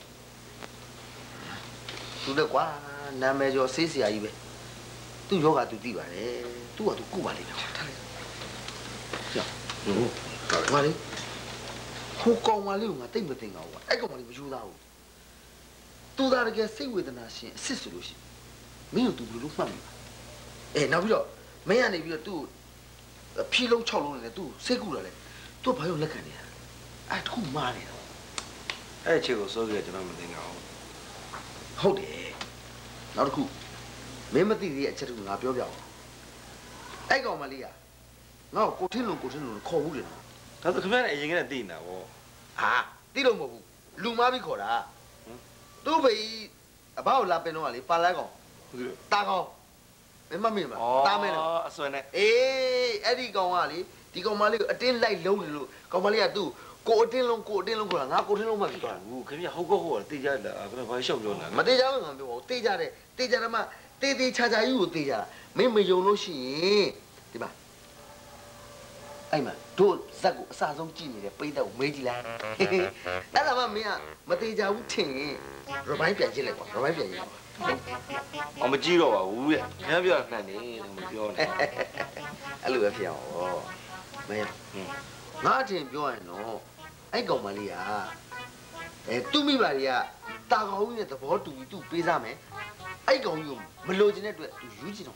သူလည်းကွာနာမည်ကျော်ဆေးဆရာကြီးပဲသူ့ယောဂသူသိပါတယ်သူ့ကသူကုပါလိမ့်မယ်ထားလိုက်ကြောက်ဟုတ်ပါလေဟိုကောင်မလေးကငါတိတ်မသိငါဘူးအဲ့ကောင်မလေးမယူသားဘူးသူသားတကယ်စိတ်ဝေဒနာရှင်အစ်စ်ဆိုလို့ရှိမင်းတို့ဘယ်လိုမှတ်မိလဲအဲနောက်ပြီးတော့မင်းကနေပြီးတော့သူ့ဖြီးလုံး၆လုံးနဲ့သူ့စိတ်ကူတာလေသူ့ဘာလို့လက်ခံနေရအဲ့တခုမားနေတာအဲ့အချက်ကိုစိုးကြကျွန်တော်မသိငါဘူးဟုတ်တယ်နောက်တစ်ခုမင်းမသိသေးတဲ့အချက်တခုငါပြောပြအောင်အဲ့ကောင်မလေးကငါ့ကိုကိုထင်းလုံးကိုထင်းလုံးခေါ်ဘူးတယ်နော်ဒါဆိုခင်ဗျားလည်းအရင်ကတည်းကသိနေတာဗောဟာသိလို့မဟုတ်ဘူးလူမားပြီးခေါ်တာသူ့ဘေးအဘောက်လာပင်တော့ကလေပါလိုက်ကောင်တာကောင်မင်းမမေ့မလားတာမဲနော်အစွဲနဲ့အေးအဲ့ဒီကောင်ကလေဒီကောင်မလေးကိုအတင်းလိုက်လုံးနေလို့ကောင်မလေးကသူ့ကိုအတင်းလုံးကိုအတင်းလုံးခေါ်တာငါကိုထင်းလုံးမှပြီးသွားဘူးခင်ဗျာဟုတ်ကောဟုတ်တေးကြလားခင်ဗျာဘာရှောက်ပြောနေတာမတေးကြဘူးငါပြောတေးကြတယ်တေးကြတယ်မှတေးသေးချာချာကြီးကိုတေးကြတာမင်းမယုံလို့ရှိရင်ဒီမှာအဲ့မှာတို့ဇက်ကိုအစားဆုံးကြည့်နေတယ်ပိတ်တော့မေးကြည့်လိုက်အဲ့ဒါမှမင်းကမသေးကြဘူးထင်ရင်ရပိုင်းပြန်ကြည့်လိုက်ကွာရပိုင်းပြန်ကြည့်အမကြည့်တော့ပါဘူးတဲ့ခင်ဗျားပြောတာနှံ့နေလို့မပြောနဲ့အဲ့လိုပဲဖြစ်အောင်ဟောမင်းငါအထင်ပြောရင်တော့အဲ့ကောင်မလေးကအဲသူ့မိဘတွေကတာကောင်ကြီးနဲ့သဘောတူပြီးသူ့ပေးစားမယ်အဲ့ကောင်ကြီးကိုမလိုချင်တဲ့အတွက်သူယူချင်တော့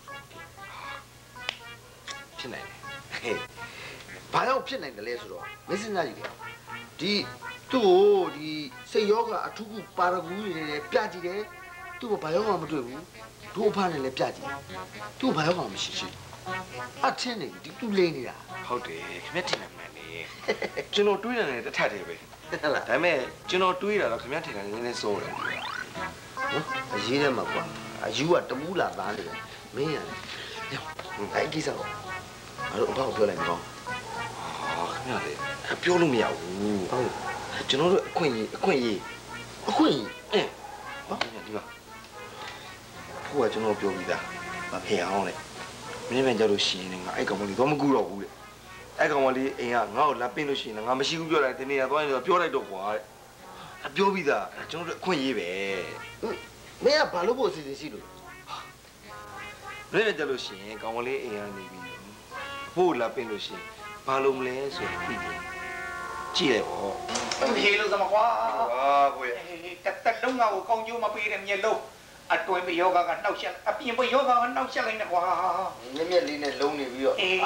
ဖြစ်နိုင်တယ်ဘာလို့ဖြစ်နိုင်တယ်လဲဆိုတော့မင်းစဉ်းစားကြည့်လေဒီသူ့ကိုဒီစိတ်ယောဂအထူးခုပါရဂူးနေတယ်ပြကြည့်တယ်သူ့ကိုဘာယောဂမတွေ့ဘူးတို့အဖနဲ့လည်းပြကြည့်သူ့ဘာယောဂမရှိရှိအထင်းနေဒီသူလိမ့်နေတာဟုတ်တယ်ခင်ဗျထင်တယ်မှန်နေကျွန်တော်တွေးတယ်တထက်တယ်ပဲဟုတ်လားဒါပေမဲ့ကျွန်တော်တွေးတာတော့ခင်ဗျထင်တယ်နည်းနည်းစိုးတယ်နော်အရေးထဲမှာကွာအယူကတမူးလာသားနေတယ်မင်းရတယ်အဲ့ကိစ္စကိုအဲ့တော့ဘာကိုပြောလိုက်မကောင်းဟာခင်ဗျာလေပြောလို့မရဘူးဟုတ်ကျွန်တော်တို့အခွင့်အရေးအခွင့်အရေးအခွင့်အရေးအင်းဘာဒီမှာဖို့ကကျွန်တော်ပြောပြီးသားမဖေအောင်လေမင်းမကြောက်လို့ရှိရင်ငါအဲ့ကောင်မလေးတော့မကူတော့ဘူးလေအဲ့ကောင်မလေးအိမ်ကငါ့ကိုလာပင်းလို့ရှိရင်ငါမရှိဘူးပြောလိုက်ဒီနေ့ကသွားရင်တော့ပြောလိုက်တော့ကွာတဲ့အပြောပြီးသားကျွန်တော်တို့အခွင့်အရေးပဲမင်းကဘာလို့ဖို့အစီအစဉ်ရှိလို့မင်းမကြောက်လို့ရှိရင်ကောင်မလေးအိမ်ကနေပြီးဖို့လာပင်းလို့ရှိရင်ဘာလို့မလဲဆိုတော့ပြီးတယ်ကြည့်လိုက်ပေါ့ဟေးလို့စမကွာဟာကိုရတက်တက်လုံးငါကိုကောင်းကျိုးမပေးတဲ့မျက်လုံးအတွင်းမယောဂကနှောက်ရှက်အပြင်မယောဂကနှောက်ရှက်လိုက်နေကွာမျက်မျက်လေးနဲ့လုံးနေပြီးတော့အေး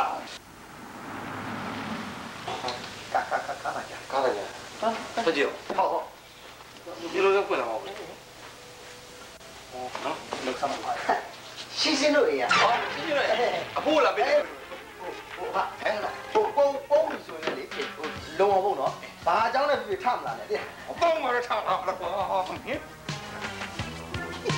ကာကာကာကာကြကာကြဟာကြည့်ဟုတ်ဟုတ်ဒီလိုရောက်ပြန်လာပါဦးနော်လောက်စမကွာရှင်းရှင်းလို့အေးရဟောရှင်းရှင်းလို့အဖိုးလာပေးတယ်ဟိုဟာအဲ့ဒါဟိုပုံပုံဆိုရင်လေဟိုလုံအောင်ပေါ့နော်ဘာအကြောင်းနဲ့ပြပြထမလာနဲ့တဲ့ပုံမှာတော့ထမှာကွာဟင်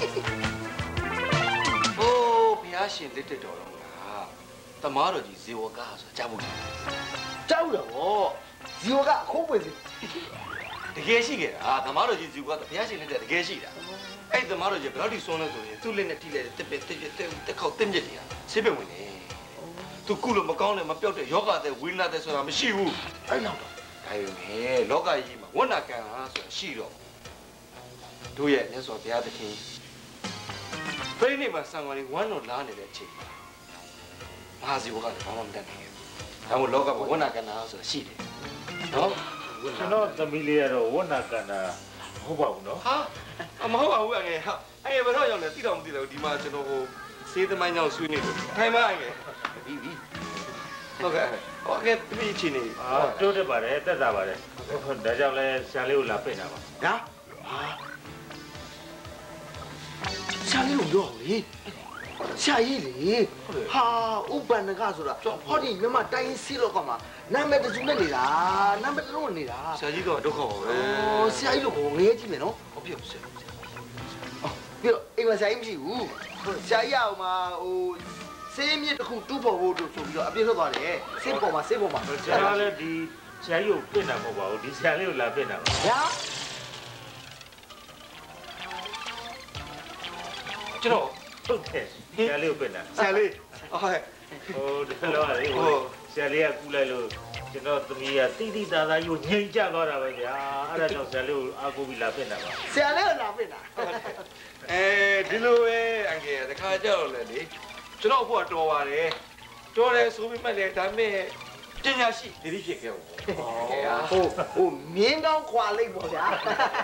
โอ้ဘုရားရှင်လက်တက်တော်တော့လားတမားတော်ကြီးဇေဝကားဆိုတာကြားဖို့ကြားဘူးတော့ဇီဝကအခိုးပွင့်စီတကယ်ရှိခဲ့တာတမားတော်ကြီးဇေဝကဘုရားရှင်လက်တက်တကယ်ရှိတာအဲ့တမားတော်ကြီးဘယ်တော့ဒီစွန်းလဲဆိုရင်သူ့လက်နဲ့ထိလိုက်တဲ့တက်ပဲတက်တက်တက်ခေါက်တက်မြက်တွေကဆေးပင်ဝင်နေသူကုလို့မကောင်းလဲမပြောက်တဲ့ယောဂတဲ့ဝိနာတဲ့ဆိုတာမရှိဘူးအဲ့နောက်တော့ဒါရုံနဲ့လောကကြီးမှာဝဏ္ဏကံဟာဆိုတာရှိတော့တို့ရဲ့မြတ်စွာဘုရားသခင်ပြိဋိဘဆံတော်ကြီးဝမ်းတော်လာနေတဲ့အချိန်မဟာဇီဝကလည်းဘာမှမတတ်နိုင်ဘူးဒါမို့လောကမှာဝဏ္ဏကံဟာဆိုတာရှိတယ်နော်ကျွန်တော်သမီးလေးကတော့ဝဏ္ဏကံတာမဟုတ်ပါဘူးနော်ဟာအမဟုတ်ပါဘူးအငယ်ဟာအဲ့ဘယ်တော့ရောက်လဲသိတော့မသိတော့ဒီမှာကျွန်တော်ဟိုစေးသမိုင်းကြောင့်ဆွေးနေလို့ထိုင်မအငယ်ပြီးပြီဟုတ်ကဲ့ဟုတ်ကဲ့ပြည့်ချင်နေအာတိုးတက်ပါတယ်တက်တာပါတယ်ဒါကြောင့်လဲဆရာလေးကိုလာပင့်တာပါညာဆရာလေးကိုပြောလေဆရာကြီးလေဟာဥပ္ပန္နကဆိုတာဟောဒီမြန်မာတိုင်းစီလောကမှာနာမည်တစုနဲ့နေတာနာမည်တလုံးနေတာဆရာကြီးတော့ဒုက္ခပါပဲဩဆရာကြီးလို့ကိုငရဲကြည့်မယ်နော်ဟုတ်ပြီဆရာပြီးတော့အိမ်မှာဆရာကြီးမရှိဘူးဆရာကြီးအောင်မှာဟိုဆေးမြစ်တစ်ခုတူးဖို့ဖို့ဆိုပြီးတော့အပြည့်လွတ်သွားတယ်ဆေးပေါ်မှာဆေးပေါ်မှာဆရာလည်းဒီဆရာကြီးကိုပင့်တာမဟုတ်ပါဘူးဒီဆရာလေးကိုလာပင့်တာပါညာကျွန်တော်ဟုတ်တယ်ဆရာလေးကိုပင့်တာဆရာလေးဟုတ်ဟိုဒီလိုလေဟိုဆရာလေးကကူလိုက်လို့ကျွန်တော်သမီးကတိတိသားသားကြီးကိုငြိမ်ကြသွားတာပဲဗျာအဲ့ဒါကြောင့်ဆရာလေးကိုအားကိုးပြီးလာပင့်တာပါဆရာလေးကလာပင့်တာအဲဒီလိုပဲအငယ်တခါကြောက်လေလေကျွန်တော်အခုကတော်ပါတယ်တော်တယ်ဆိုပြီးမှလည်းဒါမဲ့ပညာရှိဒီလိုဖြစ်ခဲ့ဘူးဟိုဟိုမြင်းကောင်းခွာလိုက်ပေါ့ဗျာ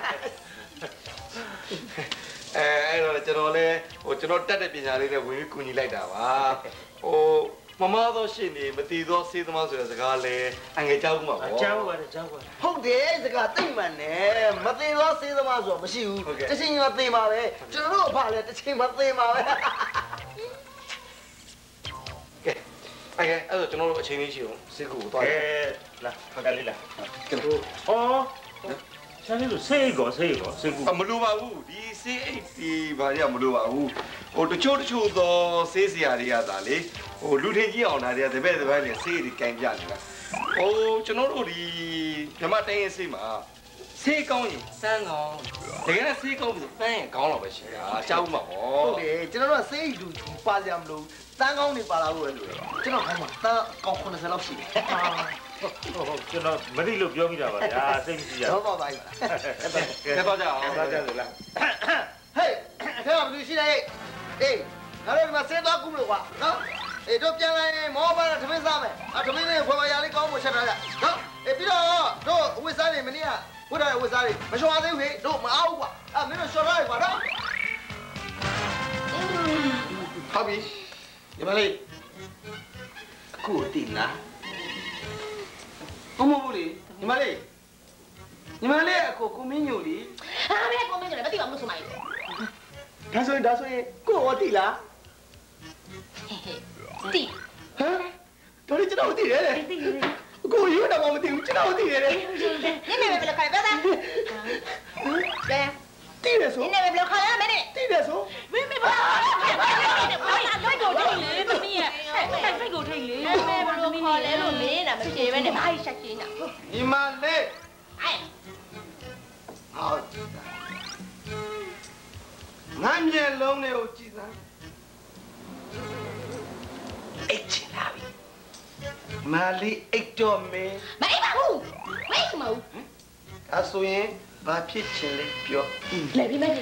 အဲအဲ့တော့ကျွန်တော်လည်းဟိုကျွန်တော်တက်တဲ့ပညာလေးနဲ့ဝင်ပြီးကူညီလိုက်တာပါဟိုမမသောရှင်နေမတီသောစေးသမားဆိုတဲ့စကားလည်းအငယ်ကြောက်မှာပေါ့ကြောက်ပါတယ်ကြောက်ပါတယ်ဟုတ်တယ်စကားတိတ်မှန်တယ်မတီသောစေးသမားဆိုတော့မရှိဘူးတစ်ချိန်မှသိမှာပဲကျွန်တော်တို့အဖလည်းတစ်ချိန်မှသိမှာပဲအဲ့အဲ့တော့ကျွန်တော်တို့အချိန်လေးရှိအောင်စစ်ကူကိုသွားတယ်လာခက်လေးလာကျွန်တော်ဟောဆရာလေးတို့ဆေးကောဆေးကောဆေးကူမလိုပါဘူးဒီဆေးအိတ်ဒီဘာတွေကမလိုပါဘူးဟိုတချို့တချို့သောဆေးစရာတွေကသာလေဟိုလူထင်ကြီးအောင်တာတွေကတပည့်တပည့်နဲ့ဆေးတွေကင်ပြနေတာဟိုကျွန်တော်တို့ဒီဓမ္မတိုင်းရင်ဆေးမှာဆေးကောင်းရင်စမ်းကောင်းတကယ်လည်းဆေးကောင်းပြီဆိုပန်းရင်ကောင်းတော့ပဲရှင်ဟာကြောက်မှာဟောဟုတ်တယ်ကျွန်တော်တို့ကဆေးအိတ်တူပါစရာမလိုတန်းကောင်းနေပါလာလို့ပဲလို့ကျွန်တော်ခိုင်းမှာတန်းကောင်း90လောက်ရှိတယ်ဟုတ်ဟုတ်ကျွန်တော်မသိလို့ပြောမိတာပါဗျာစိတ်မကြည့်ရတော့ပါပါကြီးကဲတော့ကြအောင်တော့ကြတယ်လားဟေးခဲမလို့ရှိနေဟေးငါတို့ဒီမှာဆေးသွားကူးလို့ကွာနော်အေးတို့ပြန်လာရင်မောပါတာသမင်းစားမယ်အသမင်းနဲ့ခွဲပါရလေးကောင်းဖို့ချက်ထားကြနော်အေးပြီးတော့တို့အဝတ်စားတွေမနေ့ကဝတ်ထားတဲ့အဝတ်စားတွေမလျှော်သေးဘူးဟေးတို့မအားဘူးကွာအဲ့မင်းတို့လျှော်ထားရကွာနော်ဟုတ်ပြီညီမလေးအခုတည်လားမမဘူးလေညီမလေးညီမလေးအခုကိုမင်းညိုလေဟာမင်းကိုမင်းညိုလည်းမသိပါဘူးလို့ဆိုမှလေဒါဆိုရင်ဒါဆိုရင်ကိုရောတည်လားတည်ဟမ်တော်လေးကျွန်တော်တည်တယ်လေတည်တယ်ကိုရုံးတော့မတည်ဘူးကျွန်တော်တည်တယ်လေနည်းနည်းပဲဘယ်လိုခါလဲပြောသားကဲတည်တယ်ဆိုနည်းနည်းပဲဘယ်လိုခါလဲမင်းတည်တယ်ဆိုမင်းမဘာဘာလို့ကိုထိလေသမီးရဲ့တိုက်ဖိတ်ကိုထိလေမင်းဘယ်လိုခေါ်လဲလို့မင်းနာမဖြေပဲနဲ့ဘာရှက်ချင်းနာညီမလေးအဲဟောငါမျက်လုံးလေးကိုကြည့်စမ်းအိတ်ချင်လာပြီမာလီအိတ်တော်မင်းမအိတ်ပါဘူးမအိတ်မဟုတ်အဲဆိုရင်ဘာဖြစ်ချင်လဲပြောလေပြီးမယ်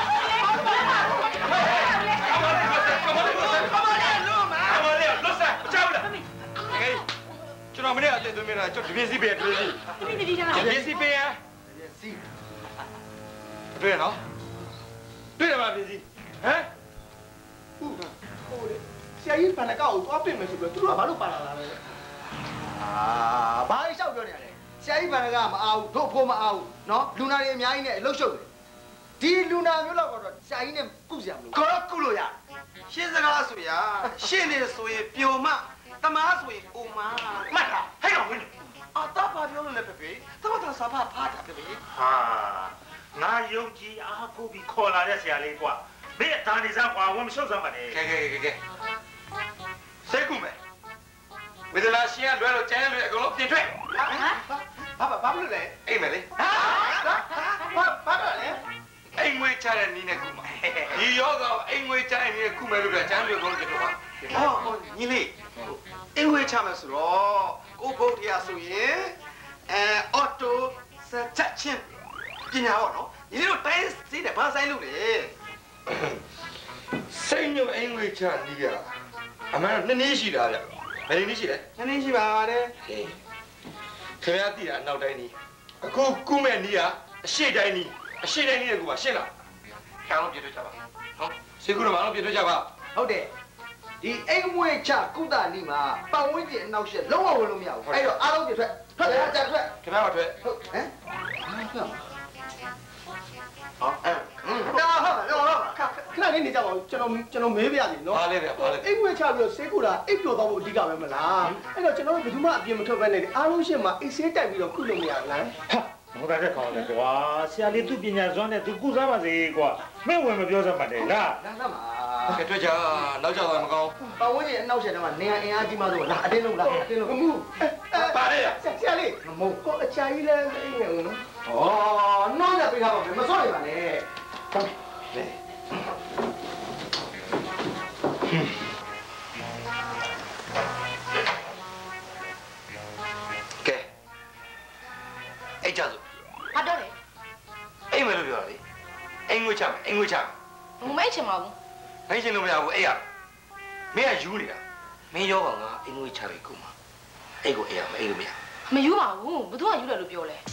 ကျွန်တော်မနေ့အတင်သွင်းမိတာကျွန်တော်တပြည့်စီးပေးတပြည့်စီးတပြည့်စီးထားတပြည့်စီးပေးရတပြည့်စီးတွေ့ရနော်တွေ့ရပါတပြည့်စီးဟမ်ဟုတ်ဟိုလေဆရာကြီးပန်နကောက်ကိုသွားပြင်မယ်ဆိုပြီးသူတို့ကဘာလို့ပါလာတာလဲအာဘာလျှောက်ပြောနေရလဲဆရာကြီးပန်နကမအားဘူးတို့ဖို့မအားဘူးနော်လူနာတွေအများကြီးနဲ့အလုတ်ရှုပ်တယ်ဒီလူနာမျိုးလောက်တော့ဆရာကြီးနဲ့ကုစရာမလိုကောကုလို့ရရှင်းစကားဆိုရရှင်းနေဆိုရင်ပျော်မတမားဆိုရင်အိုမမှတ်တာဟဲ့ကောင်ဝင်းအာတာပါပြောလို့လည်းပဲပဲသမတာစာဖဖားတာပဲပဲဟာငါယုံကြည်အားကိုပြီးခေါ်လာတဲ့ဆရာလေးကွာ没打你啥话，我们小三把的。 给给给给，谁顾没？为了那些乱了，咱乱个老变ထွက်。 啊？爸爸爸不来？ 哎没嘞。 啊？爸爸不来？ 因为家人你那顾嘛，你要个因为家人你顾没路的，咱乱个老变ထွက်吧。 哦哦，你嘞？因为他们说咯，我不提啊，所以，呃，奥多是七千，今年好喏，你都带谁的爬山路嘞？ 生肉因为家你呀，阿妈那你是哪的？那你是嘞？ 那你是吧的？ 嘿，ခင်ဗျားသိတာနောက်တိုင်းนี่အခုကုမဲ့นี่อ่ะရှေ့တိုင်းนี่အရှေ့တိုင်းนี่ကပါရှင်းလားခံလို့ပြည့်ထွက်ကြပါဟုတ်စေကုရမအောင်ပြည့်ထွက်ကြပါဟုတ်တယ်ဒီအိမ်မွေးချကုသနီမှာပတ်ဝန်းကျင်အနောက်ရှက်လုံးဝဝင်လို့မရဘူးအဲ့တော့အားလုံးပြထွက်ထွက်တယ်ကြာထွက်ခင်ဗျားမထွက်ဟုတ်ဟမ်ဟောအဲ့ဒါဟုတ်တော့ခဏလေးနေကြပါဦးကျွန်တော်ကျွန်တော်မေးပြစီနော်ဘာလဲဗျဘာလဲအိမ်ဝဲချပြီးတော့ဆေးကူတာအိပ်ပျော်သွားဖို့အဓိကပဲမလားအဲ့တော့ကျွန်တော်တို့ဘယ်သူမှအပြင်မထွက်ဘဲနဲ့အားလုံးရှင်းမှာအိတ်ဆေးတိုက်ပြီးတော့ကုလို့မရဘူးလားမဟုတ်တာတဲ့ခေါင်းလေကွာဆရာလေးသူပညာစွမ်းနဲ့သူကုစားပါစေကွာမင်းဝင်မပြောစမ်းပါနဲ့လားလာလာမှာကဲထွက်ကြနောက်ကြတော့မကောင်းပတ်ဝန်းကျင်အနောက်ရှက်ထဲမှာနေရအင်အားကြီးမှဆိုလာအတင်းလုံးလာအတင်းလုံးမှုပါလေဆရာလေးမဟုတ်ကိုအချာကြီးလဲအိမ်ငယ်ဦးနော်ဩနှောင်းရပေးထားပါမယ်မစော့နေပါနဲ့လေကဲအဲ့ကြစို့ဟာတော့လေအိမ်မယ်လို့ပြောတာလေအိမ်ငွေချမယ်အိမ်ငွေချမယ်ဘုံမဲချင်ပါဘူးမင်းရှင်လို့မရဘူးအဲ့ရမင်းကယူနေတာမင်းရောကောင်ကအိမ်ငွေချလိုက်ကုန်မှာအဲ့ကိုအဲ့ရမအဲ့လိုမရမယူပါဘူးဘသူကယူတယ်လို့ပြောလဲ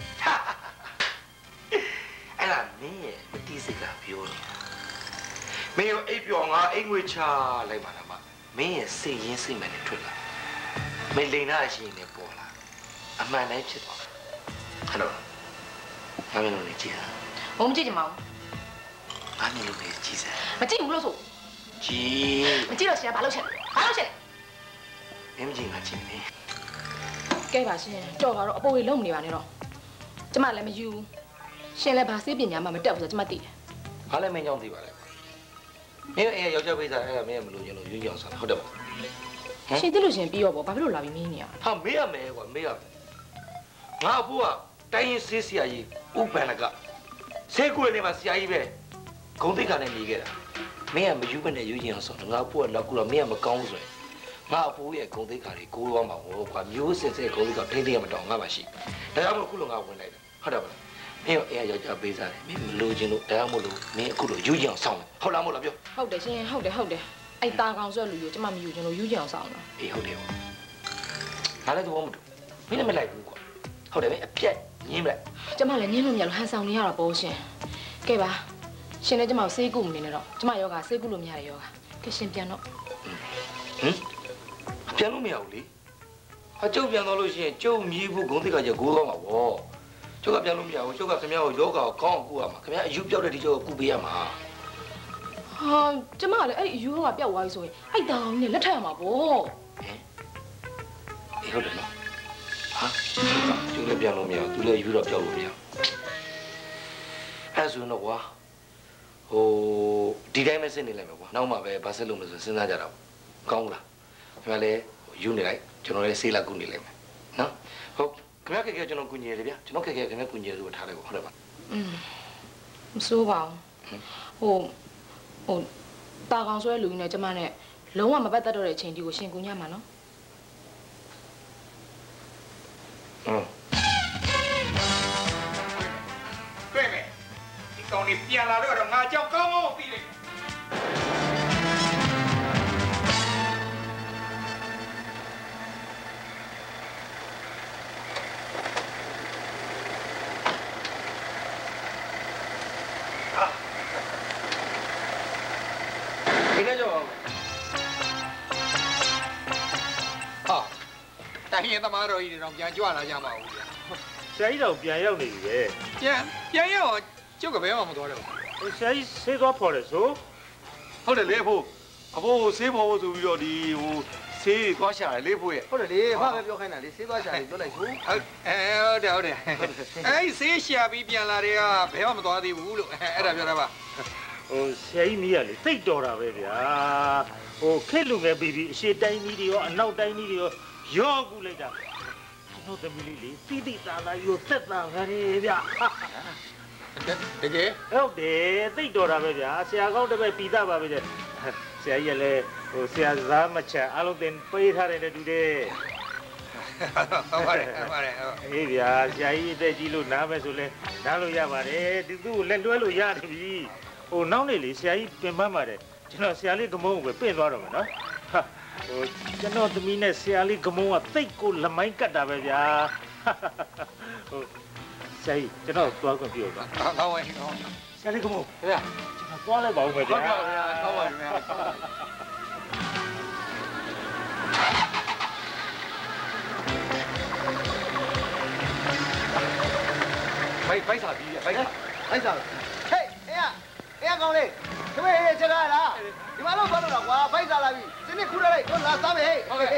အဲ့ဒါမင်းရဲ့မတိစိတ်ကပြောနေတာမင်းရောအိပ်ပျော်ငါအိမ်ငွေချလိုက်ပါလားမမင်းရဲ့စိတ်ရင်းစိတ်မှန်နဲ့ထွက်လာမင်းလိန်နာရှိရင်လည်းပေါ်လာအမှန်တိုင်းဖြစ်သွားဟယ်လိုငါမင်းတို့နေကြည့်တာဘုံမကြည့်ချင်ပါဘူးငါမင်းတို့နေကြည့်စမ်းမကြည့်ဘူးလို့ဆိုကြည့်မကြည့်တော့ရှင်ကဘာလုပ်ချင်ဘာလုပ်ချင်မင်းမကြည့်ငါကြည့်နေကဲပါရှင်တော်ပါတော့အပေါ်ကြီးလုံးမနေပါနဲ့တော့ကျမလည်းမယူရှင်လည်းဘာစေးပညာမှမတက်ဘူးဆိုကျမသိတယ်ဘာလဲမင်းကြောင့်သိပါလဲမင်းအဲ့ယောက်ျားပိတ်စားအဲ့ဒါမင်းမလို့ကျင်လို့ယူကြအောင်စားဟုတ်တယ်ပါရှင်သိလို့ရှင်ပြီးတော့ဗောဘာဖြစ်လို့လာပြီးမင်းနေရဟာမေးရမယ်ကွာမေးရမယ်ငါအဖိုးကတိုင်းရင်ဆေးဆရာကြီးဥပ္ပန္နကဆေးကွေနေမှာဆရာကြီးပဲဂုံတိတ်ခါနဲ့နေခဲ့တာမင်းကမယူမနဲ့ယူကြအောင်စားငါအဖိုးကလောက်ကူတော့မင်းကမကောင်းဘူးဆိုရင်ငါအဖိုးရဲ့ဂုံတိတ်ခါတွေကိုးသွားမှာဟောကွာမျိုးစင်စင်ဂုံတိတ်ခါထိန်းသိမ်းရမတော့ငါမှရှိဒါကြောင့်မို့ခုလိုငါဝင်လိုက်တယ်ဟုတ်တယ်ပါလားမင်းအဲ့ယောက်ျားပေးစားတယ်မင်းမလို့ချင်းလို့ဒါကြောင့်မို့လို့မင်းအခုလိုယူကြအောင်ဆောင်တယ်ဟုတ်လားမဟုတ်လားပြောဟုတ်တယ်ရှင်ဟုတ်တယ်ဟုတ်တယ်အဲ့ตาကောင်ဆွဲလူကိုကျမမယူချင်လို့ယူချင်အောင်ဆောင်တာအေးဟုတ်တယ်ငါလည်းသဘောမတူမင်းလည်းမလိုက်ဘူးကွာဟုတ်တယ်မင်းအပြက်ညင်းမလိုက်ကျမလည်းညင်းလို့မရလို့ဟန်ဆောင်နေရတာပေါ့ရှင်ကဲပါရှင်လည်းကျမကိုစေးကုမနေနဲ့တော့ကျမယောဂစေးကုလို့မရတဲ့ယောဂကဲရှင်ပြန်တော့ဟင်ပြန်လို့မရဘူးလေအကျုပ်ပြန်တော့လို့ရှိရင်ကျုပ်မြည်ဖို့ဂုံတိတ်ကကြီးကိုးတော့မှာဗောကျုပ်ကပြန်လို့မရဘူးကျုပ်ကခင်ဗျားကိုယောဂကိုကောင်းအောင်ကုရမှာခင်ဗျားအယူပြောက်တဲ့ဒီကျုပ်ကိုကုပေးရမှာဟာကျမကလည်းအဲ့အယူကပျောက်သွားပြီဆိုရင်အဲ့တာကောင်ကြီးနဲ့လက်ထပ်ရမှာပေါ့အေးဟုတ်တယ်နော်ဟာကျုပ်လည်းပြန်လို့မရဘူးသူလည်းယူတော့ပြောက်လို့မရဘူးအဲ့ဆိုတော့ကွာဟိုဒီတိုင်းပဲစစ်နေလိုက်မယ်ကွာနောက်မှပဲဘာဆက်လို့မလဲဆိုစဉ်းစားကြတာပေါ့ကောင်းလားခင်ဗျားလည်းယူနေလိုက်ကျွန်တော်လည်းဆေးလာကုနေလိုက်မယ်နော်ဟုတ်ခင်ဗျားခက်ခဲကျွန်တော်ကုညီရတယ်ဗျာကျွန်တော်ခက်ခဲခင်ဗျားကုညီရလို့ထားလိုက်ပေါ့ဟုတ်တယ်ပါอืมမစိုးပါဘူးဟိုဟိုတာကောင်ဆွဲလူကြီးနဲ့ကျမနဲ့လုံးဝမပတ်သက်တော့တဲ့အချိန်ဒီကိုရှင်ကူညမှာနော်嗯。 对没？你搞你变了这个阿叫高傲逼的。啊。今天就。啊。တိုင်းရင်သမားတော်ကြီးတွေတော့ပြန်ကြွလာကြမှာဘူးဗျာဆရာကြီးတော့ပြန်ရောက်နေပြီပဲပြန်ပြန်ရောက်ကျုပ်ကဘယ်မှမသွားတော့ဘူးဆရာကြီးဆေးသွားဖော်တယ်ဆိုဟုတ်တယ်လေအဖိုးအဖိုးဆေးဖော်ဖို့ဆိုပြီးတော့ဒီဟိုဆေးသွားရှာတယ်လေအဖိုးရဲ့ဟုတ်တယ်လေဘာပဲပြောခိုင်းတာလေဆေးသွားရှာတယ်ပြောလိုက်ဆိုဟုတ်အဲဟုတ်တယ်ဟုတ်တယ်အဲ့ဆေးရှာပြီးပြန်လာတွေကဘယ်မှမသွားသေးဘူးလို့အဲ့ဒါပြောတာပါဟိုဆရာကြီးမီးရလေသိတ်တော်တာပဲဗျာဟိုခက်လူငယ်ပြီးပြီးအရှိတိုင်းကြီးတွေရောအနောက်တိုင်းကြီးတွေရောရောကူလိုက်တာကျွန်တော်သမီးလေးလေတိတိသားသားရောသက်သာငရဲဗျာတကယ်ဟုတ်တယ်သိတ်တော်တာပဲဗျာဆရာကောင်းတစ်ပည့်ပြီးသားပါပဲဆရာကြီးကလည်းဟိုဆရာသားမချအလုံးတင်ပေးထားတယ်တူတယ်ဟုတ်ပါတယ်ဟုတ်ပါတယ်အေးဗျာဆရာကြီးအသက်ကြီးလို့နားမယ်ဆိုလဲနားလို့ရပါတယ်သူ့ကိုလက်လွှဲလို့ရတယ်ပြီဟိုနောက်နေလေဆရာကြီးပင်ပန်းပါတယ်ကျွန်တော်ဆရာလေးကမုံကိုပဲပြင့်သွားတော့မယ်နော်ဟိုကျွန်တော်သမီးနဲ့ဆရာလေးကမုံကသိတ်ကိုလမိုင်းကတ်တာပဲဗျာဟိုဆရာကြီးကျွန်တော်သွားခွင့်ပြုပါကောင်းပါ့ကောင်းဆရာလေးကမုံခင်ဗျာကျွန်တော်သွားလိုက်ပါဦးမယ်ဗျာဟုတ်ပါဗျာကောင်းပါဗျာဖိုက်ဖိုက်စားပြီးဖိုက်စားဖိုက်စားဟေးအေးအေးကောင်းလေးခမေးရေးချက်ကားလားဒီမှာတော့သွားလို့တော့ကွာဖိုက်စားလာပြီစနစ်ခူးရလိုက်တော့လာစားမယ်ဟေးဟုတ်ကဲ့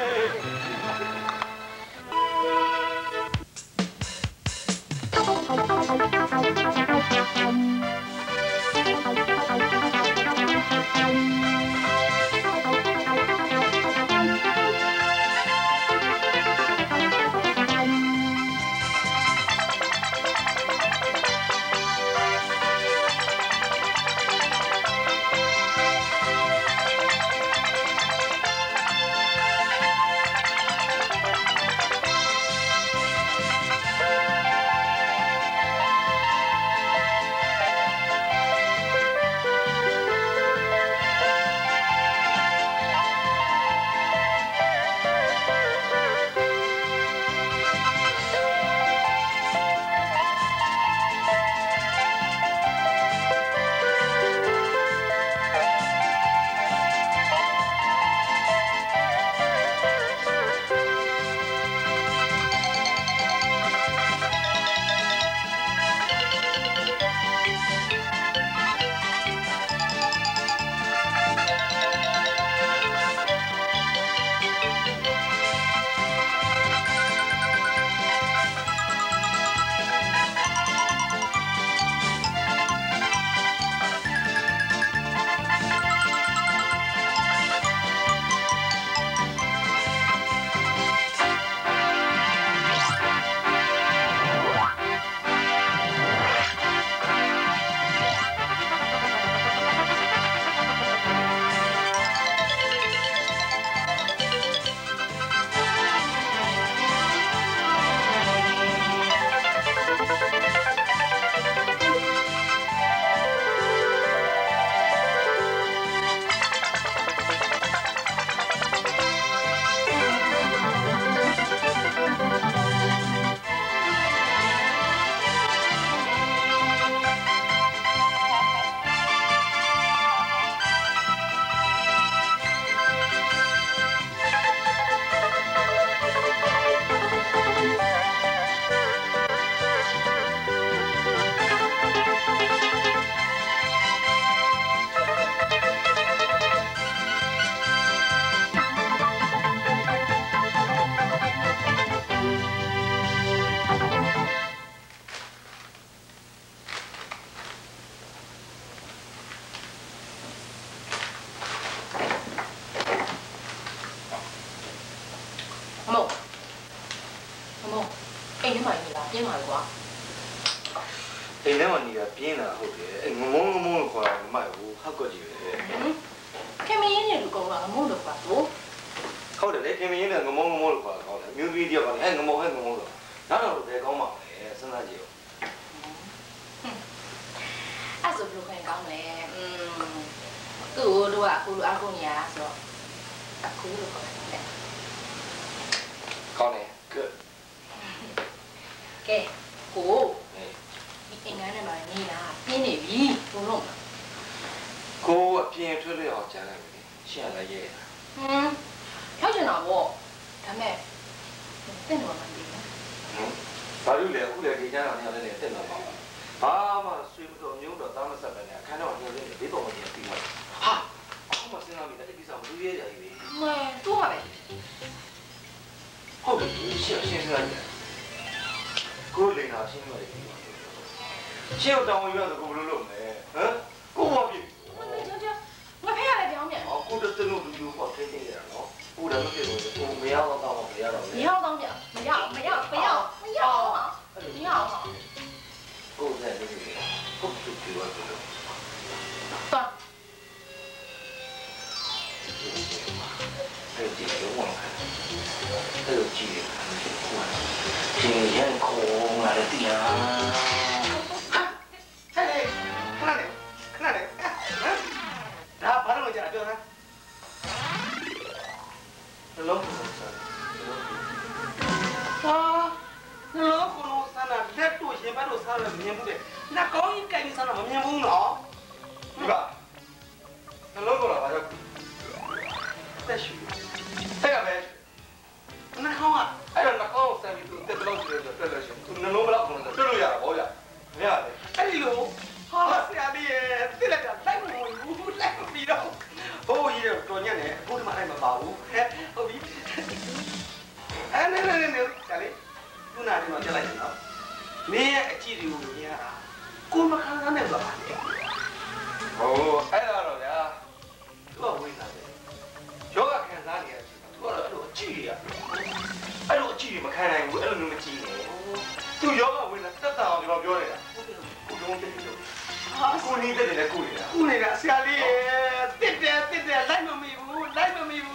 ပြင်းပါကွာအိမ်ထဲမှာနေတာပြင်းတာဟုတ်တယ်အဲ့ငမုံငမုံလို့ခေါ်တာမမိုက်ဘူးဟောက်ကကြီးပဲခင်မင်းနဲ့လူကောင်ကငမုံလို့ပါဘူးဟုတ်တယ်လေခင်မင်းနဲ့ငမုံငမုံလို့ခေါ်တာကောင်းတယ်မျိုးပြီးတယောက်ကလည်းဟဲ့ငမုံဟဲ့ငမုံလို့နောက်တော့ဘယ်ကောင်းမှာလဲစဉ်းစားကြည့်အဲ့ဆိုဘယ်လိုခိုင်းကောင်းလဲอืมသူ့တို့ကအခုလိုအကုန်ညာဆိုတော့အခုလိုခေါ်တယ်ကောင်းတယ် good ကဲကိုဒီအင်္ဂါနဲ့မှနေတာပြင်းနေပြီဘုံလုံးကိုအပြင်ထွက်လို့အောင်ကြားလိုက်ပြီရှင်းလိုက်ရဲ့ဟမ်ထောက်ချင်တာပေါ့ဒါမဲ့တင့်တော်မှမသိဘူးဘာလို့လဲအခုလည်းဒီကျန်းတော်ညလည်းတင့်တော်ပါဘာမှဆွေးမတော်မျိုးတော့တောင်းမဆက်ပဲနဲ့အခန်းတော်ညလည်းဘေးပေါ်မှာပြီးသွားဟာအခုမှစဉ်းစားမိတယ်အဲ့ဒီကိစ္စမလူရဲကြကြီးပဲမဲတူပါပဲဟုတ်တယ်ရှင်းရှင်းလိုက်တယ်ကိုလိန်ဟာရှင်းလိုက်ပြီရှင်းတော့တောင်းရတော့ကိုဘယ်လိုလုပ်မလဲဟမ်ကို都真的都有过天天的喏，不然那这种我没要到当没要到。 不要当家，不要不要不要不要嘛，不要嘛。 够在这里，够就对我这个。 对。 还有这个我看，还有这个，今天空来的地啊！哈，嘿，看那里，看那里，啊，然后把那个家叫他，那老虎啊，那老虎弄啥呢？那多些把都啥了面不的，那高一盖你啥了面不呢？对吧？那老虎了，把这。再学，再干呗。那好啊，哎呀，那好，三米多，再不老师的，这这行，那弄不了可能的，这路呀，好呀，没啥的。哎呦，好是呀的，对了的，来不有，来不比了。哦，一点多年呢，我他妈还没把握，哎，好比。哎，那那那那，家里有哪地方叫来着？你记得有你啊？我们看看那个吧。哦，哎啦老呀，这为啥的？小个看啥的？我那个剧呀，哎，那个剧嘛看来我那么剧呢，就小个为啥这当地方表的呀？我用这个，过年这里来过年，过年了，下里，对对对对，来嘛没有，来嘛没有，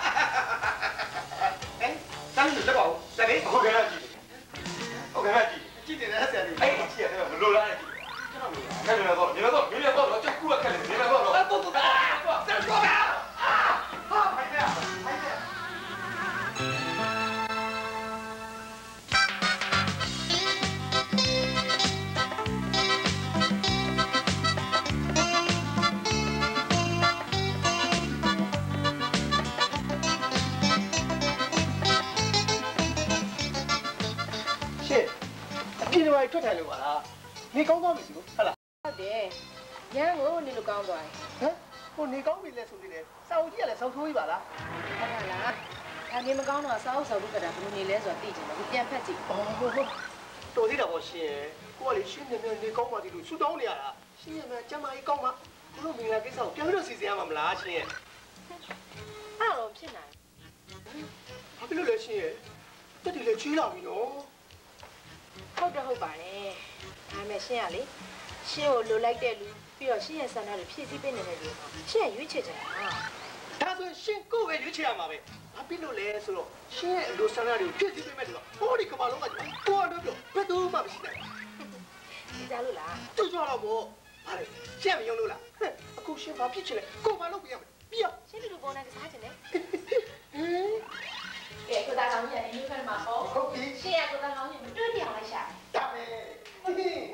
哎，咱们这个，这里我看下剧，我看下剧，剧的那下里，哎，剧的那个罗兰的剧，看明白不？明白不？明白不？我就过来看的，明白不？哎，不不不，这说的。啊，拍的，拍的。谢，今天晚上出差了吧啦？你刚刚没收，好了。 好的，让我你都刚到。 嗯？我你刚没来收的嘞，烧鸡来烧土一把啦。 好啦，啊你们讲那烧烧不个的，不你来做地震了，你点拍子。 哦，到底了我先，我嚟先入面你講話條路出到你啊，先入面今晚一講嘛，我都明啦幾時變咗時間嘛唔啦先。 啊，我偏難。 啊，邊度嚟先？一條嚟追啦咪咯。 好得好辦咧，係咪先啊你？先我落嚟တဲ့路，ပြီးတော့先ရဆန္ဒတွေဖြည့်ဆည်းပေးနေတဲ့လူမှာ先ရရွေးချယ်ကြတာ။ဒါဆိုရှင်ကိုယ်ပဲရွေးချယ်ရမှာပဲ။ဘာဖြစ်လို့လဲဆိုတော့ရှင်ရဲ့လူဆန္ဒတွေကိုဖြည့်ဆည်းပေးမယ်ဆိုတော့ဟောဒီကမ္ဘာလုံးကကိုယ်တော့ပြောဘယ်သူမှမရှိနိုင်ဘူး။ဒီကြလို့လား။သူ့ကြောက်တော့ဗော။ဟာလေရှင်းမယုံလို့လား။ဟဲ့အခုရှင်ဘာဖြစ်ချင်လဲကိုယ်ဘာလုပ်ပြရမလဲ။ပြီးရောရှင်းလူပေါ်နေကစားချင်တယ်။ဟင်းကဲကိုသားကောင်းကြီးအရင်ကမှပေါ့။ဟုတ်ပြီ။ရှင်းရကိုသားကောင်းကြီးမတွေ့ပြအောင်လိုက်ရှာ။ဒါပဲ။ဟင်းဟင်း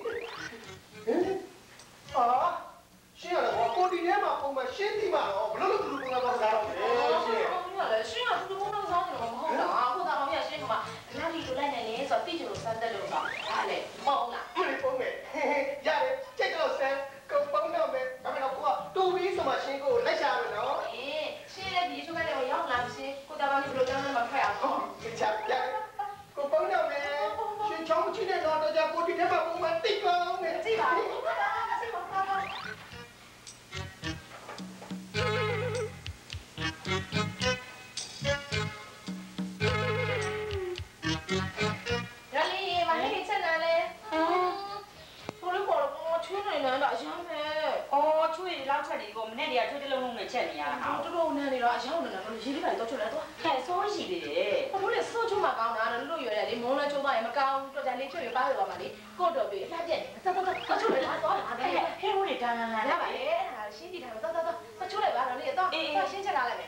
အာရှင်းရတယ်ဗောကိုဒီထဲမှာပုံမှန်ရှင်းပြီးမှတော့ဘလို့လို့လူပုံကတော့စားတော့မယ်။ရှင်းရ။ရှင်းရသူတို့ကတော့စားနေတော့မဟုတ်တာ။ကိုသားကောင်းကြီးရှင်းကမှနားလီလိုလိုက်နေလေဆိုတော့တိကျလို့စမ်းတက်လို့တော့ဒါလေမဟုတ်လား။မလေးပုံမယ်။ရတယ်ကြိတ်တော့ဆန်းကိုပုံတော့မယ်။ဒါပေမဲ့ကိုကတူပြီးဆိုမှရှင်းကိုလက်ရှာမယ်နော်။အေးရှင်းတဲ့ဒီချိုးကလည်းရောက်လာမရှိကိုသားကောင်းကြီးဘယ်လိုကြောင်းလဲမဖက်အောင်။ဟုတ်ကဲ့ရတယ်ကိုပုံတော့မယ်။ရှင်းချောင်းချင်းနဲ့တော့ကြကိုဒီထဲမှာပုံမှန်တိတ်ပါအောင်မယ်။ကြည့်ပါဦး။ချက်နေရတာတော်တော်နန်းနေတော့အရောက်နေတာတော့ရေးလေးပါတော့ချွတ်လိုက်တော့ဟဲ့စိုးရှိသေးတယ်ဘာလို့လဲစိုးချုံမှာကောင်းတာလို့လို့ရွယ်တယ်လေမုန်းလဲချုံပါရင်မကောင်းတော်ကြလေးချွတ်ရပါရပါမှာလေကို့တော်ပြီလှပြက်နေတော်တော်တော်ချွတ်လိုက်တော့ဟာဟဲ့ဟဲ့ဟိုလေတန်းတန်းလာရပါလေဟာရှင်းကြည့်ထားတော့တော်တော်တော်ချွတ်လိုက်ပါတော့လေတော့တော့ရှင်းချက်လာလိုက်မယ်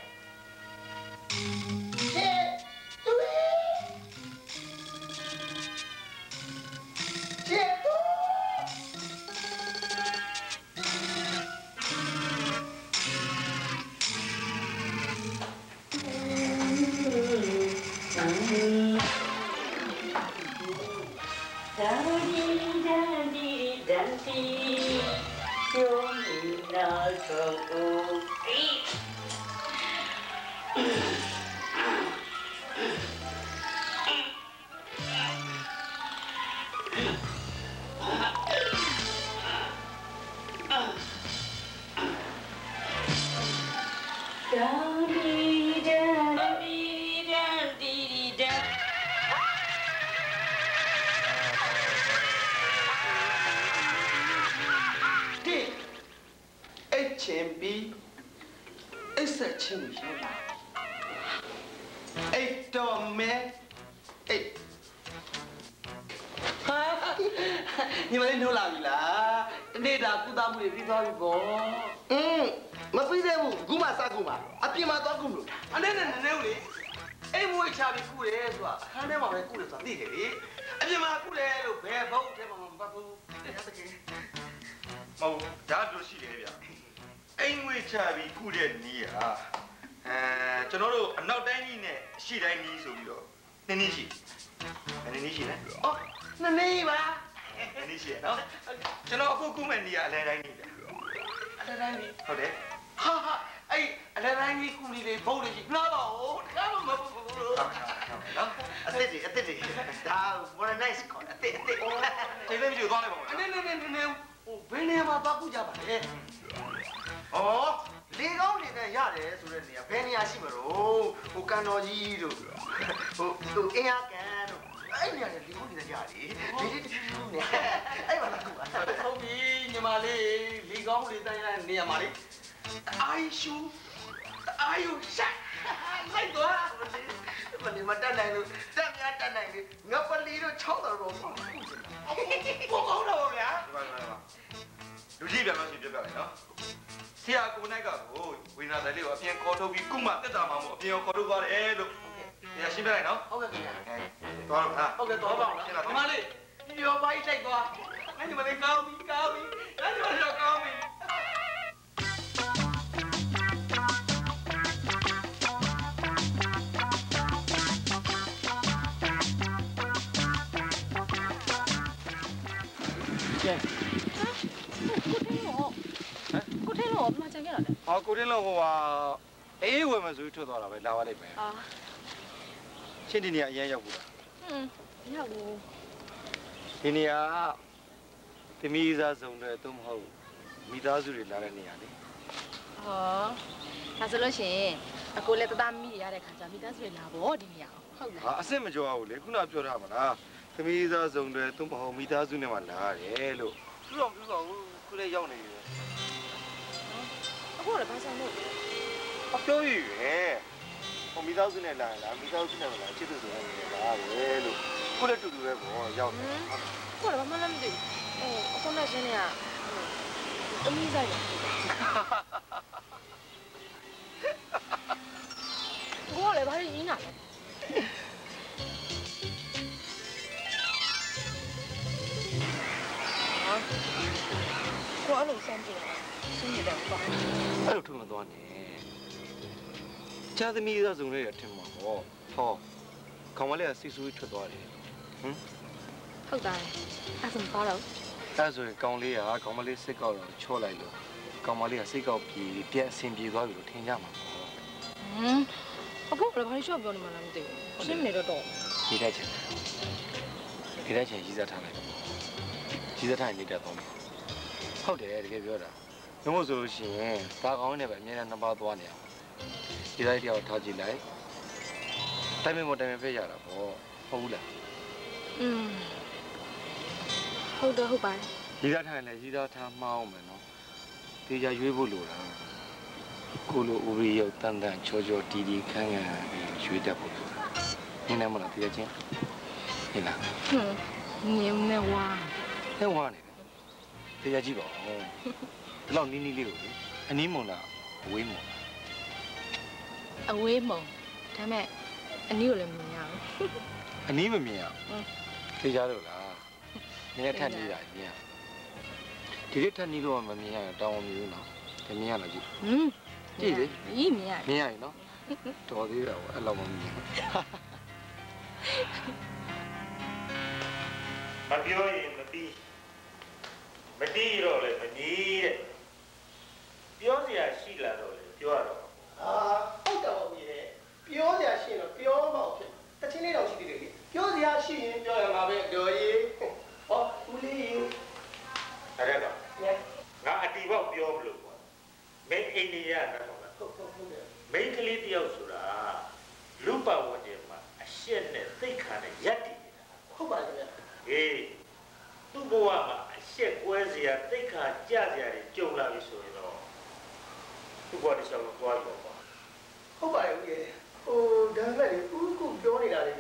ဒါမဲအေးဟာညီမလေးနှိုးလာပြီလားတနေ့တာကုသမှုတွေပြီးသွားပြီပေါ့อืมမပြီးသေးဘူးခုမှစကုမှာအပြင်မှာသွားကုမလို့အနေနဲ့နည်းနည်းဦးလေအိမ်မွေးချပြီးကုတယ်ဆိုတာအခန်းထဲမှာပဲကုတယ်ဆိုတာသိတယ်လေအပြင်မှာကုတယ်လို့ဘယ်ဘုတ်ထဲမှာမပတ်ဘူးတရားတကယ်မဟုတ်ဒါတို့ရှိတယ်ဗျအိမ်ငွေချပြီးကုတဲ့နီးဟာအဲကျွန်တော်တို့အနောက်တိုင်းကြီးနဲ့အရှေ့တိုင်းကြီးဆိုပြီးတော့နည်းနည်းရှိနည်းနည်းရှိလဲအော်နည်းနည်းပါနည်းနည်းရှိနော်ကျွန်တော်အခုကုမဲ့နီးကအလဲတိုင်းကြီးဗျအလဲတိုင်းကြီးဟုတ်တယ်ဟာဟာအဲ့အလဲတိုင်းကြီးကုလေးလေးဘုတ်လေးကြီးနားပါဦးတကားမမဘူးဟုတ်ဟုတ်နော်အစ်စ်ကြီးအစ်စ်ကြီးဒါ modernize ခေါ်အစ်စ်အစ်စ်ချိန်လေးပြီးတော့သွားလိုက်ပါဦးနည်းနည်းနည်းနည်းဟိုဘယ်နေရာမှာသွားကုကြပါလဲဩလေကောင်းနေတဲ့ရတယ်ဆိုတဲ့နေရာဘယ်နေရာရှိမလို့ဟိုကန်တော်ကြီးတို့ဟိုဟိုအင်းရကန်တို့အဲ့နေရာလေလေကောင်းနေတဲ့ရတယ်ဒီဒီတူနေအဲ့မှာလာကုပါဟုတ်ပြီညီမလေးလေကောင်းလေးတိုင်းရနေရာမှာလေအာရှူအာယုရှာလိုက်တော့မနေမတတ်နိုင်လို့တက်များတတ်နိုင်လေငါပလီတို့၆တော်တော့ပေါ့ပေါ့ကောင်းတော့ဗျာလူကြီးပြန်လို့ရှိပြပြလိုက်နော်ဆရာကိုနိုင်ကကိုဝိနာတယ်လေးကိုအပြင်ခေါ်ထုတ်ပြီးကုမတက်တာမှမို့အပြင်ခေါ်ထုတ်သွားတယ်လို့ဆရာရှင်းပြလိုက်နော်ဟုတ်ကဲ့ခင်ဗျာအဲသွားတော့ဟာဟုတ်ကဲ့သွားပါဦးလားမမလေးပြောပါလိုက်သွားအဲ့ဒီမလေးကောင်းပြီကောင်းပြီအဲ့ဒီမလေးကောင်းပြီကျန်ကိုထင်းလို့ဟမ်ကိုထင်းလို့မချင်ကြတာလေဟောကိုထင်းလို့ဟိုဟာအေးဝယ်မဆိုထွက်သွားတာပဲလာပါလိမ့်မယ်အာချင်းဒီနေရာအရင်ရောက်ဘူးလားဟွန်းရောက်ဘူးဒီနေရာသမီးစားစုံတွေတော့မဟုတ်မိသားစုတွေလာတဲ့နေရာလေဟောဒါဆိုလို့ရှိရင်အကိုလည်းတသားမိရတဲ့ခါကျမိသားစုတွေလာဖို့ဒီနေရာဟုတ်လားဟာအစ်စ်မကြောက်ဘူးလေခုနပြောထားမှာလားသမီးစားစုံတွေတော့မဟုတ်မိသားစုနဲ့မှလာရတယ်လို့သူတော့မပြောတော့ဘူးခုလည်းရောက်နေပြီအခုလည်းဘာဆိုင်လို့အပြောရည်ပဲဟိုမိသားစုနဲ့လာလားမိသားစုနဲ့လာချစ်သူဆိုရင်လာတယ်လို့ခုလည်းတူတူပဲပေါ့ရောက်တယ်ခုလည်းဘာမှလည်းမသိဘူးဟိုအခုနဲ့ရှင်းနေရအမီးဆိုင်တယ်ကိုလည်းဘာရင်းနာလဲကိုအဲ့လိုစမ်းကြည့်တာရှင်းရတယ်ပေါ့အဲ့လိုထုံမသွားနဲ့ချာသမီးသားစုံလေးရထင်မှာပေါ့ဟောခေါင်းမလေးကစီဆူထွက်သွားတယ်ဟမ်ဟုတ်တယ်အဲ့ဒါဘာလို့အဲ့ဆိုရင်ကောင်လေးကကောင်မလေးစိတ်ကောက်တော့ချော့လိုက်လို့ကောင်မလေးကစိတ်ကောက်ပြေပြက်အဆင်ပြေသွားပြီလို့ထင်ကြမှာပေါ့ဟမ်အခုလည်းဘာလို့ရှော့ပြောနေမှလားမသိဘူးရှင်းနေတော့တော့ဒီတိုက်ချင်ဒီတိုက်ချင်ကြီးစားထားလိုက်ကြီးစားထားရင်နေတတ်တော့ဟုတ်တယ်တကယ်ပြောတာဘယ်မို့ဆိုလို့ရှိရင်ဒါကောင်းနေပဲအမြဲတမ်းနှစ်ပါးသွားနေအောင်ဒီလိုက်တယောက်ထားကြည့်လိုက်တိုင်းမမတိုင်းမဖက်ရတာပေါ့ဟုတ်ဘူးလားอืมဟုတ်တော့ဟုတ်ပါရီးသားထားရင်လည်းရီးသားထားမှားအောင်မယ်နော်တေချာရွေးဖို့လိုတာကိုလိုဦးရီရောက်တန်တန်ချောချောတီတီခန်းခန်းရွေးတတ်ဖို့လိုတာနင်းနေမလားတေချာချင်းဟင်လားဟွန်းနင်းနေဝါနေဝါနေတေချာကြည့်ပါဦးဒီလောက်နီးနီးလေးကိုအနည်းမုံလားအဝေးမုံလားအဝေးမုံဒါမဲ့အနည်းကိုလည်းမမြင်ရဘူးအနည်းမမြင်ရဘူးတေချာလို့လားနည်းထက်နေတာမြင်ရဒီလေးထက်နီးလို့မမြင်ရရင်တောင်းမမြင်ဘူးနော်ဒါမြင်ရလားကြည့်ဟင်းကြည့်လေကြီးမြင်ရမြင်ရရင်နော်တော်သေးတာပေါ့အဲ့လောက်မမြင်မပြောရင်မပြီးမတီးတော့လေမကြီးတဲ့ပြောစရာရှိလာတော့လေပြောရတော့အာဟုတ်တယ်ဟုတ်ပြီပြောစရာရှိရင်တော့ပြောမှဖြစ်တချင်းလေးတော့ရှိသေးတယ်လေပြောစရာရှိရင်ပြောရမှာပဲတော်ကြီးဟောဦးလေးအဲ့ဒါငါအတီပေါက်ပြောမလို့ကွာမင်းအိန္ဒိယနော်ဟုတ်ဟုတ်ဟုတ်တယ်မင်းကလေးတယောက်ဆိုတာလူပဝတ်တယ်မှာအရှက်နဲ့သိခါနဲ့ရက်တည်နေတာဟုတ်ပါရဲ့အေးသူ့ဘဝမှာအရှက်ကွဲစရာသိခါကြစရာတွေကြုံလာပြီဆိုရင်တော့သူ့ဘဝတစ်လျှောက်တော့သွားပြီပေါ့ဟုတ်ပါရဲ့ဦးရဲ့ဟိုဒါမဲ့လေဦးခုပြောနေတာလေ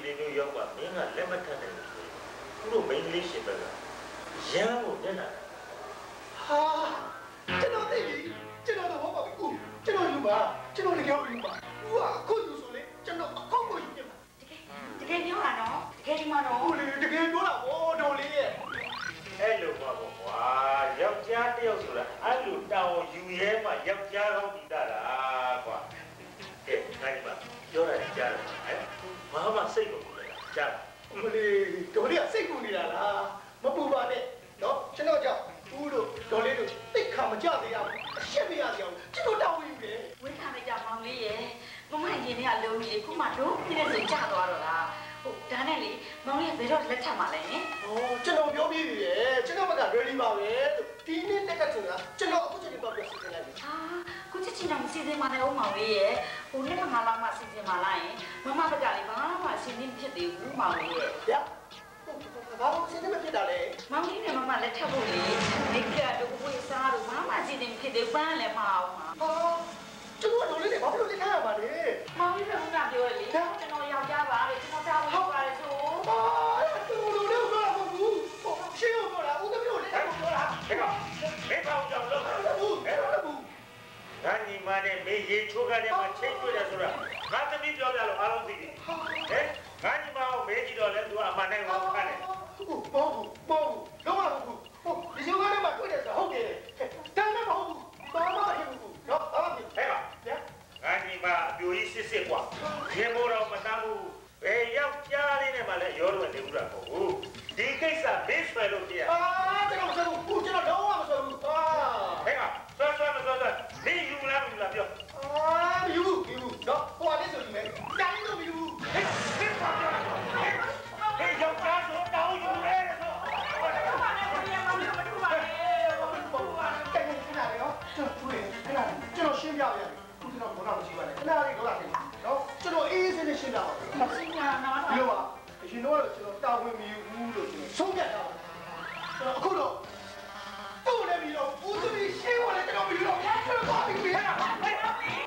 လေးမျိုးရောက်ပါမင်းကလက်မထပ်နိုင်ဘူးဆိုသူတို့မိန်းကလေးရှင်ဘက်ကရမ်းကိုမျက်နှာဟာကျွန်တော်သိပြီကျွန်တော်တော့ဟုတ်ပါဘူးကျွန်တော်ယူပါကျွန်တော်လည်းကြောက်ယူပါသူကအခုယူဆိုလေကျွန်တော်အခုကိုယူပြပါတကယ်ပြောတာနော်တကယ်ဒီမှာနော်ဟုတ်လေတကယ်ပြောတာဟောတော်လေးရဲ့အဲ့လိုပါပေါ့ကွာယောက်ျားတယောက်ဆိုတာအဲ့လိုတောင်းယူရဲမှယောက်ျားကောင်းပြီးတာလားကွာကဲနိုင်ပါပြောရတယ်ကြားတယ်ဟဲ့ဘာမှစိတ်ကိုမလဲကြားမလေးတော်လေးကစိတ်ကူနေတာလားမပူပါနဲ့နော်ကျွန်တော်ကြောင့်ဦးတို့တော်လေးတို့တိတ်ခါမကြသေးရဘူးအရှက်မရသေးအောင်ကျွန်တော်တောင်းယူတယ်ဝင်းထားလိုက်ကြမောင်လေးရဲ့မမရင်ထဲကလုံးကြီးခုမှတော့ပြည့်စုံကြသွားတော့လားဟုတ်ဒါနဲ့လေမောင်လေးကဘယ်တော့လက်ထပ်မှာလဲဟင်ဩကျွန်တော်ပြောပြီးပြီလေကျွန်တော်ဘက်က ready ပါပဲဒီနေ့လက်ကထင်တာကျွန်တော်အခုချိန်တော့ပြစီစဉ်လိုက်ပြီဟာခုချက်ချင်းတော့မစီစဉ်ပါနဲ့ဦးမောင်လေးရဲ့ဟိုနေ့ကမှလောက်မှစီစဉ်ပါလားယင်မမဘက်ကလေဘာမှအစီအစဉ်ဖြစ်သေးဘူးမောင်လေးရဲ့ဗျာဘာလို့စီစဉ်မဖြစ်တာလဲမောင်လေးနဲ့မမလက်ထပ်ဖို့လေမိကတို့ကိုယ်စားတို့ဘာမှအစီအစဉ်ဖြစ်သေးပန်းလည်းမအောင်ပါဟောကျွန်တော်တို့လည်းဘာလို့လက်ခံရမှာလဲမောင်လေးကဘုရားပြောရလေကျွန်တော်ယောက်ျားပါလေကျွန်တော်တာဝန်ပါတယ်ဆိုဟာတူလူလေးပြောတာမဟုတ်ဘူးရှင်းအောင်ပြောတာဦးသမီးကိုလက်ခံပြောတာဟဲ့ကောင်ဘယ်ကောင်ကြောင့်လို့ဘူးဘယ်လိုလဲဘူးငါညီမနဲ့မေးရေချိုးကတဲ့မှာချိန်တွေ့တယ်ဆိုတာငါသမီးပြောပြလို့အားလုံးသိတယ်ဟဲ့ငါညီမကိုမေးကြည့်တော့လဲ तू အမှန်တိုင်းကိုခါတယ်ဟုတ်ဘူးပေါ့ဘူးပေါ့ဘူးလုံးဝမဟုတ်ဘူးဟုတ်ဒီချိုးကတဲ့မှာတွေ့တယ်ဆိုဟုတ်တယ်တမ်းလည်းမဟုတ်ဘူးဘာမှမဖြစ်ဘူးနော်ဘာမှမဖြစ်ဟဲ့ပါဗျာငါညီမအပြိုကြီးစစ်စစ်กว่าရေမိုးတော့မတမ်းဘူးဘယ်ယောက်ျားလေးနဲ့မှလည်းရောတော့နေဘူးလားပေါ့ဟုတ်ဒီကိစ္စဘေးဆွဲလို့ပြရအာကျွန်တော်မဆွဲဘူးကျွန်တော်လုံးဝမဆွဲဘူးအာဟဲ့ကဆွဲဆွဲမဆွဲဆွဲဒီယူလားမယူလားပြောအာမယူဘူးယူနော်ဟိုလေးဆိုယူမယ်တိုင်းတော့မယူဘူးဟဲ့ဟဲ့ပါပြောဟဲ့ဟဲ့ယောက်ျားဆိုတောင်းယူရဲဆိုဘာလဲဘာလဲဘာလဲမမမတူပါနဲ့ဘာလို့ပေါ့ဘာလဲတိုင်းနေနေတယ်နော်ကျွန်တော်တွေ့အဲ့ဒါကျွန်တော်ရှင်းပြရတယ်ခုကျွန်တော်ဘောတော့မရှိပါနဲ့ခဏလေးတော့လာတယ်နော်ကျွန်တော်အေးအေးဆေးဆေးရှင်းပြပါမရှင်းညာနော်ပြီးတော့အရင်တော့ကျွန်တော်တာဝန်မယူဘူးလို့ကျွန်တော်ဆုံးဖြတ်တာပါကျွန်တော်အခုတော့တို့လည်းပြီးတော့ဦးသမီးရှင်းဝင်လည်းကျွန်တော်မယူတော့ဘူးကျွန်တော်ပါပြီးပြီဟာဘယ်တော့လဲ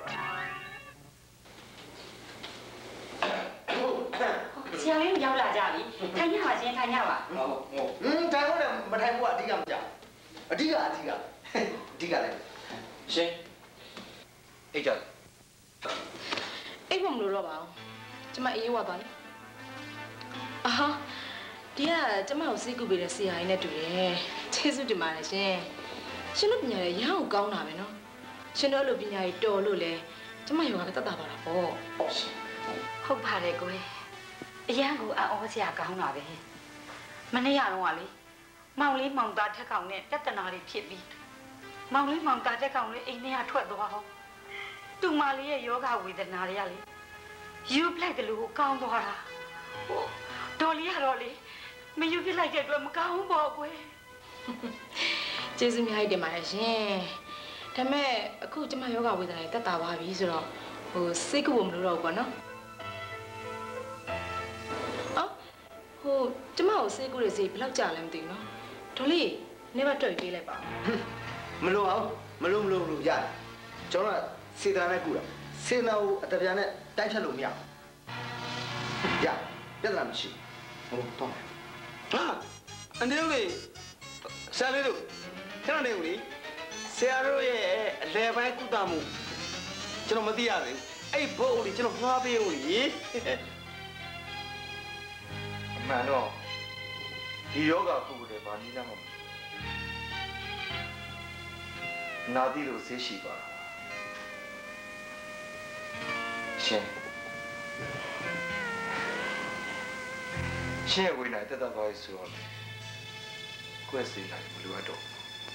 ဆရာကြီးရောက်လာကြပြီထိုင်ရပါရှင်ထိုင်ရပါဟုတ်ဟုတ်ဟင်းထိုင်လို့လည်းမထိုင်ဘူးအဓိကမကြောက်အဓိကအဓိကအဓိကလည်းရှင်အိတ်ကြအိတ်မလို့တော့ပါဘူးကျမအေးဝပါလေအာဟာဒီကကျမကိုစိတ်ကူပေးတဲ့ဆရာကြီးနဲ့တူတယ်ကျေးဇူးတင်ပါတယ်ရှင်ရှင်တို့ပညာရေးရအောင်ကောင်းတာပဲနော်ရှင်တို့လိုပညာရေးတော်လို့လဲကျမယောဂကတတ်တာပါလားပေါ့ဟုတ်ပါတယ်ကိုယ်အရန်ကိုအံ့ဩစရာကောင်းတာပဲမနေ့ကတော့ကလေမောင်လေးမောင်သားထက်ကောင်နဲ့ပြဿနာတွေဖြစ်ပြီးမောင်လေးမောင်သားထက်ကောင်လေးအိမ်ထဲကထွက်သွားတော့သူ့မလေးရဲ့ယောဂဝေဒနာတွေကလေယူပလိုက်တယ်လို့ကောင်းသွားတာဟိုတော်လေးကတော့လေမယူပြလိုက်တဲ့အတွက်မကောင်းဘူးပေါ့ကွယ်ကျေးဇူးများကြီးတင်ပါတယ်ရှင်ဒါပေမဲ့အခုကျမယောဂဝေဒနာတွေတက်တာပါပြီဆိုတော့ဟိုစိတ်ကူဖို့မလိုတော့ဘူးပေါ့နော်အော်ဟိုကျမကိုစိတ်ကူတွေစိတ်ဘယ်လောက်ကြာလဲမသိဘူးနော်ဒေါ်လေးနေမတွေ့ပေးလိုက်ပါမလို့အောင်မလို့မလို့လို့ရတယ်ကျွန်တော်ကစေတနာနဲ့ကူတာစေတနာကိုအတပြားနဲ့တိုက်ဖြတ်လို့မရဘူးရပြဿနာမရှိဘူးဟုတ်တော့ဟာအန်ဒီတို့လေဆရာလေးတို့ခဏနေဦးလေဆရာတို့ရဲ့အလဲပိုင်းကုသမှုကျွန်တော်မသိရသေးဘူးအဲ့ဘုတ်လေကျွန်တော်ငှားပေးဦးလေအမှန်တော့ဒီယောဂကုတ်တယ်ဗာနီးနာမနာသီလို့ဆေးရှိပါရှင်ရှင်းဝေးနိုင်တက်တော့ပါဆိုတော့ကွက်စီနိုင်မလိုအပ်တော့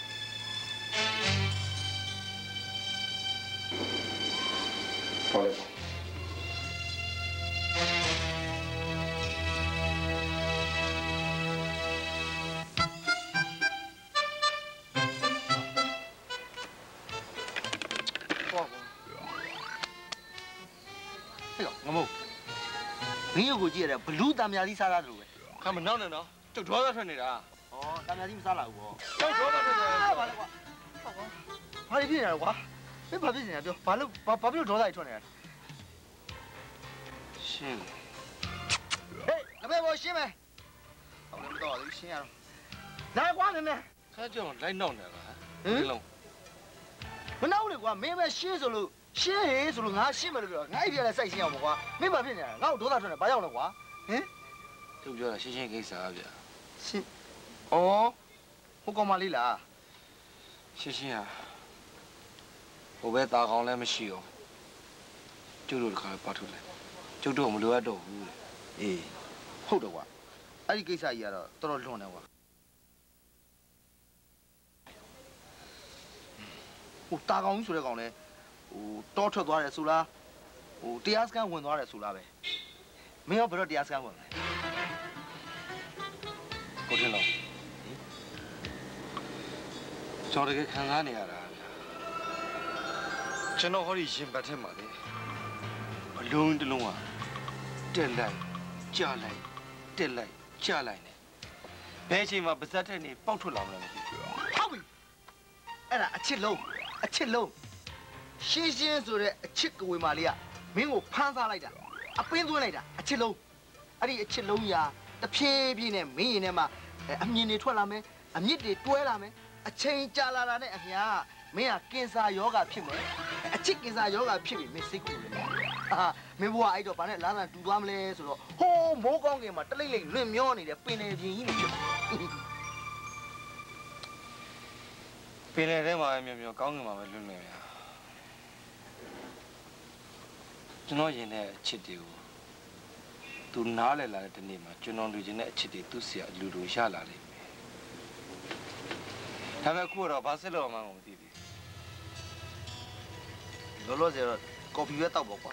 ဟောလေငမို့မင်းရုပ်ကိုကြည့်ရတဲ့ဘလူးတံမြာကြီးစားရတယ်လို့ပဲခမနောက်နဲ့နော်ကျုပ်ဒေါသထွက်နေတာဩတံမြာကြီးမစားလာဘူးဗောကျုပ်ဒေါသထွက်နေတာဘာလဲကွာဘာဖြစ်နေတာကွာမင်းဘာဖြစ်နေတာပြောဘာလို့ဘာဖြစ်လို့ဒေါသကြီးထွက်နေတာရှင်း嘿，那边我先呗。我们到就先了。来瓜呢呢？ 他叫来弄的吧？ 嗯。 弄。 不闹的瓜，没办先走路，先黑走路，俺先没得个，俺一边来晒先要么瓜，没办法呢，俺有多大船的，不要了瓜。嗯。 对不对？先先给啥的？ 先。哦，我干嘛来了？ 先先啊，我被打工来没需要，就都开发出来，就都我们留在豆腐的。 诶，好的瓜，俺给啥嘢了？到了弄的瓜。我打工出来讲呢，我到处多少数啦？我第二时间问多少数啦呗？没有不知第二时间问。 郭天龙，找这个看啥呢呀？ကျွန်တော်ဟောဒီရှင်ဘတ်ထဲမှာလေဘလုံးတစ်လုံးอ่ะတက်လိုက်ကြလိုက်တက်လိုက်ကြလိုက်နဲ့ဘယ်အချိန်မှာပါဇက်ထက်နေပေါက်ထွက်လာမလဲမသိဘူးဟုတ်ပြီအဲ့ဒါအချစ်လုံးအချစ်လုံးရှင်းရှင်းဆိုတဲ့အချစ်ကဝေမာလေးကမင်းကိုဖမ်းစားလိုက်တာအပင်းသွင်းလိုက်တာအချစ်လုံးအဲ့ဒီအချစ်လုံးကြီးတဖြည်းဖြည်းနဲ့မင်းရင်ထဲမှာအမြင်တွေထွက်လာမယ်အမြစ်တွေတွဲလာမယ်အချိန်ကြာလာတာနဲ့အမြားမင်းကကင်ဆာယောဂဖြစ်မယ်အချစ်ကင်ဆာယောဂဖြစ်ပြီမင်းစိတ်ကူတယ်ဟာမင်းဘွားအဲ့တော့ဘာနဲ့လာလာတူသွားမလဲဆိုတော့ဟိုးမိုးကောင်းကင်မှာတလိမ့်လိမ့်လွင့်မျောနေတဲ့ပင်လေပြင်းကြီးနေဖြစ်ပင်လယ်ထဲမှာမြောမြောကောင်းကင်မှာပဲလွတ်လွတ်များကျွန်တော်ရင်တဲ့အချစ်တွေကိုသူနားလည်လာတဲ့တနေ့မှာကျွန်တော်လူချင်းတဲ့အချစ်တွေသူ့ဆရာလူလိုရလာလိမ့်မယ်ဒါပေမဲ့အခုတော့ဘာဆက်လို့မှမသိဘူးလောလောဆယ်တော့ကော်ဖီပဲတောက်ပေါ့ကွာ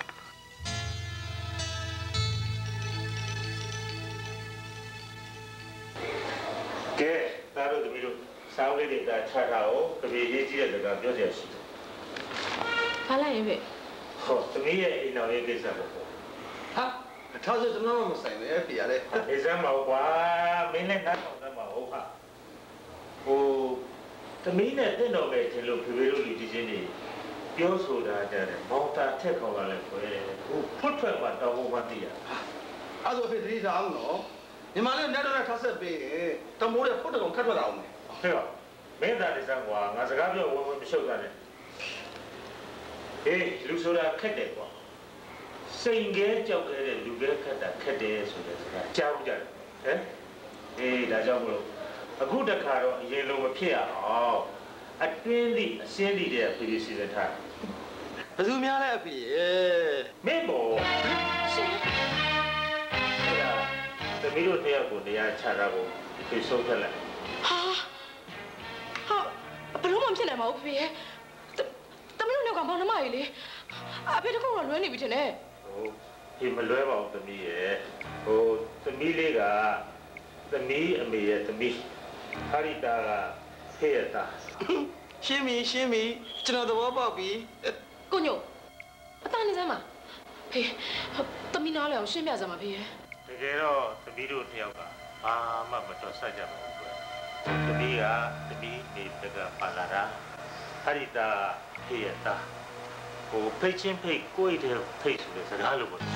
ကဲဒါတို့တပီတို့စောင်းလေးတွေဒါချထားအောင်တပီရေးကြည့်တဲ့စကားပြောစရာရှိတယ်။ဘာလဲရဲ့ဗျ။ဟောသမီးရဲ့အိမ်တော်ရေးကိစ္စပေါ့။ဟာအထောက်ဆိုကျွန်တော်မဆိုင်ပဲဖေရလေ။ဒီစမ်းမဟုတ်ကွာမင်းနဲ့နားထောင်သမ်းမဟုတ်ဟာ။ဟိုသမီးနဲ့တင့်တော်ပဲထင်လို့ဖေဖေတို့လူကြီးချင်းတွေပြောဆိုတာကြတယ်မောင်တာထက်ခေါ်လာလဲခွဲဟိုဖွတ်ထွက်မှတောင်းဖို့မသိရ။အဲ့ဒါဖေသတိထားအောင်နော်။ညီမလေးနဲ့တော့ထားဆက်ပေးရင်တမိုးတဲ့ဖွတ်တော်ခတ်ထွက်လာအောင်မယ်။ဟဲ့မင်းသားလေးစမ်းကွာငါစကားပြောဝင်ဝင်မရှုပ်တာနဲ့ဟေးလူဆိုတာခက်တယ်ကွာစိန်ကဲကြောက်ခဲ့တဲ့လူကဲခက်တာခက်တယ်ဆိုတဲ့စကားကြားဘူးကြတယ်ဟမ်အေးဒါကြောင့်မလို့အခုတခါတော့အရင်လိုမဖြစ်ရအောင်အတွင်းသည့်အရှင်းသည့်တဲ့ဖေဖေစီစဉ်ထားဘယ်သူများလဲအဖေမင်းဘောရှင်အဲ့ဒါသမီးတို့တယောက်ကိုတရားချတာကိုဖေဆုံးဖြတ်လိုက်ဟာဟာဘလို့မှဖြစ်နိုင်မှာဘူးဖေသမီးတို့လည်းကမောင်နှမကြီးလေအဖေတခုတော့လွဲနေပြီထင်တယ်ဟိုဒီမလွဲပါဘူးသမီးရဲ့ဟိုသမီးလေးကသမီးအမေရဲ့သမီးဟာရီတာကဖေးရတာရှင်းပြီရှင်းပြီကျွန်တော်သဘောပေါက်ပြီကိုညိုအတန်းနေစမ်းပါဖေသမီးနားလဲအောင်ရှင်းပြစမ်းပါဖေးတကယ်တော့သမီးတို့နှစ်ယောက်ကဘာမှမတော်ဆက်ကြပါဘူးကွသမီးကသမီးနေတကပါလာတာဟာရီတာဖေးရတာဟိုဖိတ်ချင်းဖိတ်ကိုယ့်ရဲ့ဖိတ်ဆိုတဲ့စကားလိုပေါ့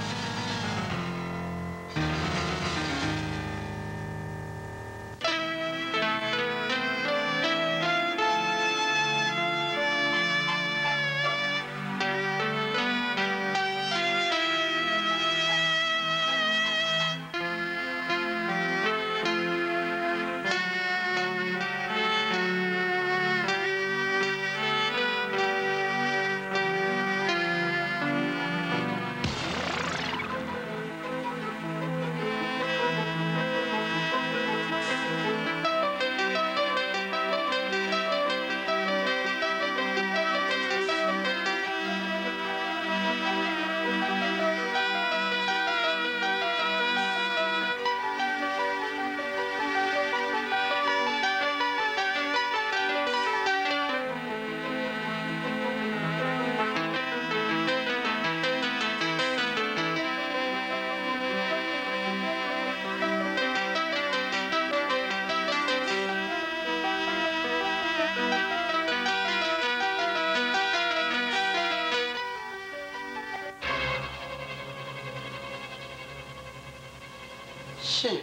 ရှင်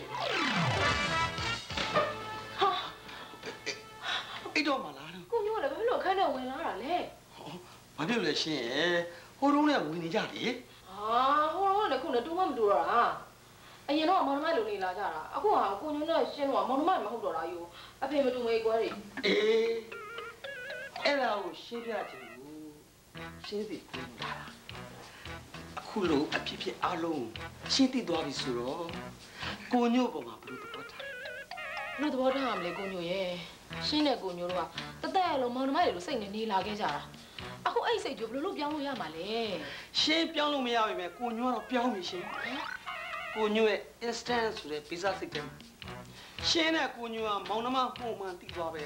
ဟာအဲ့တော့မလားကိုညို့လည်းဘာလို့ခန်းထဲဝင်လာတာလဲဘာဖြစ်လဲရှင်ဟိုတုန်းကဝင်နေကြလေဟာဟိုတော့လည်းခုနဲ့တူမှမတူတော့တာအရင်တော့မောင်နှမလိုနေလာကြတာအခုဟာကိုညို့နဲ့ရှင်းတော့မောင်နှမမဟုတ်တော့တာယူအဖေမတူမေးကွဲတွေအေးအဲ့ဒါကိုရှင်းပြချင်ဘူးရှင်းစီကိုလာတာအခုလိုအဖြစ်ဖြစ်အားလုံးရှင်းသိသွားပြီဆိုတော့ကိုညို့ပေါ်မှာဘယ်လိုသဘောထားဘယ်လိုသဘောထားရမလဲကိုညို့ရဲ့ရှင်းတဲ့ကိုညို့တို့ကတသက်အလုံးမောင်နှမတွေလိုစိတ်နဲ့နေလာခဲ့ကြတာအခုအဲ့စိတ်ကြိုဘယ်လိုလုပ်ပြောင်းလို့ရမှာလဲရှင်းပြောင်းလို့မရပါဘူးကိုညို့ကတော့ပြောင်းပြီရှင်းကိုညို့ရဲ့ instant ဆိုတဲ့ပိစားစိတ်ထဲမှာရှင်းတဲ့ကိုညို့ကမောင်နှမမှုမှန်သိသွားပဲ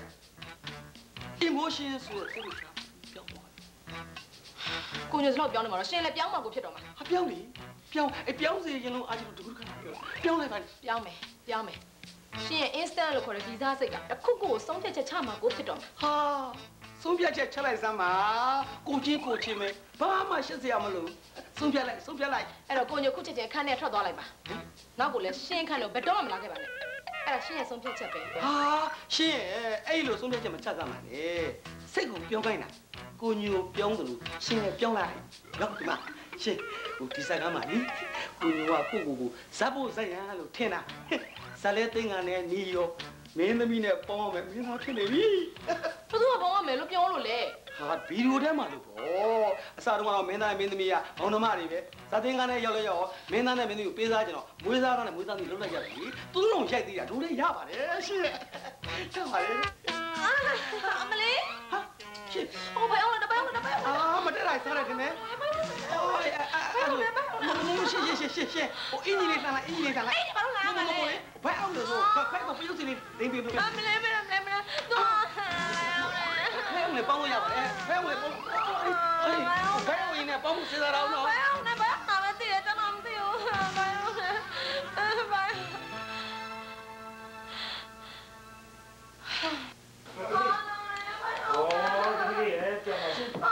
emotion ဆိုတဲ့စိတ်ကပြောင်းသွားကိုညို့စလို့ပြောင်းနေမှာတော့ရှင်းလဲပြောင်းမှကိုဖြစ်တော့မှာဟာပြောင်းပြီပြောင်းအပြောင်းစေရင်လုံးအားကြီးတို့တခုခါပြောပြောင်းလိုက်ပါပြောင်းမယ်ပြောင်းမယ်ရှင်ရဲ့ instant လို့ခေါ်တဲ့ဗီဇစိတ်ကတစ်ခုခုကိုဆုံးဖြတ်ချက်ချမှာကိုဖြစ်တော့မှာဟာဆုံးဖြတ်ချက်ချလိုက်စမ်းပါကိုချင်းကိုချင်းပဲဘာမှရှက်စရာမလိုဆုံးဖြတ်လိုက်ဆုံးဖြတ်လိုက်အဲ့တော့ကိုညို့ခုချက်ချင်းခန်းထဲထွက်သွားလိုက်ပါနောက်ကိုလည်းရှင်းခန်းလို့ဘယ်တော့မှမလာခဲ့ပါနဲ့အဲ့ဒါရှင်းရဲ့ဆုံးဖြတ်ချက်ပဲဟာရှင်းရဲ့အဲ့လိုဆုံးဖြတ်ချက်မချစမ်းပါနဲ့စိတ်ကိုပြောင်းခိုင်းတာကိုညိုပြောင်းတယ်လို့ရှင်းရဲ့ပြောင်းလိုက်ရောက်ဒီမှာရှင်းဟိုဒီစကားမှလေကိုညိုကကိုကိုကိုဇက်ဖို့ဇက်ရန်လို့ထင်တာဇက်လဲသိငါနဲ့နီရောမင်းသမီးနဲ့ပေါင်းမယ်မင်းသားဖြစ်နေပြီဘယ်သူကပေါင်းရမယ်လို့ပြောလို့လဲဟာဗီဒီယိုထဲမှာလို့ပေါ့အစားတော့မင်းသားမင်းသမီးကမောင်နှမတွေပဲဇာတင်ကားနဲ့ရောက်လဲရောက်မင်းသားနဲ့မင်းသမီးကိုပေးစားကြတော့မွေးစားတော့နဲ့မွေးစားသူလုံးလိုက်ကြပြီသူတို့လုံးရိုက်သေးတာတို့လည်းရပါတယ်ရှင်းရပါတယ်အမလေးဟာရှင်းဟိုဘယ်အောင်လဲတပန်းတပန်းအာမတက်လိုက်စားရတယ်ခင်ဗျအိုးအဲ့လိုရှင်းရှင်းရှင်းရှင်းရှင်းဟိုအင်းကြီးလေးတန်းလိုက်အင်းကြီးလေးတန်းလိုက်အေးဘာလို့လာမလဲဘယ်အောင်လို့ဆိုဖဲတော့ပြုတ်စီနေဒင်းပြလို့အမလေးမလေးမလေးမလေးတော့ဖဲအောင်လေပေါင်းလို့ရပါတယ်ဖဲအောင်လေပေါင်းအေးဖဲအောင်ရင်းနဲ့ပေါင်းမှုစဉ်းစားတော့နော်ဖဲအောင်နဲ့ဘာမှမသိရကျွန်တော်မသိဘူးဖဲအောင်ဘာ哦，这里也这样。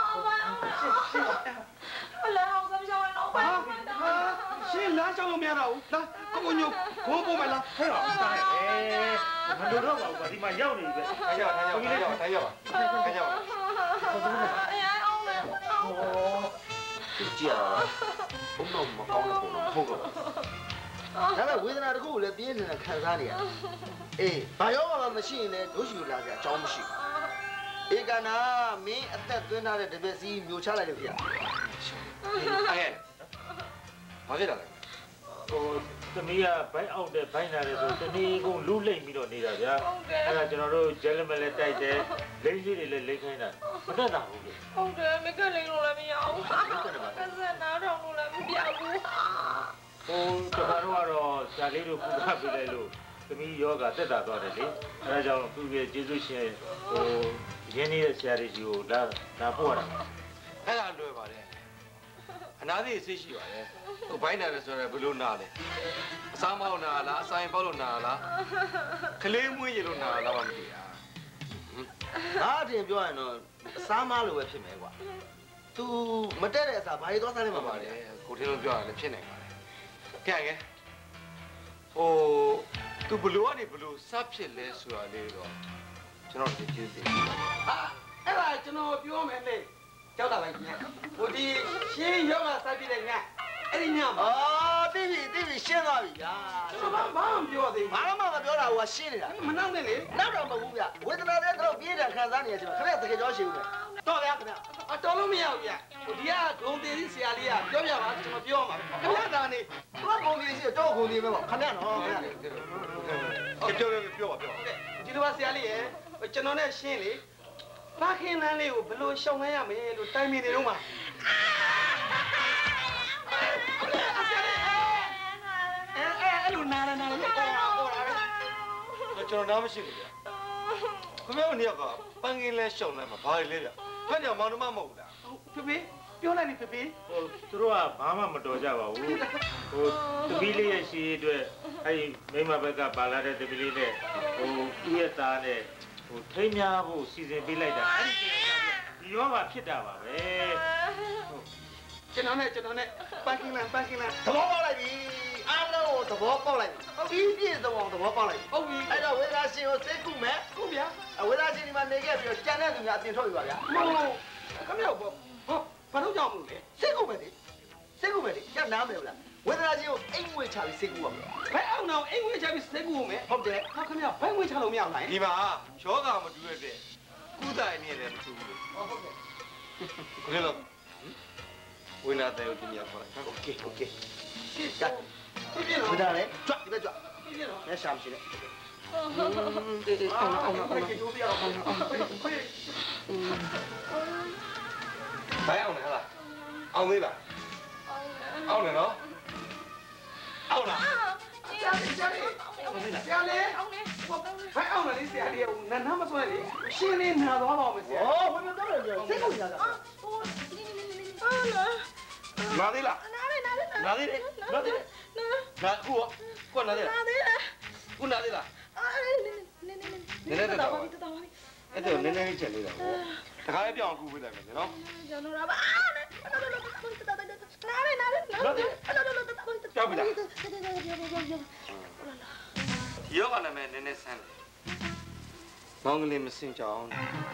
我来好，咱们小孩老板。 先拿小肉面了，来，给我牛，给我包麦了，开了。 哎，很多老板你妈要你一个， 抬脚，抬脚，抬脚，抬脚，抬脚。 哎呀，好嘞。 哦，就这样，我们我们搞了不能好个。 ဒါပေမဲ့ဝေဒနာတစ်ခုကိုလည်းပြင်းနေတာခံစားနေရအေးဘာရောမှမရှိရင်လည်းတို့ရှိလို့လာစရာအကြောင်းမရှိဧကနာမင်းအသက်သွင်းထားတဲ့တပည့်စီမျိုးချလိုက်လို့ခင်ဗျအဲ့ဘာဖြစ်တာလဲဟိုသမီးကဘိုက်အောက်တဲ့ဘိုင်းလာတယ်ဆိုတနည်းကုန်လူလိမ့်ပြီးတော့နေတာဗျာအဲ့ဒါကျွန်တော်တို့ဂျဲလမလည်းတိုက်တယ်လိမ့်လေးတွေလည်းလိမ့်ခိုင်းတာမတတ်တာဘူးလေဟုတ်တယ်မကလိမ့်လို့လည်းမရဘူးအစနားထောင်လို့လည်းမပြဘူးဟိုကျွန်တော်တို့ကတော့ဇာလေးတို့ပူတာပြလိုက်လို့သမီးယောဂတက်တာသွားတယ်လေအဲဒါကြောင့်သူ့ရဲ့ကျေးဇူးရှင်ဟိုရင်းနေတဲ့ဆရာကြီးကိုလာလာပို့ရတာအဲ့ဒါလွယ်ပါတယ်အနာသေးစိတ်ရှိပါတယ်ဟိုဘိုင်းနာတယ်ဆိုတော့ဘယ်လိုနာလဲအစားမောက်နာလားအဆိုင်ပေါက်လို့နာလားကလေးမွေးရလို့နာလားမသိတာဒါအတင်ပြောရင်တော့အစားမလို့ပဲဖြစ်မယ်ကွာ तू မတက်တဲ့အစားဘာတွေသွားစားနေမှာပါလဲကိုထင်းလုံးပြောရတယ်ဖြစ်နိုင်ပါတယ်ကြိုင်ရဲ့ဟိုသူဘလို့ကနေဘလို့စဖြစ်လဲဆိုတာလေးတော့ကျွန်တော်ဒီကျေးဇူးဟာအဲ့ဒါကျွန်တော်ပြောမယ်လေကြောက်တာပဲခင်ဗျဟိုဒီရှင်းယောဂစဖြစ်တဲ့ညအဲ့ဒီညမှာအော်တိပြီတိပြီရှင်းသွားပြီဗျာကျွန်တော်ဘာမှမပြောသေးဘူးဘာမှမပြောတာဟိုကရှင်းနေတာမနောက်နဲ့လေနောက်တော့မဟုတ်ဘူးဗျဝေဒနာတဲ့တော့ပြည့်တယ်ခံစားနေရကျွန်တော်ခရက်တကယ်ကြောရှိဦးမယ်တော့ဗျာခင်ဗျအတော်လို့မရဘူးဗျဟိုဒီကဂုံသေးဆရာလေးကပြောပြပါကျွန်တော်ပြောမှာခင်ဗျဒါနေသူကဂုံသေးရှိတော့ဂုံသေးပဲပေါ့ခင်ဗျနော်ခင်ဗျပြောပြောပြောပါပြောပါဒီလိုပါဆရာလေးရဲ့ကျွန်တော်နဲ့ရှင်းလေဘာခင်လန်းလေးကိုဘယ်လိုရှောင်နိုင်ရမလဲလို့တိုင်မြင်နေတော့မှာအဲအဲအဲ့လိုနားနားလေးပေါ်လာပေါ်လာပဲကျွန်တော်နားမရှိဘူးဗျခင်ဗျားတို့နေရာကပန်းကင်းလဲရှောင်လိုက်မှာဘာလဲဗျခင်ဗျားမောင်နှမမဟုတ်လားဖေဖေပြောလိုက်နေဖေဖေဟိုသူတို့ကဘာမှမတော်ကြပါဘူးဟိုတပီးလေးရဲ့ရှည်အတွက်အဲ့ဒီမိမဘက်ကပါလာတဲ့တပီးလေးနဲ့ဟိုသူ့ရဲ့သားနဲ့ဟိုထိမ်းများဖို့စီစဉ်ပေးလိုက်တာအဲ့ဒီဒီရောကဖြစ်တာပါပဲကျွန်တော်နဲ့ကျွန်တော်နဲ့ပန်းကင်းလန်ပန်းကင်းလန်သဘောပေါက်လိုက်ပြီအားလုံးကိုသဘောပေါက်လိုက်ပြီပြည့်စုံအောင်သဘောပေါက်လိုက်ပြီဟုတ်ပြီအဲ့တော့ဝေဒနာရှင်ကိုစိတ်ကုမယ်ဟုတ်ဗျာဝေဒနာရှင်ဒီမှာနေခဲ့ပြီးတော့ကြံတဲ့သူများအပြင်ထုတ်ယူပါဗျာမဟုတ်ခင်ဗျာဘောဘာလို့ကြောက်မလို့လဲစိတ်ကုမယ်လေစိတ်ကုမယ်လေညနားမယ်လားဝေဒနာရှင်ကိုအိမ်ငွေချပြီးစိတ်ကူပါမယ်ဘယ်အောင်တော့အိမ်ငွေချပြီးစိတ်ကူမယ်ဟုတ်တယ်ဟာခင်ဗျာဘယ်ငွေချလို့မရအောင်လားဒီမှာယောဂမတူရတဲ့ကုသအနေနဲ့မတူဘူးဟုတ်ကဲ့ဘယ်လိုဝိနာတဲ့ကိုတင်ရပါလားโอเคโอเคကဲဘယ်ဒါလဲကြွဒီဘက်ကြွမျက်ရှာမရှိနဲ့အောင်အောင်အောင်အောင်ဘယ်အောင်လဲဟလားအောင်မေးပါအောင်လေနော်အောင်လားဆရာလေးဆရာလေးဆရာလေးအောင်လေဘယ်အောင်လဲဆရာလေးနာနာမစွဲလေရှင်းလေးနာသွားပါဦးဆရာဟောဘယ်လိုတော့လဲပြောစိတ်ကုန်ရတာဟိုနာသေးလားနာသေးနာသေးနာသေးနာသေးနာခုကွနာသေးလားနာသေးလားခုနာသေးလားနည်းနည်းနည်းတော့အဲ့တော့နည်းနည်းချက်လေးတော့တခါလေးပြောင်းကူပေးတယ်မယ်နော်ကျွန်တော်တော့ပါနားနားနားနားကြောက်ပြီလားယောဂနာမည်နည်းနည်းဆန်းတယ်မောင်ကလေးမစင်ကြအောင်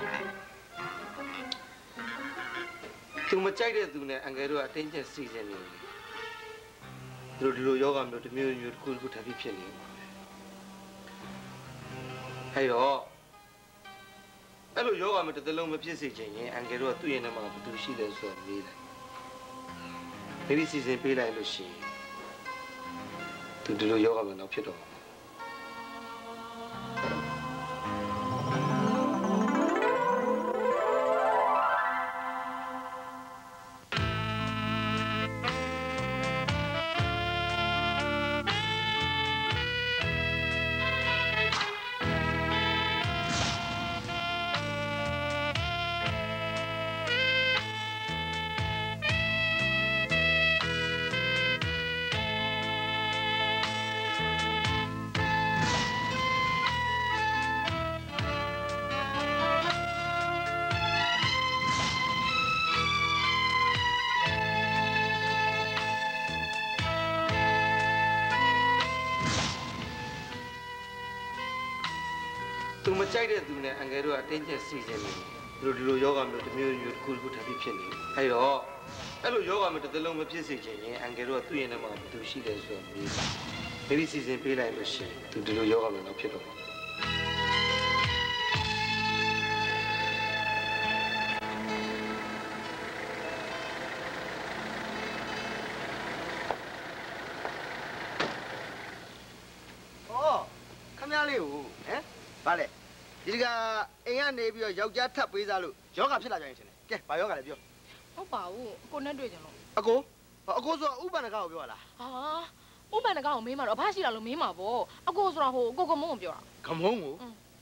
သူမကြိုက်တဲ့သူနဲ့အငယ်တို့ကအတင်းကျပ်စီစဉ်နေတယ်သူတို့ဒီလိုယောဂမျိုးတစ်မျိုးမျိုးတစ်ခုတစ်ခုထပ်ပြီးဖြစ်နေတယ်အဲ့တော့အဲ့လိုယောဂမျိုးတစ်သလုံးမဖြစ်စေချင်ရင်အငယ်တို့ကသူ့ရဲ့နဲ့မှာဘယ်သူရှိလဲဆိုတော့မေးတယ်ဒီလိုစီစဉ်ပေးလိုက်လို့ရှိရင်သူဒီလိုယောဂမျိုးတော့ဖြစ်တော့သူမကြိုက်တဲ့သူနဲ့အငယ်တို့ကအတင်းကျပ်စီစဉ်နေတယ်သူတို့ဒီလိုယောဂမျိုးတစ်မျိုးမျိုးတစ်ခုတစ်ခုထပ်ပြီးဖြစ်နေတယ်အဲ့တော့အဲ့လိုယောဂမျိုးတစ်သလုံးမဖြစ်စေချင်ရင်အငယ်တို့ကသူ့ရဲ့နဲ့မှာဘယ်သူရှိလဲဆိုတော့မေးတယ်ဒီစီစဉ်ပေးလိုက်လို့ရှိရင်သူဒီလိုယောဂမျိုးတော့ဖြစ်တော့လေးကိုဟမ်ဗါလေဒီကအိမ်ကနေပြီးတော့ယောက်ျားထပ်ပေးစားလို့ယောဂဖြစ်လာကြရင်ရှင်လေကဲဘာယောဂလဲပြောဟုတ်ပါဘူးကိုနဲ့တွေ့ကြလို့အကိုအကိုဆိုဥပ္ပန္နကကိုပြောလားဟာဥပ္ပန္နကကိုမေးမှာတော့အဖရှိလာလို့မေးမှာပေါ့အကိုဆိုတာဟိုကိုကမုံကိုပြောတာကမုံကို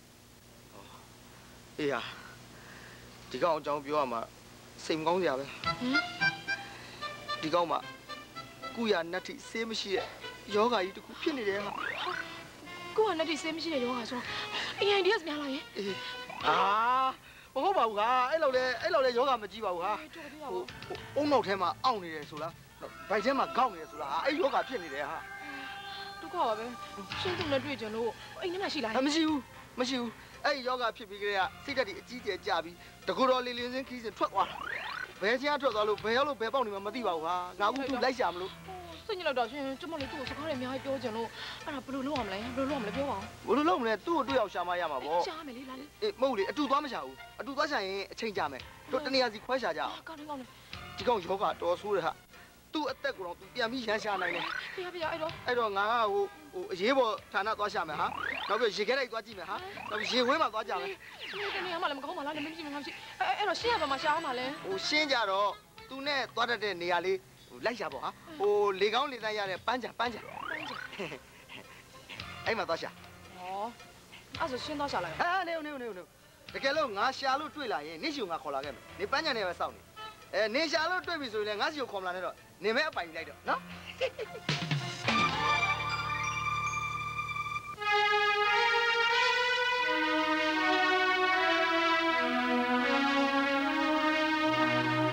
အေးဟာဒီကောင်အကြောင်းပြောရမှာစိတ်မကောင်းစရာပဲဟမ်ဒီကောင်မှာကုရနတ်ထိဆေးမရှိတဲ့ယောဂကြီးတခုဖြစ်နေတယ်ဟာကိုကနဲ့ဒီဆေးမရှိတဲ့ယောဂဆိုအေးအိုင်ဒီအက်စ်များလာရင်အေးအာမဟုတ်ပါဘူးဟာအဲ့လိုလေအဲ့လိုလေယောဂမကြည့်ပါဘူးဟာဟိုအုံနောက်ထဲမှာအောင့်နေတယ်ဆိုလားဗိုက်ထဲမှာကောက်နေတယ်ဆိုလားအဲ့ယောဂဖြစ်နေတယ်ဟာဒုက္ခပါပဲရှင်းသူနဲ့တွေ့ကြလို့အိမ်ထဲမှာရှိလားမရှိဘူးမရှိဘူးအဲ့ယောဂဖြစ်ပြီးကြတဲ့စိတ်ဓာတ်တွေအကြီးကျယ်ကြပြီးတကူတော်လေးလေးစင်းခီးစင်ထွက်သွားတာဘယ်ချင်းထွက်သွားလို့ဘယ်ရောက်လို့ဘယ်ပေါက်နေမှမသိပါဘူးဟာငါအခုသူလိုက်ရှာမလို့စိတ်ညစ်တော့ရှင်ကျမလေးသူ့ကိုစကားတွေအများကြီးပြောကြလို့အဲ့ဒါဘယ်လိုလုပ်ရမလဲဘယ်လိုလုပ်ရမလဲပြောပါဦးဘယ်လိုလုပ်မလဲသူ့ကိုတွေ့အောင်ရှာမရမှာပေါ့ရှာမယ်လေလာလေအေးမဟုတ်လေအတူသွားမရှာဘူးအတူသွားရှာရင်အချိန်ကြာမယ်တို့တနေရာစီခွဲရှာကြအောင်ကောင်းကောင်းလေဒီကောင်ယောဂတော်ဆိုးတယ်ဟာသူ့အသက်ကိုတော့သူပြန်ပြီးရမ်းရှာနိုင်တယ်ဖေဖေအဲ့တော့အဲ့တော့ငါကဟိုဟိုအရေးပေါ်ဌာနသွားရှာမယ်ဟာနောက်ပြီးရေခဲတိုက်သွားကြည့်မယ်ဟာနောက်ပြီးရေဝဲမှာသွားကြမယ်ဒီတနေရာမှာလည်းမကောင်းပါလားလည်းမရှိမကောင်းရှိအဲ့အဲ့တော့ရှင်းရပါမှာရှာအောင်ပါလဲဟိုရှင်းကြတော့သူနဲ့သွားတတ်တဲ့နေရာလေးလိုက်ရှာပေါ့ဟာဟိုလေကောင်းလေတန်းရတဲ့ပန်းချံပန်းချံပန်းချံအဲ့မှာသွားရှာဟောအဲ့ဆိုရှင်းသွားရှာလိုက်ဟာနေနေနေနေတကယ်လို့ငါရှာလို့တွေ့လာရင်နေရှုံငါခေါ်လာခဲ့မယ်နေပန်းချံနေပဲစောင့်နေအဲနေရှာလို့တွေ့ပြီဆိုရင်လည်းငါစီကိုခေါ်မလာနဲ့တော့နေမဲအပိုင်လိုက်တော့နော်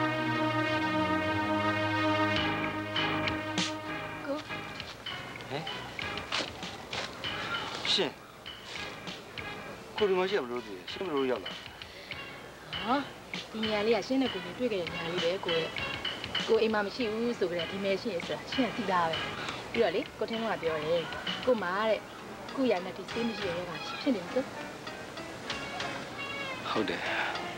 ဟရှင်ကိုဒီမရှိဘလို့တည်ရှင်းဘလို့ရောက်လာဟာဒီညာလေးကရှင်းတဲ့ကိုကြီးတွေ့ကြတဲ့ညာလေးပဲကိုရဲ့ကိုအိမ်မှာမရှိဘူးဆိုကြတဲ့ဒီမဲရှင်းရဆိုတာရှင်းသိတာပဲပြီးတော့လေကိုထင်းတော့ကပြောတယ်ကိုမာတဲ့ခုရနဲ့ဒီစေးမရှိရတဲ့ကဖြစ်နေတယ်ဟုတ်တယ်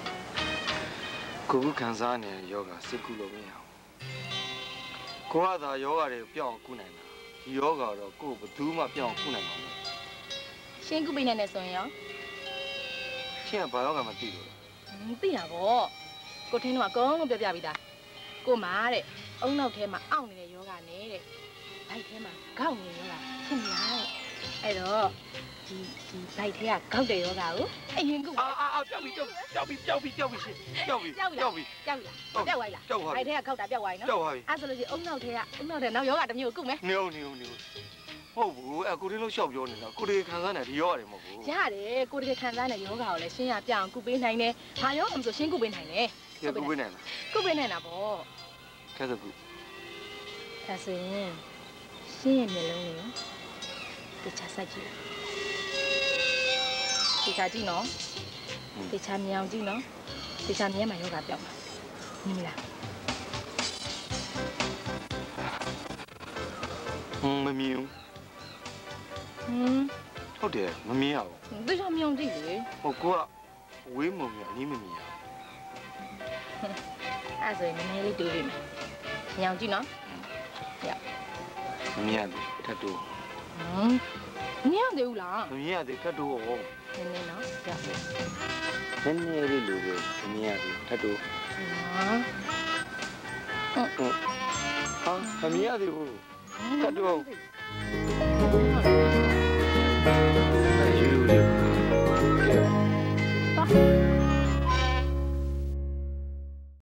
ကိုကခံစားနေတဲ့ယောဂစိတ်ကူလို့မရအောင်ကိုကသာယောဂတွေကိုပြောင်းအောင်ကုနိုင်တာဒီယောဂတော့ကိုဘယ်သူမှပြောင်းအောင်ကုနိုင်မှာမဟုတ်ရှင်းကုပိနေနဲ့ဆိုရင်ရောရှင်းကဘာယောဂမှမသိလို့မသိတာပေါ့ကိုထင်းတော့အကုန်လုံးပြောပြပြီးသားကိုမာတဲ့အုံနောက်ထဲမှာအောင့်နေတဲ့ယောဂနဲ့တဲ့ဘိုက်ထဲမှာဂေါက်နေတဲ့ယောဂဖြစ်နေရတယ်အဲ့တော့ဒီဒီဘိုက်ထဲကဂေါက်တဲ့ယောဂကိုအရင်ကုအာအာပြောက်ပြီပြောက်ပြောက်ပြီပြောက်ပြီပြောက်ပြီရှင်းပြောက်ပြီပြောက်ပြီပြောက်ပြီပြောက်သွားပြီလားဘိုက်ထဲကဂေါက်တာပြောက်သွားပြီနော်အဲ့ဆိုလို့ရှိရင်အုံနောက်ထဲကအုံနောက်ထဲနောက်ယောဂတစ်မျိုးကုမယ်နေဦးနေဦးနေဦးဟုတ်ဘူးအကိုတင်းလို့ရှောက်ပြောနေတာကိုတေခံစားနေဒီယောဂတွေမဟုတ်ဘူးရတယ်ကိုတေခံစားနေယောဂကိုလည်းရှင်းရပြအောင်ကုပေးနိုင်တယ်ဘာယောဂမှမဆိုရှင်းကုပေးနိုင်တယ်ကုပေးနိုင်လားကုပေးနိုင်တာပေါ့ကဲဆိုကုဒါဆိုရင်ရှင်းရဲ့မျက်လုံးလေးကိုတခြားစိုက်ကြည့်တခြားကြည့်နော်တခြားမြောင်ကြည့်နော်တခြားမြဲမှာယောဂပြောက်မှာမြင်လားဟွန်းမမြင်ဘူးဟင်းဟုတ်တယ်မမြင်ရဘူးတခြားမြောင်ကြည့်လေဟိုကိုကဝေးမုံမြအနည်းမမြင်ရအဲ့ဆိုရင်နည်းနည်းလေးတွေးပေးမယ်မြောင်ကြည့်နော်ရမမြင်ဘူးထပ်တိုးဟမ်မမြင်သေးဘူးလားမမြင်သေးထပ်တိုးဟောနည်းနည်းနော်ရနည်းနည်းလေးလိုပဲမမြင်သေးထပ်တိုးဟာဟုတ်ဟာမမြင်သေးဘူးထပ်တိုး